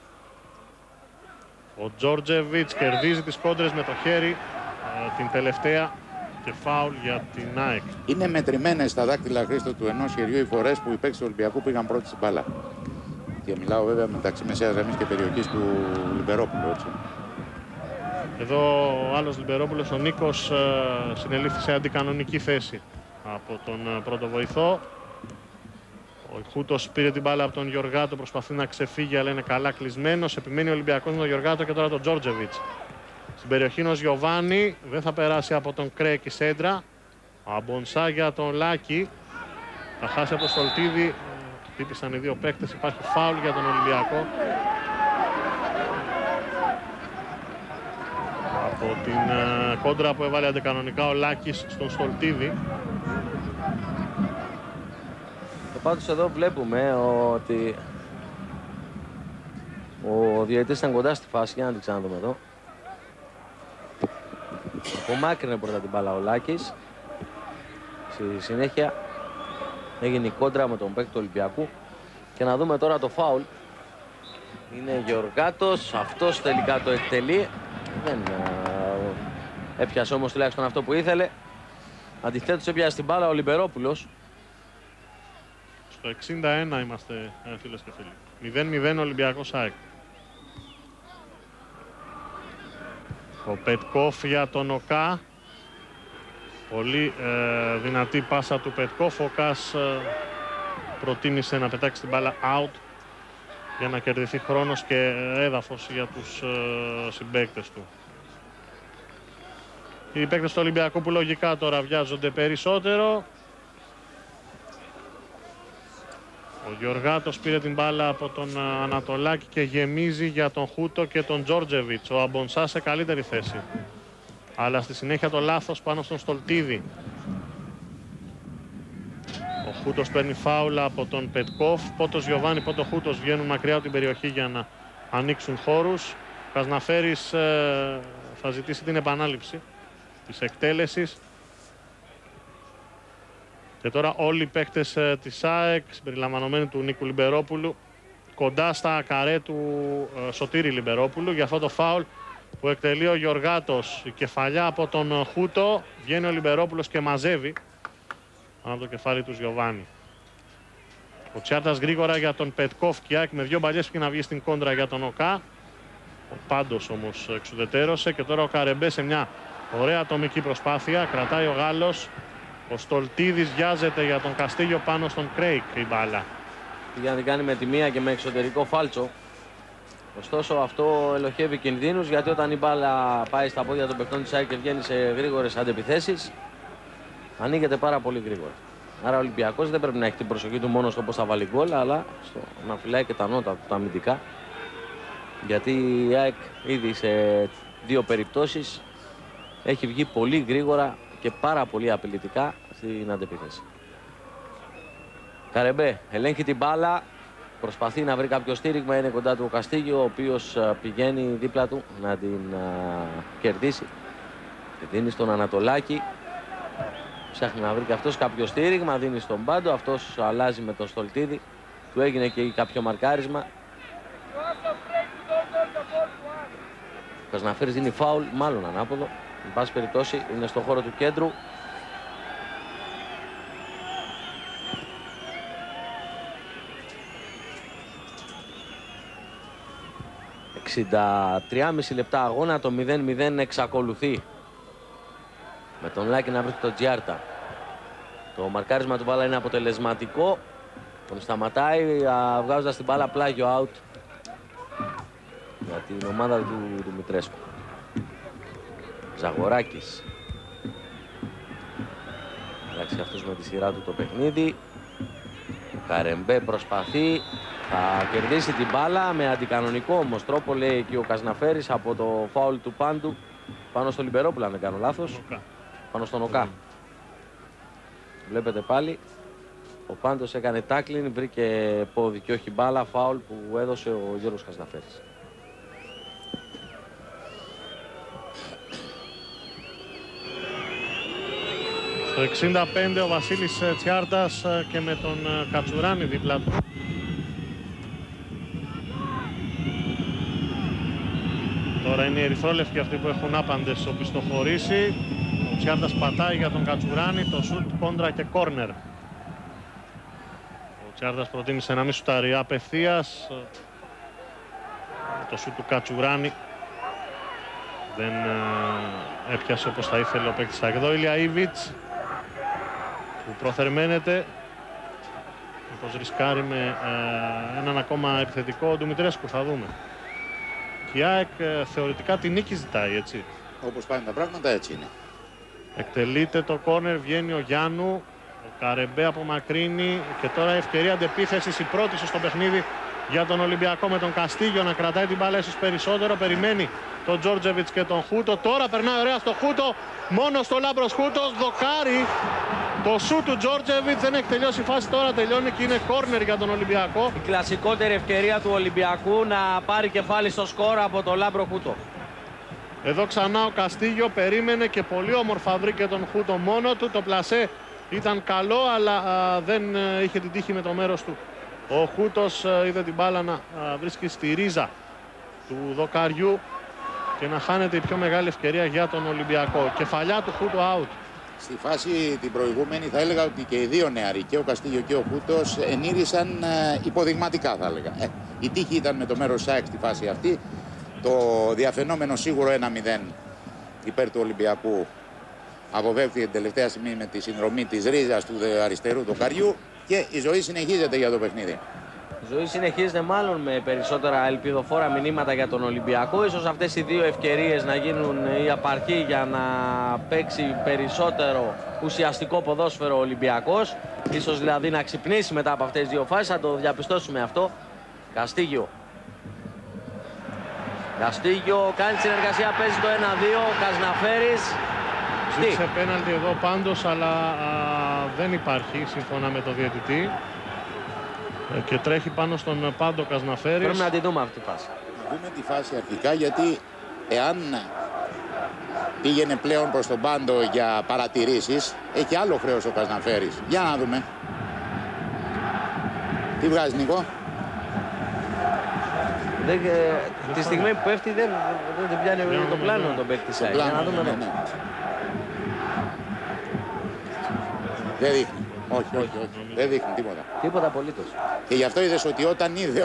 Ο Τζόρτζεβιτς κερδίζει τις κόντρες με το χέρι, την τελευταία, και φάουλ για την ΑΕΚ. Είναι μετρημένες στα δάκτυλα, Χρήστο, του ενός χεριού οι φορές που οι παίκτες του Ολυμπιακού πήγαν πρώτη στην μπάλα. Και μιλάω βέβαια μεταξύ μεσαίας γραμμής και περιοχής του Λιμπερόπουλου, έτσι. Εδώ ο άλλος Λιμπερόπουλος, ο Νίκος, συνελήφθη σε αντικανονική θέση από τον πρώτο βοηθό. Ο Χούτος πήρε την μπάλα από τον Γιωργάτο, προσπαθεί να ξεφύγει, αλλά είναι καλά κλεισμένος. Επιμένει ο Ολυμπιακός με τον Γιωργάτο και τώρα τον Τζόρτζεβιτς. Στην περιοχή είναι ο Γιωβάνι, δεν θα περάσει από τον Κρέκη σέντρα. Ο Αμπονσά για τον Λάκη. Θα χάσει από τον Στολτίδη. Χτύπησαν οι δύο παίκτες, υπάρχει φάουλ για τον Ολυμπιακό. Από την κόντρα που έβαλε αντικανονικά ο Λάκης στον Στολτίδη. Πάντως εδώ βλέπουμε ότι ο διαιτητής ήταν κοντά στη φάση, για να την ξαναδούμε εδώ. Απομάκρυνε πρώτα την μπάλα ο Λάκης. Στη συνέχεια έγινε η κόντρα με τον παίκτη του Ολυμπιακού. Και να δούμε τώρα το φάουλ. Είναι Γεωργάτος, αυτός τελικά το εκτελεί. Δεν έπιασε όμως τουλάχιστον αυτό που ήθελε. Αντιθέτως έπιασε την μπάλα ο Λιμπερόπουλος. Στο 61 είμαστε, φίλες και φίλοι. 0-0 Ολυμπιακός ΑΕΚ. Ο Πετκόφ για τον Οκά. Πολύ δυνατή πάσα του Πετκόφ. Ο Οκάς προτίμησε να πετάξει την μπάλα out για να κερδιθεί χρόνος και έδαφος για τους συμπαίκτες του. Οι παίκτες του Ολυμπιακού που λογικά τώρα βιάζονται περισσότερο. Ο Γιωργάτος πήρε την μπάλα από τον Ανατολάκη και γεμίζει για τον Χούτο και τον Τζόρτζεβιτς. Ο Αμπονσά σε καλύτερη θέση. Αλλά στη συνέχεια το λάθος πάνω στον Στολτίδη. Ο Χούτος παίρνει φάουλα από τον Πετκόφ. Πότος Γιωβάνι, πότο Χούτος βγαίνουν μακριά από την περιοχή για να ανοίξουν χώρους. Ο Καζναφέρης θα ζητήσει την επανάληψη της εκτέλεσης. Και τώρα όλοι οι παίκτες της ΑΕΚ, συμπεριλαμβανομένου του Νίκου Λιμπερόπουλου, κοντά στα καρέ του Σωτήρη Λιμπερόπουλου για αυτό το φάουλ που εκτελεί ο Γιωργάτος. Η κεφαλιά από τον Χούτο, βγαίνει ο Λιμπερόπουλος και μαζεύει από το κεφάλι του Γιωβάνι. Ο Τσιάρτας γρήγορα για τον Πετκόφ και ΑΕΚ με δύο μπαλιές που να βγει στην κόντρα για τον Οκά. Ο Πάντος όμως εξουδετερώσε και τώρα ο Καρεμπέ σε μια Ωραία ατομική προσπάθεια, κρατάει ο Γάλλος. Ο Στολτίδης βιάζεται για τον Καστίγιο πάνω στον Κρέικ η μπάλα. Για να την κάνει με τη μία και με εξωτερικό φάλτσο. Ωστόσο αυτό ελοχεύει κινδύνους, γιατί όταν η μπάλα πάει στα πόδια των παιχτών της ΑΕΚ και βγαίνει σε γρήγορες αντεπιθέσεις, ανοίγεται πάρα πολύ γρήγορα. Άρα ο Ολυμπιακός δεν πρέπει να έχει την προσοχή του μόνο στο πώς θα βάλει γκολ, αλλά στο να φυλάει και τα νότα του, τα αμυντικά. Γιατί η ΑΕΚ ήδη σε 2 περιπτώσεις έχει βγει πολύ γρήγορα και πάρα πολύ απειλητικά στην αντεπίθεση. Καρεμπέ ελέγχει την μπάλα, προσπαθεί να βρει κάποιο στήριγμα, είναι κοντά του ο Καστίγιο, ο οποίος πηγαίνει δίπλα του να την κερδίσει. Τη δίνει στον Ανατολάκη, ψάχνει να βρει και αυτός κάποιο στήριγμα, δίνει στον Πάντο, αυτός αλλάζει με τον Στολτίδη, του έγινε και κάποιο μαρκάρισμα. Ο Καζναφέρης δίνει φάουλ, μάλλον ανάποδο. Εν πάση περιπτώσει είναι στο χώρο του κέντρου. ...63,5 λεπτά αγώνα, το 0-0 εξακολουθεί. Με τον Λάκη να βρίσκει τον Τζιάρτα. Το μαρκάρισμα του μπάλα είναι αποτελεσματικό. Τον σταματάει βγάζοντας την μπάλα πλάγιο out για την ομάδα του Δημητρέσκου. Ζαγοράκης. Εντάξει, αυτός με τη σειρά του το παιχνίδι. Καρεμπέ προσπαθεί. Θα κερδίσει την μπάλα με αντικανονικό όμως τρόπο, λέει εκεί ο Καζναφέρης, από το φάουλ του Πάντου πάνω στο Λιμπερόπουλο, αν δεν κάνω λάθος. Πάνω στον Οκά. Βλέπετε πάλι. Ο Πάντος έκανε τάκλιν, βρήκε πόδι και όχι μπάλα, φάουλ που έδωσε ο Γιώργος Καζναφέρης. Στο 65 ο Βασίλης Τσιάρτας και με τον Κατσουράνη δίπλα του. Τώρα είναι οι ερυθρόλευκοι αυτοί που έχουν άπαντες οπισθοχωρήσει. Ο Τσιάρτας πατάει για τον Κατσουράνη, το σουτ κόντρα και κόρνερ. Ο Τσιάρτας προτίμησε να μην σουτάρει απευθείας. Το σουτ του Κατσουράνη δεν έπιασε όπως θα ήθελε ο παίκτης. Εδώ Ηλιαΐβιτς που προθερμαίνεται, μήπως ρισκάρει με έναν ακόμα επιθετικό. Ο Ντουμητρέσκου, θα δούμε. Και η ΑΕΚ θεωρητικά τη νίκη ζητάει, έτσι. Όπως πάνε τα πράγματα, έτσι είναι. Εκτελείται το κόρνερ, βγαίνει ο Γιάννου. Ο Καρεμπέ απομακρύνει και τώρα ευκαιρία αντεπίθεσης, η πρώτη στο παιχνίδι για τον Ολυμπιακό, με τον Καστίγιο να κρατάει την μπάλα ίσως περισσότερο. Περιμένει τον Τζόρτζεβιτς και τον Χούτο. Τώρα περνάει ωραία στο Χούτο, μόνο στο Λάμπρος Χούτος, δοκάρει. Το σου του Τζόρτζεβιτς, δεν έχει τελειώσει η φάση, τώρα τελειώνει και είναι κόρνερ για τον Ολυμπιακό. Η κλασικότερη ευκαιρία του Ολυμπιακού να πάρει κεφάλι στο σκορ από τον Λάμπρο Χούτο. Εδώ ξανά ο Καστίγιο περίμενε και πολύ όμορφα βρήκε τον Χούτο μόνο του. Το πλασέ ήταν καλό, αλλά δεν είχε την τύχη με το μέρος του. Ο Χούτος είδε την μπάλα να βρίσκει στη ρίζα του δοκαριού και να χάνεται η πιο μεγάλη ευκαιρία για τον Ολυμπιακό. Κεφαλιά του Χούτο out. Στη φάση την προηγούμενη θα έλεγα ότι και οι δύο νεαροί, και ο Καστίγιο και ο Χούτος, ενήρισαν υποδειγματικά, θα έλεγα. Η τύχη ήταν με το μέρος ΣΑΕΚ στη φάση αυτή. Το διαφαινόμενο σίγουρο 1-0 υπέρ του Ολυμπιακού αποβεύθηκε την τελευταία στιγμή με τη συνδρομή της ρίζας του αριστερού δοκαριού και η ζωή συνεχίζεται για το παιχνίδι. Η ζωή συνεχίζεται μάλλον με περισσότερα ελπιδοφόρα μηνύματα για τον Ολυμπιακό. Ίσως αυτές οι δύο ευκαιρίες να γίνουν η απαρχή για να παίξει περισσότερο ουσιαστικό ποδόσφαιρο ο Ολυμπιακός. Ίσως δηλαδή να ξυπνήσει μετά από αυτές τις δύο φάσεις. Θα το διαπιστώσουμε αυτό. Καστίγιο. Καστίγιο κάνει τη συνεργασία, παίζει το 1-2. Καζναφέρης. Ζήτησε πέναλτι εδώ πάντως, αλλά δεν υπάρχει σύμφωνα με το διαιτητή. Και τρέχει πάνω στον Πάντο Καζναφέρης. Πρέπει να τη δούμε αυτή τη φάση. Να δούμε τη φάση αρχικά, γιατί εάν πήγαινε πλέον προς τον Πάντο για παρατηρήσεις, έχει άλλο χρέος ο Καζναφέρης. Για να δούμε. Τι βγάζει, Νίκο? Τη στιγμή που πέφτει δεν πιάνει το πλάνο τον παίκτη της ΑΕΚ. Για να δούμε. Ναι. Δεν δείχνει. Όχι. Δεν δείχνει τίποτα. Τίποτα απολύτως. Και γι' αυτό είδες ότι όταν είδε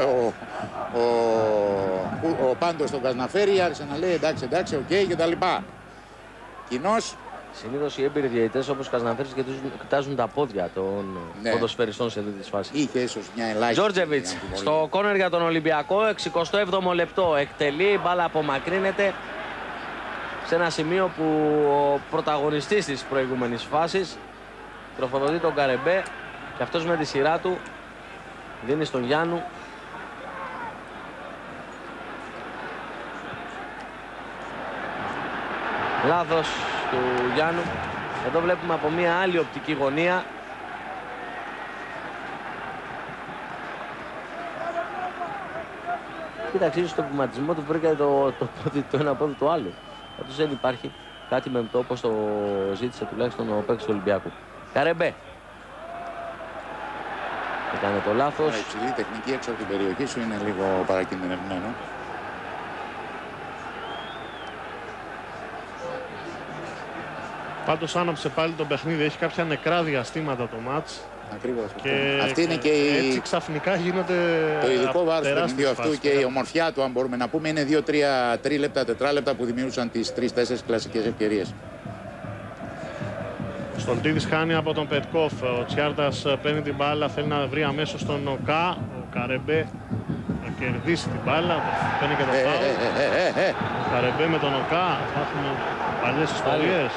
ο Πάντος τον Καζναφέρη άρχισε να λέει εντάξει, οκ, και τα λοιπά. κοινός. Συνήθως οι έμπειροι διαιτητές όπως Καζαναφέρης κοιτάζουν τα πόδια των ποδοσφαιριστών σε αυτή τη φάση. Είχε ίσως μια ελάχιστη. Τζόρτζεβιτς στο κόρνερ για τον Ολυμπιακό, 67ο λεπτό. Εκτελεί, η μπάλα απομακρύνεται σε ένα σημείο που ο πρωταγωνιστής της προηγούμενης φάσης τροφοδοτεί τον Καρεμπέ και αυτός με τη σειρά του δίνει στον Γιάννου. Λάθος του Γιάννου. Εδώ βλέπουμε από μια άλλη οπτική γωνία κοίταξε, στο βηματισμό του βρήκε το ένα πόδι του άλλου. Πάντως δεν υπάρχει κάτι μεμπτό όπως το ζήτησε τουλάχιστον ο παίκτης του Ολυμπιακού. Καρεμπέ. Έκανε το λάθος. Η υψηλή τεχνική έξω από την περιοχή σου είναι λίγο παρακινδυνευμένο. Πάντως άναψε πάλι το παιχνίδι, έχει κάποια νεκρά διαστήματα το μάτς. Ακριβώς. Και αυτή είναι και έτσι ξαφνικά γίνονται το ειδικό βάρος του παιχνιδιού αυτού φάσεις, και η ομορφιά του, αν μπορούμε να πούμε, είναι 2-3 λεπτά, 4 λεπτά που δημιούργησαν τις 3-4 κλασικές ευκαιρίες. Ο Στολτίδης χάνει από τον Πετκόφ. Ο Τσιάρτας παίρνει την μπάλα, θέλει να βρει αμέσως τον Νοκά. Ο Καρεμπέ θα κερδίσει την μπάλα, παίρνει και το φάουλ. Ο Καρεμπέ με τον Νοκά, θα έχουμε παλιές ιστορίες.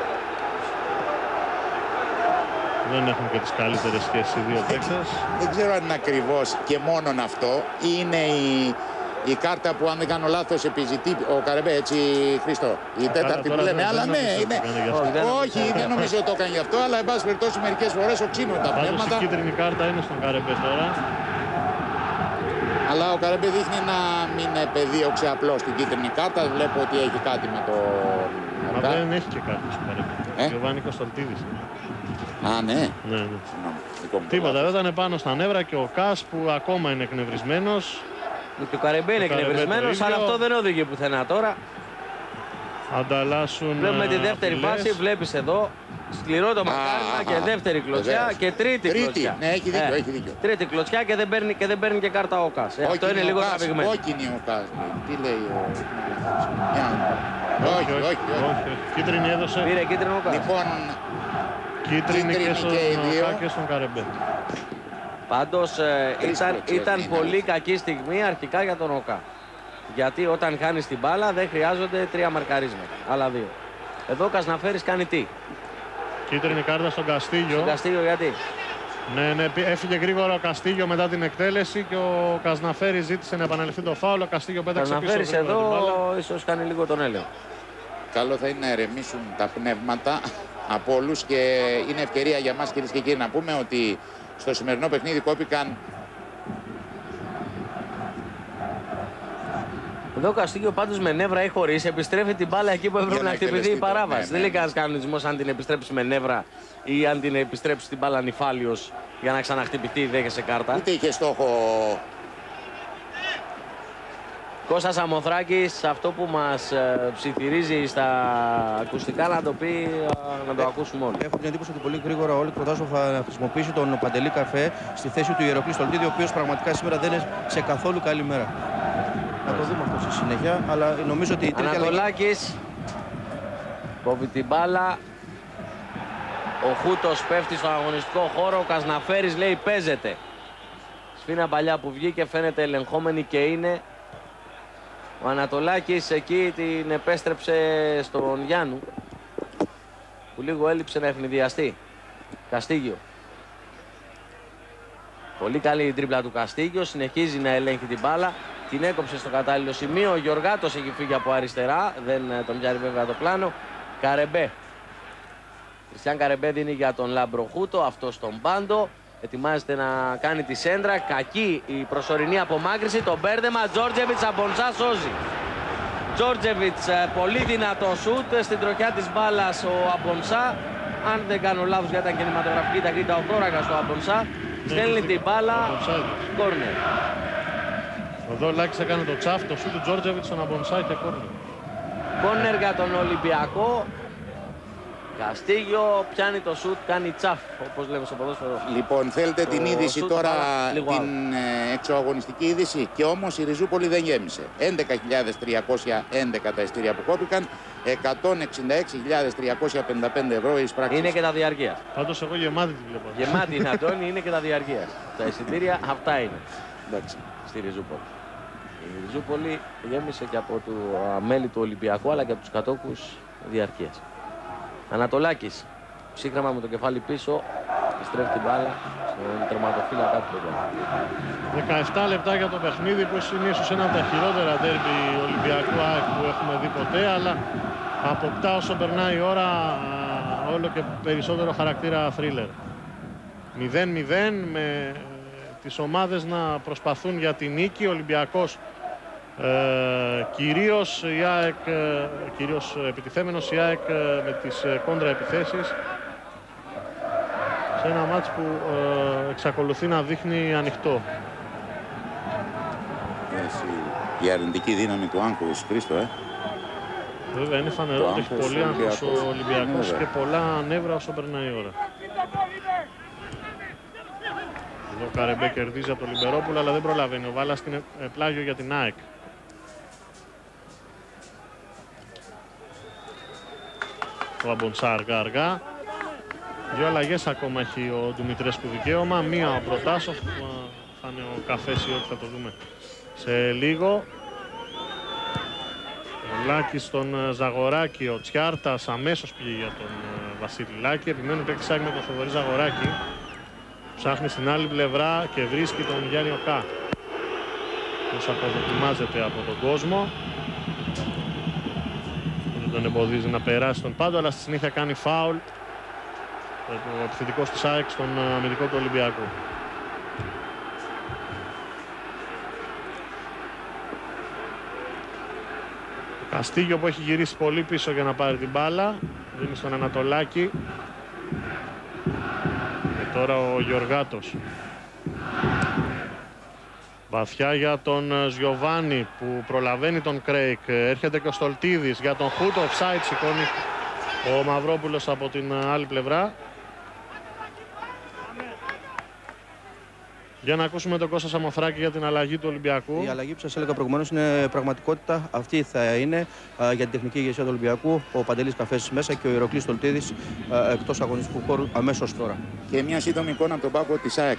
Δεν έχουν και τις καλύτερες σχέσεις οι δύο παίκτες. Δεν ξέρω αν είναι ακριβώς και μόνον αυτό. Είναι η κάρτα που, αν δεν κάνω λάθος, επιζητεί ο Καρεμπέ, έτσι, Χρήστο. Η τέταρτη που λέμε, αλλά ναι, είναι. Όχι, δεν νομίζω ότι το έκανε γι' αυτό, αλλά εν πάση περιπτώσει μερικές φορές οξύνουν τα πνεύματα. Η κίτρινη κάρτα είναι στον Καρεμπέ τώρα. Αλλά ο Καρεμπέ δείχνει να μην επεδίωξε απλώς την κίτρινη κάρτα. Βλέπω ότι έχει κάτι με το. Μα δεν έχει και κάτι στον Καρεμπέ. Γιωβάνι Κωνσταντίδης. Α, ναι. Ναι. Τίποτα, δεν ήταν πάνω στα νεύρα και ο Κας που ακόμα είναι εκνευρισμένος. Και ο Καρεμπέ είναι εκνευρισμένος, αλλά αυτό δεν οδηγεί πουθενά τώρα. Ανταλλάσσουν. Βλέπουμε τη δεύτερη φάση, βλέπεις εδώ. Σκληρό το μακάρισμα και δεύτερη κλωτσιά και τρίτη κλωτσιά. Ναι, έχει δίκιο, έχει δίκιο. Τρίτη κλωτσιά και δεν παίρνει και κάρτα ο Κας. Αυτό είναι λίγο τραβηγμένο. Κόκκινη ο Κας. Τι λέει ο. Όχι. Κίτρινη έδωσε. Πήρε κίτρινο ο Κας. Λοιπόν, κίτρινη και στον Νοκά και στον Καρεμπέ. Πάντως ήταν πολύ κακή στιγμή αρχικά για τον Οκά. Γιατί όταν χάνεις την μπάλα δεν χρειάζονται 3 μαρκαρίσματα, αλλά 2. Εδώ ο Καζαναφέρης κάνει τι? Κίτρινη κάρτα στον Καστίγιο. Στον Καστίγιο γιατί? Ναι, έφυγε γρήγορα ο Καστίγιο μετά την εκτέλεση και ο Καζαναφέρης ζήτησε να επαναληφθεί το φάουλ. Ο Καστίγιο πέταξε πίσω. Ο Καζαναφέρης εδώ ίσως κάνει λίγο τον έλεγχο. Καλό θα είναι να ερεμήσουν τα πνεύματα από όλους και είναι ευκαιρία για μας, κυρίες και κύριοι, να πούμε ότι στο σημερινό παιχνίδι κόπηκαν. Εδώ ο Καστίγιο πάντως με νεύρα έχει χωρίσει, επιστρέφει την μπάλα εκεί που έπρεπε να χτυπηθεί η παράβαση. Δεν λέει κανένας κανονισμός αν την επιστρέψει με νεύρα ή αν την επιστρέψει την μπάλα νυφάλιος για να ξαναχτυπηθεί δέχεσαι κάρτα. Ούτε είχε στόχο. Κώστας Αμοθράκης, αυτό που μας ψιθυρίζει στα ακουστικά να το πει, να το ακούσουμε όλοι. Έχω την εντύπωση ότι πολύ γρήγορα ο Όλικ Προτάσοφ θα χρησιμοποιήσει τον Παντελή Καφέ στη θέση του Ιεροκλή Στολτίδη, ο οποίος πραγματικά σήμερα δεν είναι σε καθόλου καλή μέρα. Να το δούμε αυτό στη συνέχεια, αλλά νομίζω ότι η τρίτη Ανατολάκης κόβει την μπάλα. Ο Χούτος πέφτει στον αγωνιστικό χώρο, ο Καζαναφέρης λέει παίζεται. Σφίνα παλιά που βγήκε φαίνεται ελεγχόμενη και είναι. Ο Ανατολάκης εκεί την επέστρεψε στον Γιάννου που λίγο έλειψε να ευνηδιαστεί. Καστίγιο. Πολύ καλή η τρίπλα του Καστίγιο, συνεχίζει να ελέγχει την μπάλα. Την έκοψε στο κατάλληλο σημείο. Ο Γιωργάτος έχει φύγει από αριστερά, δεν τον πιάνει βέβαια το πλάνο. Καρεμπέ. Κριστιαν Καρεμπέ δίνει για τον Λάμπρο Χούτο, αυτό στον πάντο. Ετοιμάζεται να κάνει τη σέντρα. Κακή η προσωρινή απομάκρυση. Το μπέρδεμα. Τζόρτζεβιτς Αμπονσά σώζει. Τζόρτζεβιτς πολύ δυνατό σούτ. Στην τροχιά της μπάλας ο Αμπονσά. Αν δεν κάνω λάθος, γιατί ήταν κινηματογραφική ταχύτητα ο Θώρακα στο Αμπονσά. Στέλνει την μπάλα. Κόρνερ. Εδώ Λάκης έκανε το τσάφ, το σούτ του Τζόρτζεβιτς στον Αμπονσά και κόρνερ. Κόρνερ για τον Ολυμπιακό. Καστίγιο πιάνει το σούτ, κάνει τσαφ, όπως λέμε στο ποδόσφαιρο. Λοιπόν, θέλετε την είδηση τώρα, την εξωαγωνιστική είδηση. Και όμως η Ριζούπολη δεν γέμισε. 11.311 τα ειστήρια που κόπηκαν. 166.355 ευρώ εισπράξεις. Είναι και τα διαρκεία. Πάντως εγώ γεμάτη τη βλέπω. Γεμάτη είναι, Αντώνη, είναι και τα διαρκεία. Τα εισιτήρια αυτά είναι. Εντάξει. Στη Ριζούπολη. Η Ριζούπολη γέμισε και από το μέλη του Ολυμπιακού αλλά και από τους κατόχους διαρκείας. Ανατολάκης, ψύχραμα με το κεφάλι πίσω, στρέφει την μπάλα στον τερματοφύλακα του. 17 λεπτά για το παιχνίδι που είναι ίσως ένα από τα χειρότερα ντέρμπι Ολυμπιακού ΑΕΚ που έχουμε δει ποτέ, αλλά αποκτά όσο περνάει η ώρα όλο και περισσότερο χαρακτήρα θρίλερ. 0-0 με τις ομάδες να προσπαθούν για την νίκη. Ο Ολυμπιακός κυρίως η ΑΕΚ, κυρίως επιτιθέμενος, η ΑΕΚ με τις κόντρα επιθέσεις σε ένα μάτς που εξακολουθεί να δείχνει ανοιχτό. Η αρνητική δύναμη του άγχους, Χρήστο, Βέβαια είναι φανερό ότι έχει πολύ άγχος ο Ολυμπιακός και πολλά νεύρα όσο περνάει η ώρα. Εδώ ο Καρεμπέ κερδίζει από τον Λιμπερόπουλο αλλά δεν προλαβαίνει. Ο Βάλας είναι πλάγιο για την ΑΕΚ. Ο Αμπονσά αργά. Δύο αλλαγές ακόμα έχει ο Δημητρέσκου δικαίωμα. Μία ο Προτάσοφ, θα είναι ο Καφές ή όχι θα το δούμε σε λίγο. Ο Λάκης στον Ζαγοράκη, ο Τσιάρτας αμέσως πήγε για τον Βασίλη Λάκη. Επιμένει παίκτης με τον Θοδωρή Ζαγοράκη. Ψάχνει στην άλλη πλευρά και βρίσκει τον Γιάννη Οκά. Πώς αποδοκιμάζεται από τον κόσμο. Δεν τον εμποδίζει να περάσει τον πάντο, αλλά στη συνήθεια κάνει φάουλ. Ο επιθετικός της ΑΕΚ στον αμυντικό του Ολυμπιακού. Το Καστίγιο που έχει γυρίσει πολύ πίσω για να πάρει την μπάλα. Δίνει στον Ανατολάκη. Και τώρα ο Γιωργάτος. Βαθιά για τον Ζιοβάνι που προλαβαίνει τον Κρέικ. Έρχεται και ο Στολτίδης για τον Χούτο. Offside σηκώνει ο Μαυρόπουλος από την άλλη πλευρά. Για να ακούσουμε τον Κώστα Σαμοθράκη για την αλλαγή του Ολυμπιακού. Η αλλαγή που σας έλεγα προηγουμένως είναι πραγματικότητα. Αυτή θα είναι για την τεχνική ηγεσία του Ολυμπιακού. Ο Παντελής Καφές μέσα και ο Ηρωκλής Στολτίδης εκτός αγωνιστικού χώρου αμέσως τώρα. Και μια σύντομη εικόνα από τον πάγκο της ΑΕΚ.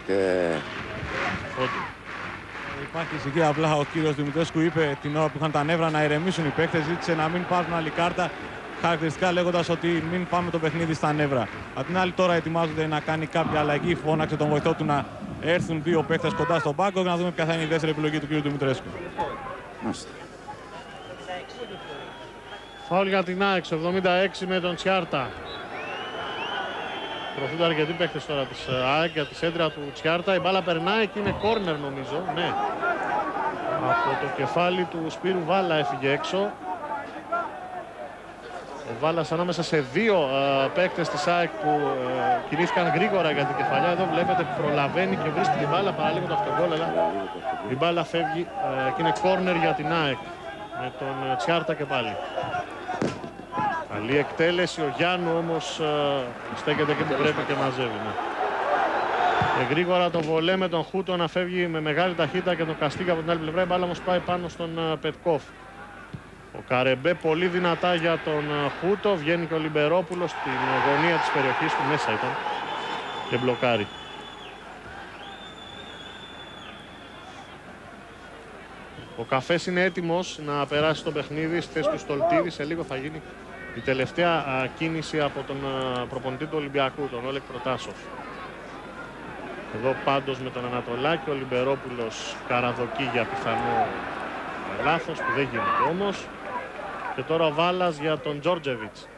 Υπάρχει ησυχία, απλά ο κύριος Δημητρέσκου είπε την ώρα που είχαν τα νεύρα να ηρεμήσουν οι παίκτες, ζήτησε να μην πάρουν άλλη κάρτα, χαρακτηριστικά λέγοντας ότι μην πάμε το παιχνίδι στα νεύρα. Απ' την άλλη τώρα ετοιμάζονται να κάνει κάποια αλλαγή, φώναξε τον βοηθό του να έρθουν δύο παίκτες κοντά στον πάγκο για να δούμε ποια θα είναι η δεύτερη επιλογή του κύριου Δημητρέσκου. Φάουλ για την ΑΕΚ, 76 με τον Τσιάρτα. Προωθούνται αρκετοί παίκτες τώρα της ΑΕΚ για τη σέντρα του Τσιάρτα. Η μπάλα περνάει και είναι κόρνερ νομίζω. Ναι. Από το κεφάλι του Σπύρου Βάλα έφυγε έξω. Ο Βάλας ανάμεσα σε δύο παίκτες της ΑΕΚ που κινήθηκαν γρήγορα για την κεφαλιά. Εδώ βλέπετε προλαβαίνει και βρίσκει την μπάλα παραλίγο το αυτογκόλ, αλλά η μπάλα φεύγει και είναι κόρνερ για την ΑΕΚ με τον Τσιάρτα και πάλι. Καλή εκτέλεση, ο Γιάννου όμως στέκεται και που πρέπει και μαζεύει. Ναι. Και γρήγορα το βολέ με τον Χούτο να φεύγει με μεγάλη ταχύτητα και τον Καστίγκα από την άλλη πλευρά. Η μπάλα όμως πάει πάνω στον Πετκόφ. Ο Καρεμπέ πολύ δυνατά για τον Χούτο. Βγαίνει και ο Λιμπερόπουλος στην γωνία της περιοχής που μέσα ήταν και μπλοκάρει. Ο Καφές είναι έτοιμος να περάσει το παιχνίδι στη θέση του Στολτίδη. Σε λίγο θα γίνει η τελευταία κίνηση από τον προπονητή του Ολυμπιακού, τον Όλεκ Προτάσοφ. Εδώ πάντως με τον Ανατολάκη ο Λιμπερόπουλος καραδοκεί για πιθανό λάθος που δεν γίνεται όμως. Και τώρα ο Βάλας για τον Τζόρτζεβιτς.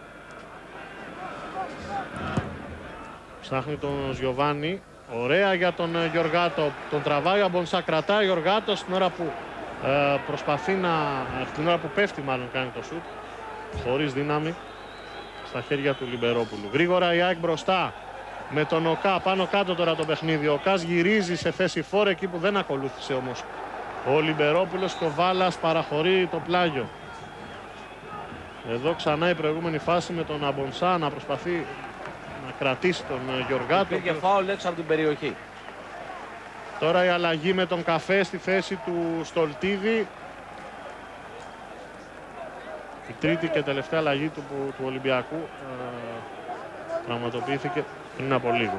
Ψάχνει τον Ζιοβάνι. Ωραία για τον Γιωργάτο. Τον τραβάει ο Αμπονσά. Κρατάει ο Γιωργάτος την ώρα που προσπαθεί να... την ώρα που πέφτει μάλλον κάνει το σουτ. Χωρίς δύναμη. Στα χέρια του Λιμπερόπουλου. Γρήγορα η ΑΕΚ μπροστά. Με τον Οκά πάνω κάτω τώρα το παιχνίδι. Ο Οκάς γυρίζει σε θέση φόρ εκεί που δεν ακολούθησε όμως ο Λιμπερόπουλος και ο Βάλας παραχωρεί το πλάγιο. Εδώ ξανά η προηγούμενη φάση με τον Αμπονσά να προσπαθεί να κρατήσει τον Γιωργάτο. Υπήρχε φάουλ έξω από την περιοχή. Τώρα η αλλαγή με τον Καφέ στη θέση του Στολτίδη. Η τρίτη και τελευταία αλλαγή του Ολυμπιακού πραγματοποιήθηκε πριν από λίγο.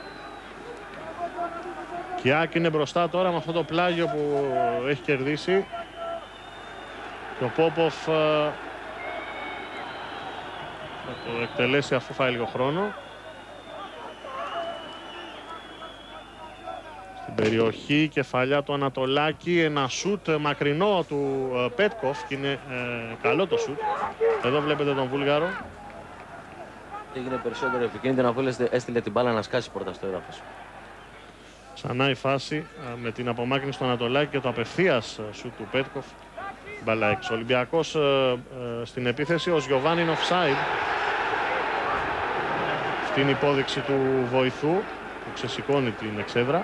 Κιάκ είναι μπροστά τώρα με αυτό το πλάγιο που έχει κερδίσει. Και ο Πόποφ θα το εκτελέσει αφού φάει λίγο χρόνο. Στην περιοχή, κεφαλιά του Ανατολάκη, ένα σούτ μακρινό του Πέτκοφ και είναι καλό το σούτ. Εδώ βλέπετε τον Βούλγαρο. Έγινε περισσότερο επικίνδυνο αφού έστειλε την μπάλα να σκάσει πρώτα στο έδαφος. Ξανά η φάση με την απομάκρυνση του Ανατολάκη και το απευθείας σούτ του Πέτκοφ. Μπάλα έξω. Ολυμπιακός στην επίθεση, ο Γιωβάνι είναι offside. Αυτή είναι η υπόδειξη του βοηθού που ξεσηκώνει την εξέδρα.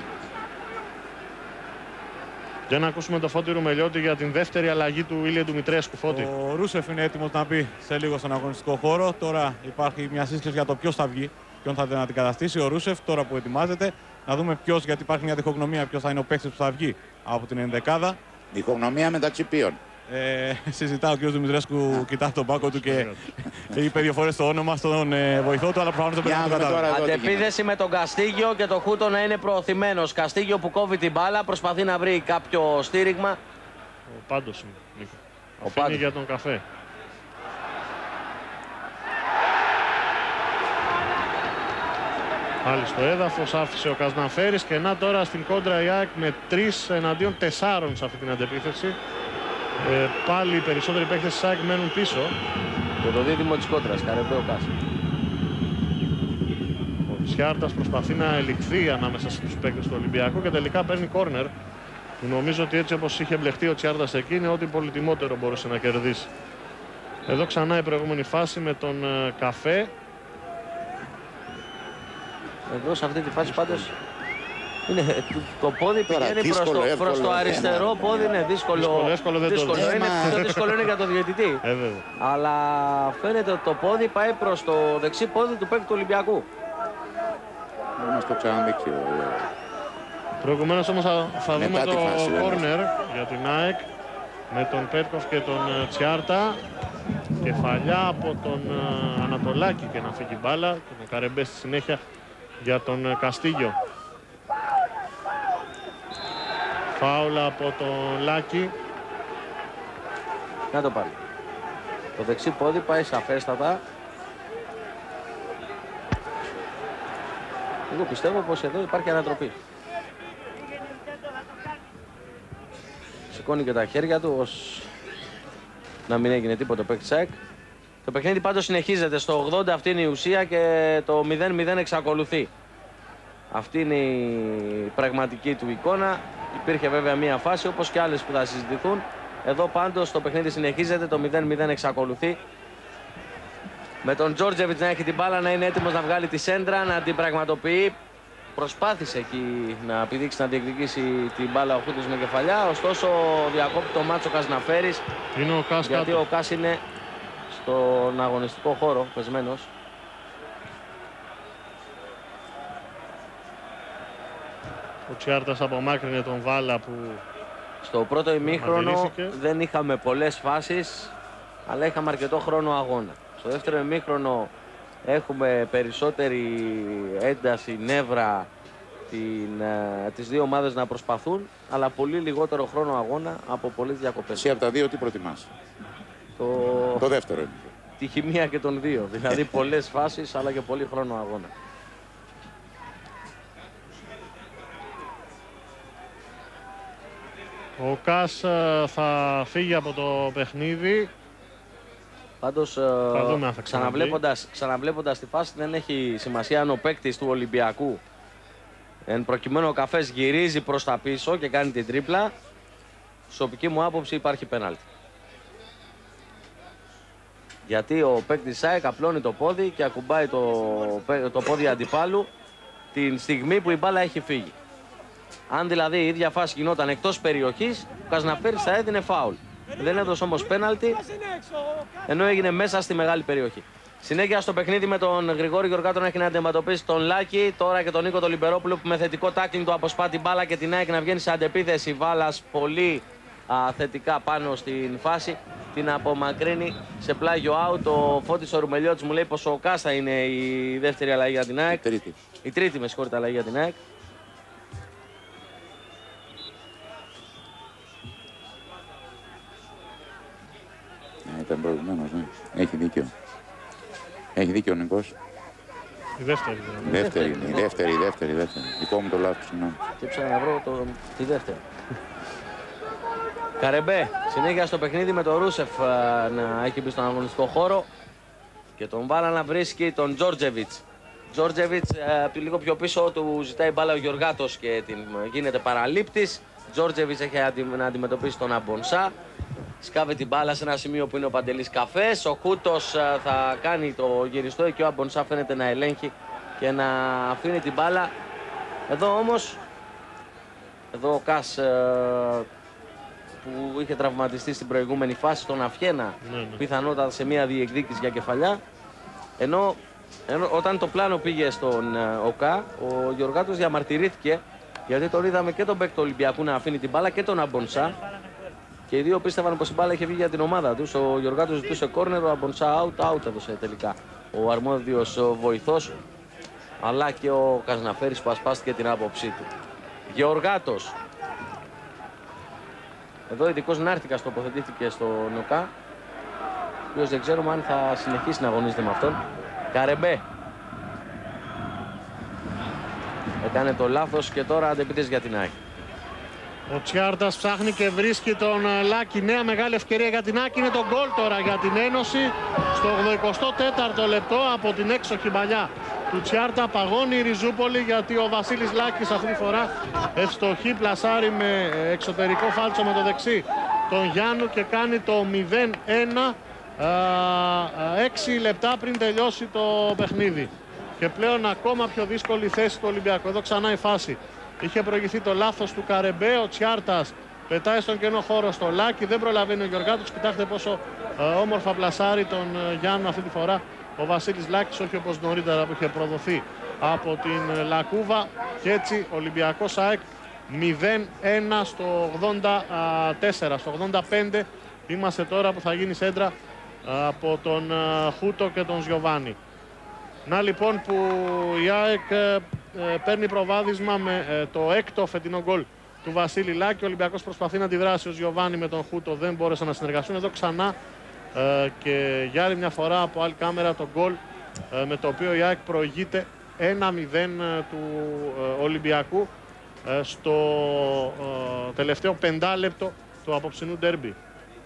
Για να ακούσουμε το Φώτη Ρουμελιώτη για την δεύτερη αλλαγή του Ήλια Δημητρέσκου. Φώτη. Ο Ρούσεφ είναι έτοιμος να μπει σε λίγο στον αγωνιστικό χώρο. Τώρα υπάρχει μια σύσκεψη για το ποιος θα βγει, ποιον θα αντικαταστήσει. Ο Ρούσεφ τώρα που ετοιμάζεται. Να δούμε ποιος, γιατί υπάρχει μια διχογνωμία, ποιος θα είναι ο παίκτης που θα βγει από την ενδεκάδα. Διχογνωμία μεταξύ ποιων? Συζητά ο κ. Δημητρέσκου, κοιτά τον πάκο του και είπε 2 φορές το όνομα στον βοηθό του, αλλά προφανώς δεν πρέπει να το καταλάβει. Αντεπίθεση με τον Καστίγιο και το Χούτο να είναι προωθημένος. Καστίγιο που κόβει την μπάλα, προσπαθεί να βρει κάποιο στήριγμα. Ο Πάντος είναι, Νίκο. Αφήνει για τον καφέ. Πάλι στο έδαφος άφησε ο Καζναφέρης και να τώρα στην κόντρα η ΑΕΚ με 3 εναντίον 4 σε αυτή την αντεπίθεση. Πάλι οι περισσότεροι παίκτες της ΑΕΚ μένουν πίσω. Και το δίδυμο της κόντρας, Καρεμπέ ο Κάς. Ο Τσιάρτας προσπαθεί να ελιχθεί ανάμεσα στους παίκτες του Ολυμπιακού και τελικά παίρνει κόρνερ. Νομίζω ότι έτσι όπως είχε μπλεχτεί ο Τσιάρτας εκεί είναι ό,τι πολυτιμότερο μπορούσε να κερδίσει. Εδώ ξανά η προηγούμενη φάση με τον Καφέ. Εδώ σε αυτή τη φάση πάντως είναι, το πόδι πηγαίνει προς το αριστερό πόδι, είναι δύσκολο. Εύκολο δεν το δει. Πιο δύσκολο είναι για τον διαιτητή. Αλλά φαίνεται ότι το πόδι πάει προς το δεξί πόδι του παίκτη του Ολυμπιακού. Δεν μας το ξαναδείξει. Προηγουμένως όμως θα δούμε το κόρνερ για την ΑΕΚ με τον Πέτκοφ και τον Τσιάρτα. Κεφαλιά από τον Ανατολάκη και να φύγει μπάλα και τον Καρεμπέ στη συνέχεια για τον Καστίγιο. Φάουλα από τον Λάκη. Να το πάλι. Το δεξί πόδι πάει σαφέστατα. Εγώ πιστεύω πως εδώ υπάρχει ανατροπή. Σηκώνει και τα χέρια του ως να μην έγινε τίποτα ο παίκτης ΑΕΚ. Το παιχνίδι πάντως συνεχίζεται. Στο 80 αυτή είναι η ουσία και το 0-0 εξακολουθεί. Αυτή είναι η πραγματική του εικόνα. Υπήρχε βέβαια μία φάση όπως και άλλες που θα συζητηθούν. Εδώ πάντως το παιχνίδι συνεχίζεται, το 0-0 εξακολουθεί. Με τον Τζόρτζεβιτς να έχει την μπάλα, να είναι έτοιμος να βγάλει τη σέντρα, να την πραγματοποιεί. Προσπάθησε εκεί να επιδείξει να διεκδικήσει την μπάλα ο Χούτος με κεφαλιά. Ωστόσο διακόπτει το μάτσο Καζναφέρης. Είναι ο Κάς γιατί κάτω. ο Κάς είναι στον αγωνιστικό χώρο πεσμένος. Ο Τσιάρτας απομάκρυνε τον Βάλα που στο πρώτο ημίχρονο αντιλήφθηκε. δεν είχαμε πολλές φάσεις, αλλά είχαμε αρκετό χρόνο αγώνα. Στο δεύτερο ημίχρονο έχουμε περισσότερη ένταση, νεύρα, τις δύο ομάδες να προσπαθούν, αλλά πολύ λιγότερο χρόνο αγώνα από πολλές διακοπές. Εσύ από τα δύο τι προτιμάς? Το δεύτερο είναι. Τη χημεία και των δύο, δηλαδή πολλές φάσεις αλλά και πολύ χρόνο αγώνα. Ο Κάς θα φύγει από το παιχνίδι. Πάντως ξαναβλέποντας τη φάση δεν έχει σημασία αν ο παίκτης του Ολυμπιακού εν προκειμένου ο Καφές γυρίζει προς τα πίσω και κάνει την τρίπλα. Σοπική μου άποψη υπάρχει πέναλτι. Γιατί ο παίκτης ΣΑΕΚ απλώνει το πόδι και ακουμπάει το πόδι αντιπάλου την στιγμή που η μπάλα έχει φύγει. Αν δηλαδή η ίδια φάση γινόταν εκτός περιοχής, ο Καζναφέρης θα έδινε φάουλ. Δεν έδωσε όμως πέναλτι, ενώ έγινε μέσα στη μεγάλη περιοχή. Συνέχεια στο παιχνίδι με τον Γρηγόρη Γεωργάτο να έχει να αντιμετωπίσει τον Λάκη. Τώρα και τον Νίκο τον Λιμπερόπουλο που με θετικό τάκλινγκ του αποσπά την μπάλα και την ΑΕΚ να βγαίνει σε αντεπίθεση. Βάλας πολύ θετικά πάνω στην φάση. την απομακρύνει σε πλάγιο out. Ο Φώτης ο Ρουμελιώτης μου λέει πως ο Κάσα είναι η δεύτερη αλλαγή για την ΑΕΚ. Η τρίτη, με συγχωρείτε, αλλαγή για την ΑΕΚ. Ήταν προηγουμένως, ναι. Έχει δίκιο. Έχει δίκιο ο Νικός. Η δεύτερη. Η δεύτερη. Δικό μου το λάθος, συγγνώμη. Και ψάχνω να βρω τη δεύτερη. Καρεμπέ, συνέχεια στο παιχνίδι με τον Ρούσεφ να έχει μπει στον αγωνιστικό χώρο και τον Βάλα να βρίσκει τον Τζόρτζεβιτς. Τζόρτζεβιτς λίγο πιο πίσω του ζητάει μπάλα ο Γεωργάτος και γίνεται παραλήπτης. Τζόρτζεβιτς έχει να αντιμετωπίσει τον Αμπονσά. Σκάβει την μπάλα σε ένα σημείο που είναι ο Παντελής Καφές. Ο Χούτος θα κάνει το γυριστό και ο Αμπονσά φαίνεται να ελέγχει και να αφήνει την μπάλα. Εδώ όμως, ο Κας που είχε τραυματιστεί στην προηγούμενη φάση, τον Αφιένα, πιθανότατα σε μια διεκδίκηση για κεφαλιά. Ενώ όταν το πλάνο πήγε στον ΟΚΑ, ο Γεωργάτος διαμαρτυρήθηκε, γιατί τον είδαμε και τον παίκτη του Ολυμπιακού να αφήνει την μπάλα και τον Αμπονσά. Και οι δύο πίστευαν πως η μπάλα είχε βγει για την ομάδα τους. Ο Γεωργάτος ζητούσε κόρνερ, ο Αμπονσά out έδωσε τελικά ο αρμόδιος βοηθός, αλλά και ο Καζναφέρης που ασπάστηκε την άποψή του. Γεωργάτος. Εδώ ειδικός Νάρτικας τοποθετήθηκε στο ΝΟΚΑ, ο οποίος δεν ξέρουμε αν θα συνεχίσει να αγωνίζεται με αυτόν. Καρεμπέ. Έκανε το λάθος και τώρα αντεπίθεση για την ΑΕΚ. Ο Τσιάρτας ψάχνει και βρίσκει τον Λάκη. Νέα μεγάλη ευκαιρία για την ΑΕΚ. Είναι το γκολ τώρα για την Ένωση στο 84ο λεπτό από την έξοχη παλιά του Τσιάρτα. Παγώνει η Ριζούπολη, γιατί ο Βασίλης Λάκης αυτή τη φορά ευστοχή, πλασάρει με εξωτερικό φάλτσο με το δεξί τον Γιάννου και κάνει το 0-1 6 λεπτά πριν τελειώσει το παιχνίδι. Και πλέον ακόμα πιο δύσκολη θέση του Ολυμπιακού. Εδώ ξανά η φάση. Είχε προηγηθεί το λάθος του Καρεμπέ. Ο Τσιάρτας πετάει στον κενό χώρο στο Λάκη. Δεν προλαβαίνει ο Γεωργάτος. Κοιτάξτε πόσο όμορφα πλασάρει τον Γιάννου αυτή τη φορά ο Βασίλης Λάκης, όχι όπως νωρίτερα που είχε προδοθεί από την Λακούβα. Και έτσι Ολυμπιακός ΑΕΚ 0-1 στο 84. Στο 85 είμαστε τώρα που θα γίνει σέντρα από τον Χούτο και τον Ζιοβάνι. Να λοιπόν που η ΑΕΚ παίρνει προβάδισμα με το έκτο φετινό γκολ του Βασίλη Λάκη. Ο Ολυμπιακός προσπαθεί να αντιδράσει. Ο Ζιοβάνι με τον Χούτο δεν μπόρεσαν να συνεργαστούν. Εδώ ξανά και για άλλη μια φορά από άλλη κάμερα το γκολ με το οποίο η ΑΕΚ προηγείται 1-0 του Ολυμπιακού στο τελευταίο 5 λεπτό του απόψινού ντέρμπι.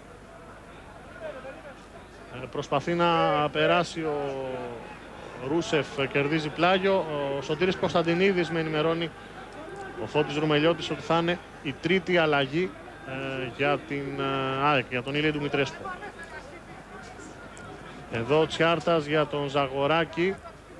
Προσπαθεί να περάσει ο Ρούσεφ, κερδίζει πλάγιο. Ο Σωτήρης Κωνσταντινίδης με ενημερώνει ο Φώτης Ρουμελιώτης ότι θα είναι η τρίτη αλλαγή για την ΑΕΚ, για τον Ηλία Δημητρέσκου. Εδώ ο Τσιάρτας για τον Ζαγοράκη.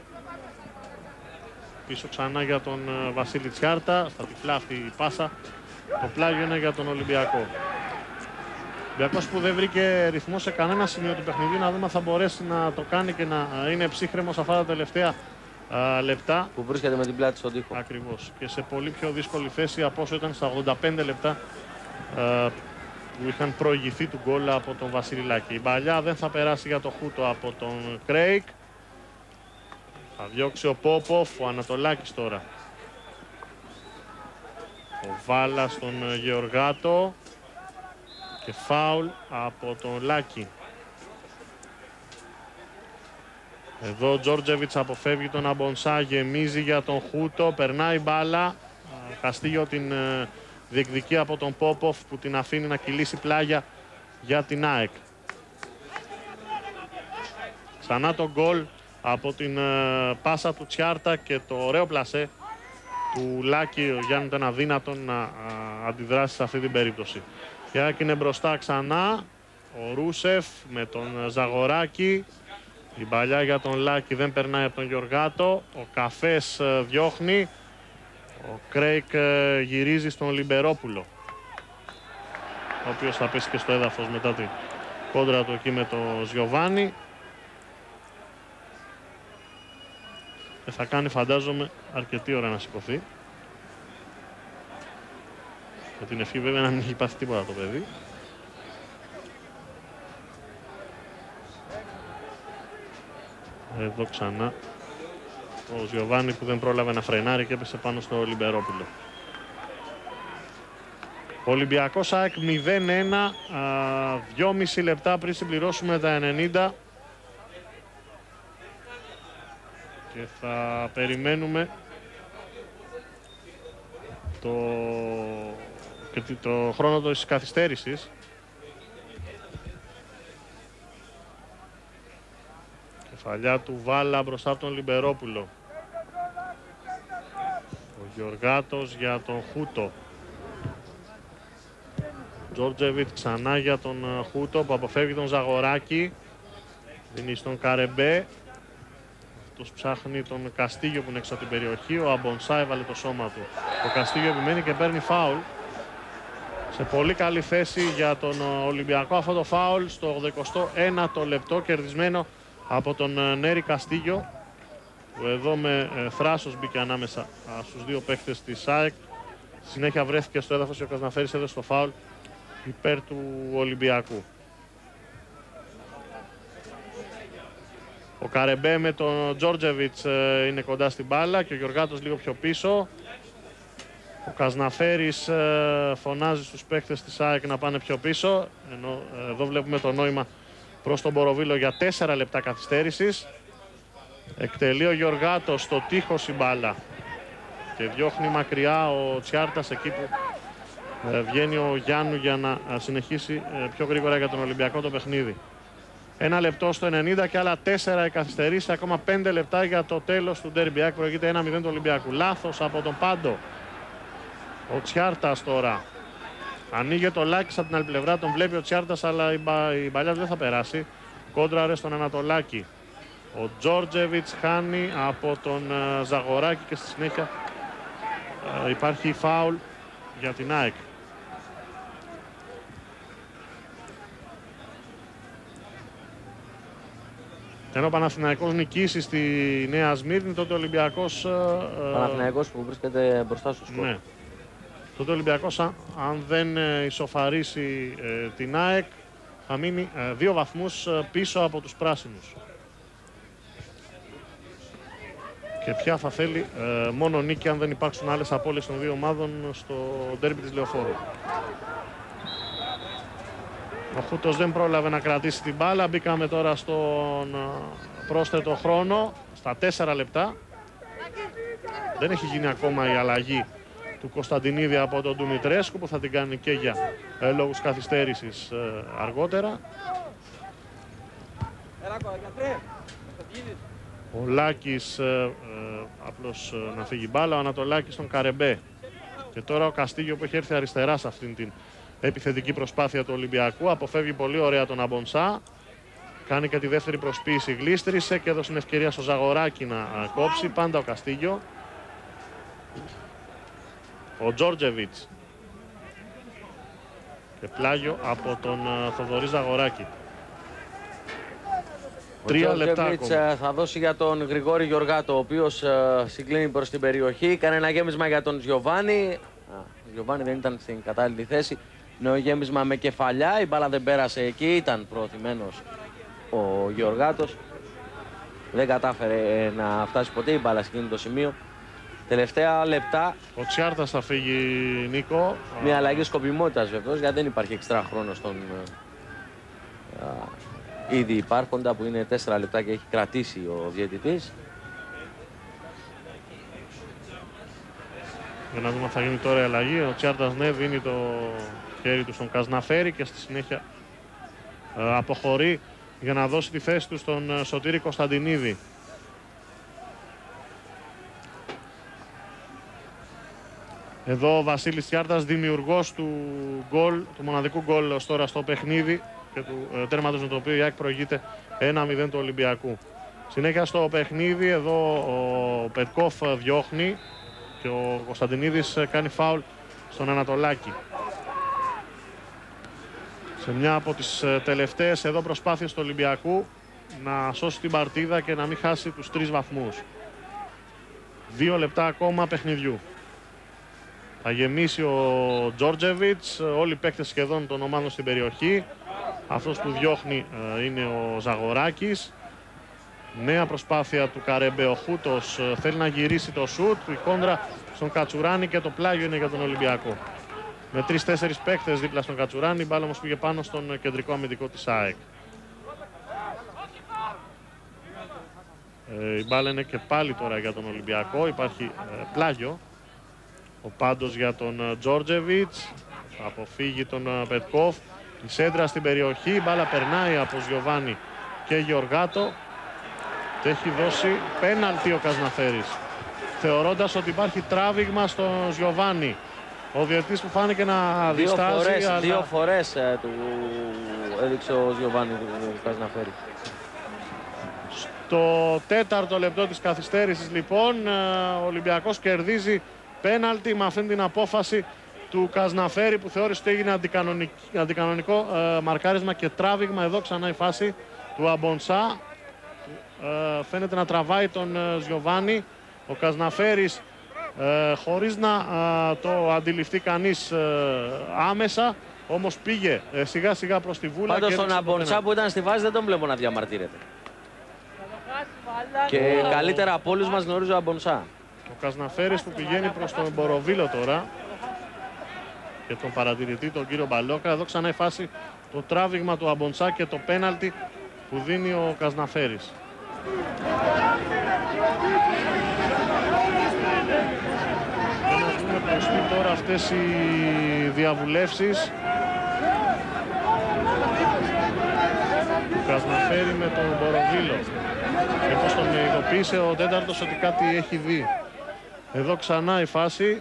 Πίσω ξανά για τον Βασίλη Τσιάρτα. Στα τυφλά αυτή η πάσα. Το πλάγιο είναι για τον Ολυμπιακό. Ολυμπιακός που δεν βρήκε ρυθμό σε κανένα σημείο του παιχνιδιού. Να δούμε αν θα μπορέσει να το κάνει και να είναι ψύχρεμος αυτά τα τελευταία λεπτά. Που βρίσκεται με την πλάτη στον τοίχο. Ακριβώς. Και σε πολύ πιο δύσκολη θέση από όσο ήταν στα 85 λεπτά που είχαν προηγηθεί του γκολ από τον Βασιλιλάκη. Η μπαλιά δεν θα περάσει για το Χούτο από τον Κρέικ. Θα διώξει ο Πόποφ, ο Ανατολάκης τώρα. Ο Βάλα στον Γεωργάτο. Και φάουλ από τον Λάκη. Εδώ ο Τζόρτζεβιτς αποφεύγει τον Αμπονσά, γεμίζει για τον Χούτο, περνάει μπάλα. Καστίγιο την διεκδικεί από τον Πόποφ που την αφήνει να κυλήσει πλάγια για την ΑΕΚ. Ξανά το γκολ από την πάσα του Τσιάρτα και το ωραίο πλασέ του Λάκη. Ο Γιάννη ήταν αδύνατο να αντιδράσει σε αυτή την περίπτωση. Η ΑΕΚ είναι μπροστά ξανά. Ο Ρούσεφ με τον Ζαγοράκη. Η μπαλιά για τον Λάκη δεν περνάει από τον Γεωργάτο. Ο Καφές διώχνει. Ο Κρέικ γυρίζει στον Λιμπερόπουλο, ο οποίος θα πέσει και στο έδαφος μετά την κόντρα του εκεί με τον Ζιοβάνι. Και θα κάνει, φαντάζομαι, αρκετή ώρα να σηκωθεί. Με την ευχή βέβαια να μην έχει πάθει τίποτα το παιδί. Εδώ ξανά ο Γιωβάνι που δεν πρόλαβε να φρενάρει και έπεσε πάνω στο Λιμπερόπουλο. Ολυμπιακός ΑΕΚ 0-1, 2,5 λεπτά πριν συμπληρώσουμε τα 90. Και θα περιμένουμε το χρόνο της καθυστέρησης. Κεφαλιά του Βάλα μπροστά από τον Λιμπερόπουλο. Ο Γιωργάτος για τον Χούτο. Τζόρτζεβιτ ξανά για τον Χούτο που αποφεύγει τον Ζαγοράκη. Δίνει στον Καρεμπέ. Αυτός ψάχνει τον Καστίγιο που είναι έξω από την περιοχή. Ο Αμπονσά έβαλε το σώμα του. Ο Καστίγιο επιμένει και παίρνει φάουλ. Σε πολύ καλή θέση για τον Ολυμπιακό αυτό το φάουλ στο 89ο λεπτό, κερδισμένο από τον Νέρη Καστίγιο, που εδώ με θράσος μπήκε ανάμεσα στους δύο παίκτες της ΑΕΚ. Συνέχεια βρέθηκε στο έδαφος και ο Καζναφέρης έδωσε το φάουλ υπέρ του Ολυμπιακού. Ο Καρεμπέ με τον Τζόρτζεβιτς είναι κοντά στην μπάλα και ο Γιωργάτος λίγο πιο πίσω. Ο Καζναφέρης φωνάζει στους παίκτες της ΑΕΚ να πάνε πιο πίσω, ενώ εδώ βλέπουμε το νόημα προς τον Μποροβίλο για 4 λεπτά καθυστέρησης. Εκτελεί ο Γιωργάτος στο τείχος η μπάλα και διώχνει μακριά ο Τσιάρτας εκεί που βγαίνει ο Γιάννου για να συνεχίσει πιο γρήγορα για τον Ολυμπιακό το παιχνίδι. 1 λεπτό στο 90 και άλλα 4 οι καθυστερήσεις, ακόμα 5 λεπτά για το τέλος του ντέρμπι. ΑΕΚ προηγείται 1-0 του Ολυμπιακού. Λάθος από τον Πάντο. Ο Τσιάρτας τώρα ανοίγει το Λάκης από την άλλη πλευρά, τον βλέπει ο Τσιάρτας, αλλά η μπαλιά δεν θα περάσει. Κόντραρε στον Ανατολάκη. Ο Τζόρτζεβιτς χάνει από τον Ζαγοράκη και στη συνέχεια υπάρχει φάουλ για την ΑΕΚ. Ενώ ο Παναθηναϊκός νικήσει στη Νέα Σμύρνη, τότε ο Ολυμπιακός... Παναθηναϊκός που βρίσκεται μπροστά στο σκορ. Ναι. Τότε ο Ολυμπιακός, αν δεν ισοφαρίσει την ΑΕΚ, θα μείνει 2 βαθμούς πίσω από τους πράσινους. Και πια θα θέλει μόνο νίκη αν δεν υπάρξουν άλλες απώλειες των δύο ομάδων στο ντέρμπι της Λεωφόρου. Ο Χούτος δεν πρόλαβε να κρατήσει την μπάλα. Μπήκαμε τώρα στον πρόσθετο χρόνο, στα 4 λεπτά. Δεν έχει γίνει ακόμα η αλλαγή του Κωνσταντινίδη από τον Ντουμητρέσκου, που θα την κάνει και για λόγους καθυστέρησης αργότερα. Ο Λάκης απλώς να φύγει μπάλα, ο Ανατολάκης στον Καρεμπέ. Και τώρα ο Καστίγιο που έχει έρθει αριστερά σε αυτήν την επιθετική προσπάθεια του Ολυμπιακού. Αποφεύγει πολύ ωραία τον Αμπονσά. Κάνει και τη δεύτερη προσποίηση, γλίστρισε και έδωσε την ευκαιρία στο Ζαγοράκη να κόψει. Πάντα ο Καστίγιο. Ο Τζόρτζεβιτς. Και πλάγιο από τον Θοδωρή Ζαγοράκη. 3 λεπτά ακόμα. Θα δώσει για τον Γρηγόρη Γιωργάτο, ο οποίος συγκλίνει προς την περιοχή. Κάνει ένα γέμισμα για τον Γιωβάνι. Ο Γιωβάνι δεν ήταν στην κατάλληλη θέση. Νέο γέμισμα με κεφαλιά. Η μπάλα δεν πέρασε εκεί. Ήταν προωθημένος ο Γιωργάτος. Δεν κατάφερε να φτάσει ποτέ η μπάλα σε εκείνο το σημείο. Τελευταία λεπτά. Ο Τσιάρτας θα φύγει, Νίκο. Μια αλλαγή σκοπιμότητας βεβαίως, γιατί δεν υπάρχει εξτρά χρόνο στον ήδη υπάρχοντα, που είναι 4 λεπτά και έχει κρατήσει ο διαιτητής. Για να δούμε αν θα γίνει τώρα η αλλαγή. Ο Τσιάρτας δίνει το χέρι του στον Καζναφέρη και στη συνέχεια αποχωρεί για να δώσει τη θέση του στον Σωτήρη Κωνσταντινίδη. Εδώ ο Βασίλης Τσιάρτας, δημιουργός του μοναδικού γκολ ως τώρα στο παιχνίδι και του τέρματος με το οποίο η ΑΕΚ προηγείται 1-0 του Ολυμπιακού. Συνέχεια στο παιχνίδι, εδώ ο Πετκόφ διώχνει και ο Κωνσταντινίδης κάνει φάουλ στον Ανατολάκη. Σε μια από τις τελευταίες εδώ προσπάθειες του Ολυμπιακού να σώσει την παρτίδα και να μην χάσει τους 3 βαθμούς. 2 λεπτά ακόμα παιχνιδιού. Θα γεμίσει ο Τζόρτζεβιτς, όλοι οι παίκτες σχεδόν των ομάδων στην περιοχή. Αυτός που διώχνει είναι ο Ζαγοράκης. Νέα προσπάθεια του Καρέμπε. Ο Χούτος θέλει να γυρίσει το σουτ. Η κόντρα στον Κατσουράνη και το πλάγιο είναι για τον Ολυμπιακό. Με 3-4 παίκτες δίπλα στον Κατσουράνη. Η μπάλα όμως πήγε πάνω στον κεντρικό αμυντικό της ΑΕΚ. Η μπάλα είναι και πάλι τώρα για τον Ολυμπιακό. Υπάρχει πλάγιο. Ο Πάντος για τον Τζόρτζεβιτς. Θα αποφύγει τον Πετκόφ. Η σέντρα στην περιοχή. Η μπάλα περνάει από Γιωβάνι και Γεωργάτο. Και έχει δώσει πέναλτι ο Καζναφέρης, θεωρώντας ότι υπάρχει τράβηγμα στον Γιωβάνι. Ο διαιτητής που φάνηκε να διστάζει. Δύο φορές του έδειξε ο Γιωβάνι του Καζναφέρη. Στο 4ο λεπτό της καθυστέρησης λοιπόν ο Ολυμπιακός κερδίζει πέναλτι με αυτήν την απόφαση του Καζναφέρη που θεώρησε ότι έγινε αντικανονικό μαρκάρισμα και τράβηγμα. Εδώ ξανά η φάση του Αμπονσά. Φαίνεται να τραβάει τον Γιωβάνι. Ο Καζναφέρης χωρίς να το αντιληφθεί κανείς άμεσα, όμως πήγε σιγά σιγά προς τη βούλα. Πάντως τον Αμπονσά που ήταν στη βάση δεν τον βλέπω να διαμαρτύρεται. Και καλύτερα από όλους μας γνωρίζει ο Αμπονσά. Ο Καζναφέρης που πηγαίνει προς τον Μποροβίλο τώρα και τον παρατηρητή τον κύριο Μπαλόκα. Εδώ ξανά η φάση, το τράβηγμα του Αμπονσά και το πέναλτι που δίνει ο Καζναφέρης. Να δούμε προς τι τώρα αυτές οι διαβουλεύσεις. Του Καζναφέρη με τον Μποροβίλο. Όπως τον ειδοποίησε ο τέταρτος ότι κάτι έχει δει. Εδώ ξανά η φάση.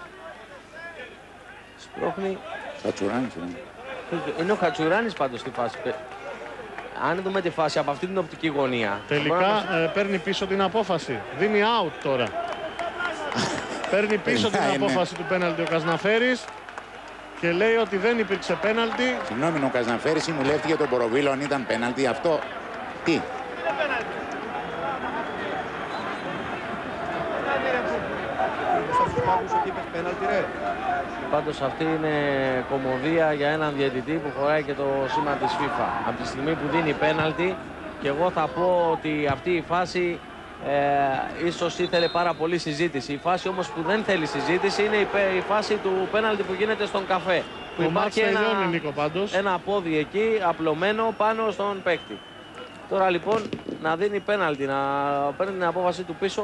Σπρώχνει. Κατσουράνης. Είναι ο Κατσουράνης πάντως στη φάση. Αν δούμε τη φάση από αυτή την οπτική γωνία. Τελικά παίρνει πίσω την απόφαση. Δίνει out τώρα. Παίρνει πίσω την απόφαση του πέναλτι ο Καζναφέρης και λέει ότι δεν υπήρξε πέναλτι. Συγγνώμη, ο Καζναφέρης συμβουλεύτηκε τον Μποροβίλο αν ήταν πέναλτι. Αυτό τι? Πάντως αυτή είναι κωμωδία για έναν διαιτητή που χωράει και το σήμα της FIFA. Από τη στιγμή που δίνει πέναλτι, και εγώ θα πω ότι αυτή η φάση ίσως ήθελε πάρα πολύ συζήτηση. Η φάση όμως που δεν θέλει συζήτηση είναι η φάση του πέναλτι που γίνεται στον καφέ. Που υπάρχει ένα πόδι εκεί απλωμένο πάνω στον παίκτη. Τώρα λοιπόν να δίνει πέναλτι, να παίρνει την απόφαση του πίσω.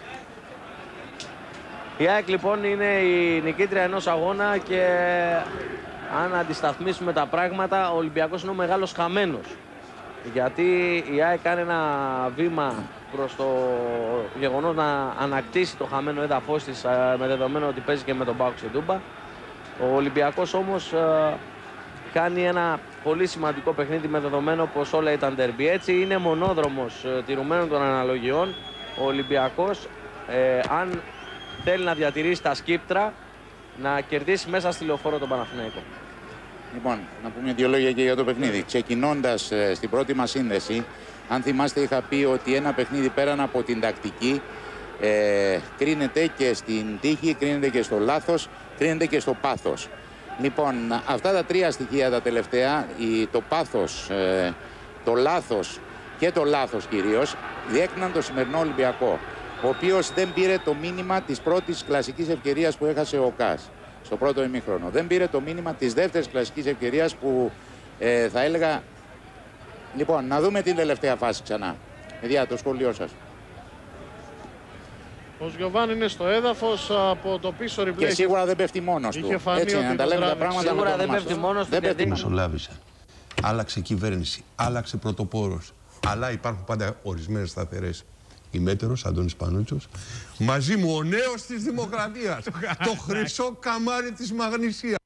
Η ΑΕΚ λοιπόν είναι η νικήτρια ενός αγώνα και αν αντισταθμίσουμε τα πράγματα, ο Ολυμπιακός είναι ο μεγάλος χαμένος. Γιατί η ΑΕΚ κάνει ένα βήμα προς το γεγονός να ανακτήσει το χαμένο έδαφος της με δεδομένο ότι παίζει και με τον ΠΑΟΚ στην Τούμπα. Ο Ολυμπιακός όμως κάνει ένα πολύ σημαντικό παιχνίδι με δεδομένο πως όλα ήταν ντερμπι. Έτσι είναι μονόδρομος τηρουμένων των αναλογιών. Ο Ολυμπιακός αν θέλει να διατηρήσει τα σκύπτρα, να κερδίσει μέσα στη Λεωφόρο τον Παναθηναϊκό. Λοιπόν, να πούμε δύο λόγια και για το παιχνίδι. Ξεκινώντας στην πρώτη μας σύνδεση, αν θυμάστε είχα πει ότι ένα παιχνίδι πέραν από την τακτική κρίνεται και στην τύχη, κρίνεται και στο λάθος, κρίνεται και στο πάθος. Λοιπόν, αυτά τα τρία στοιχεία τα τελευταία, το πάθος, το λάθος και το λάθος κυρίως, διέκριναν το σημερινό Ολυμπιακό, ο οποίος δεν πήρε το μήνυμα της πρώτης κλασικής ευκαιρίας που έχασε ο ΚΑΣ στο πρώτο ημίχρονο. Δεν πήρε το μήνυμα της δεύτερης κλασικής ευκαιρίας που θα έλεγα... Λοιπόν, να δούμε την τελευταία φάση ξανά. Παιδιά, το σχόλιο σας. Ο Γιωβάνι είναι στο έδαφος από το πίσω replay. Και σίγουρα δεν πέφτει μόνος του. Έτσι, να τα λέμε τα πράγματα. Σίγουρα δεν πέφτει μόνος του. Δεν μεσολάβησε. Άλλαξε κυβέρνηση, άλλαξε πρωτοπόρος. Αλλά υπάρχουν πάντα ορισμένες σταθερές. Ημέτερος, Αντώνης Πανούτσος. Μαζί μου ο νέος της Δημοκρατίας. Το χρυσό καμάρι της Μαγνησίας.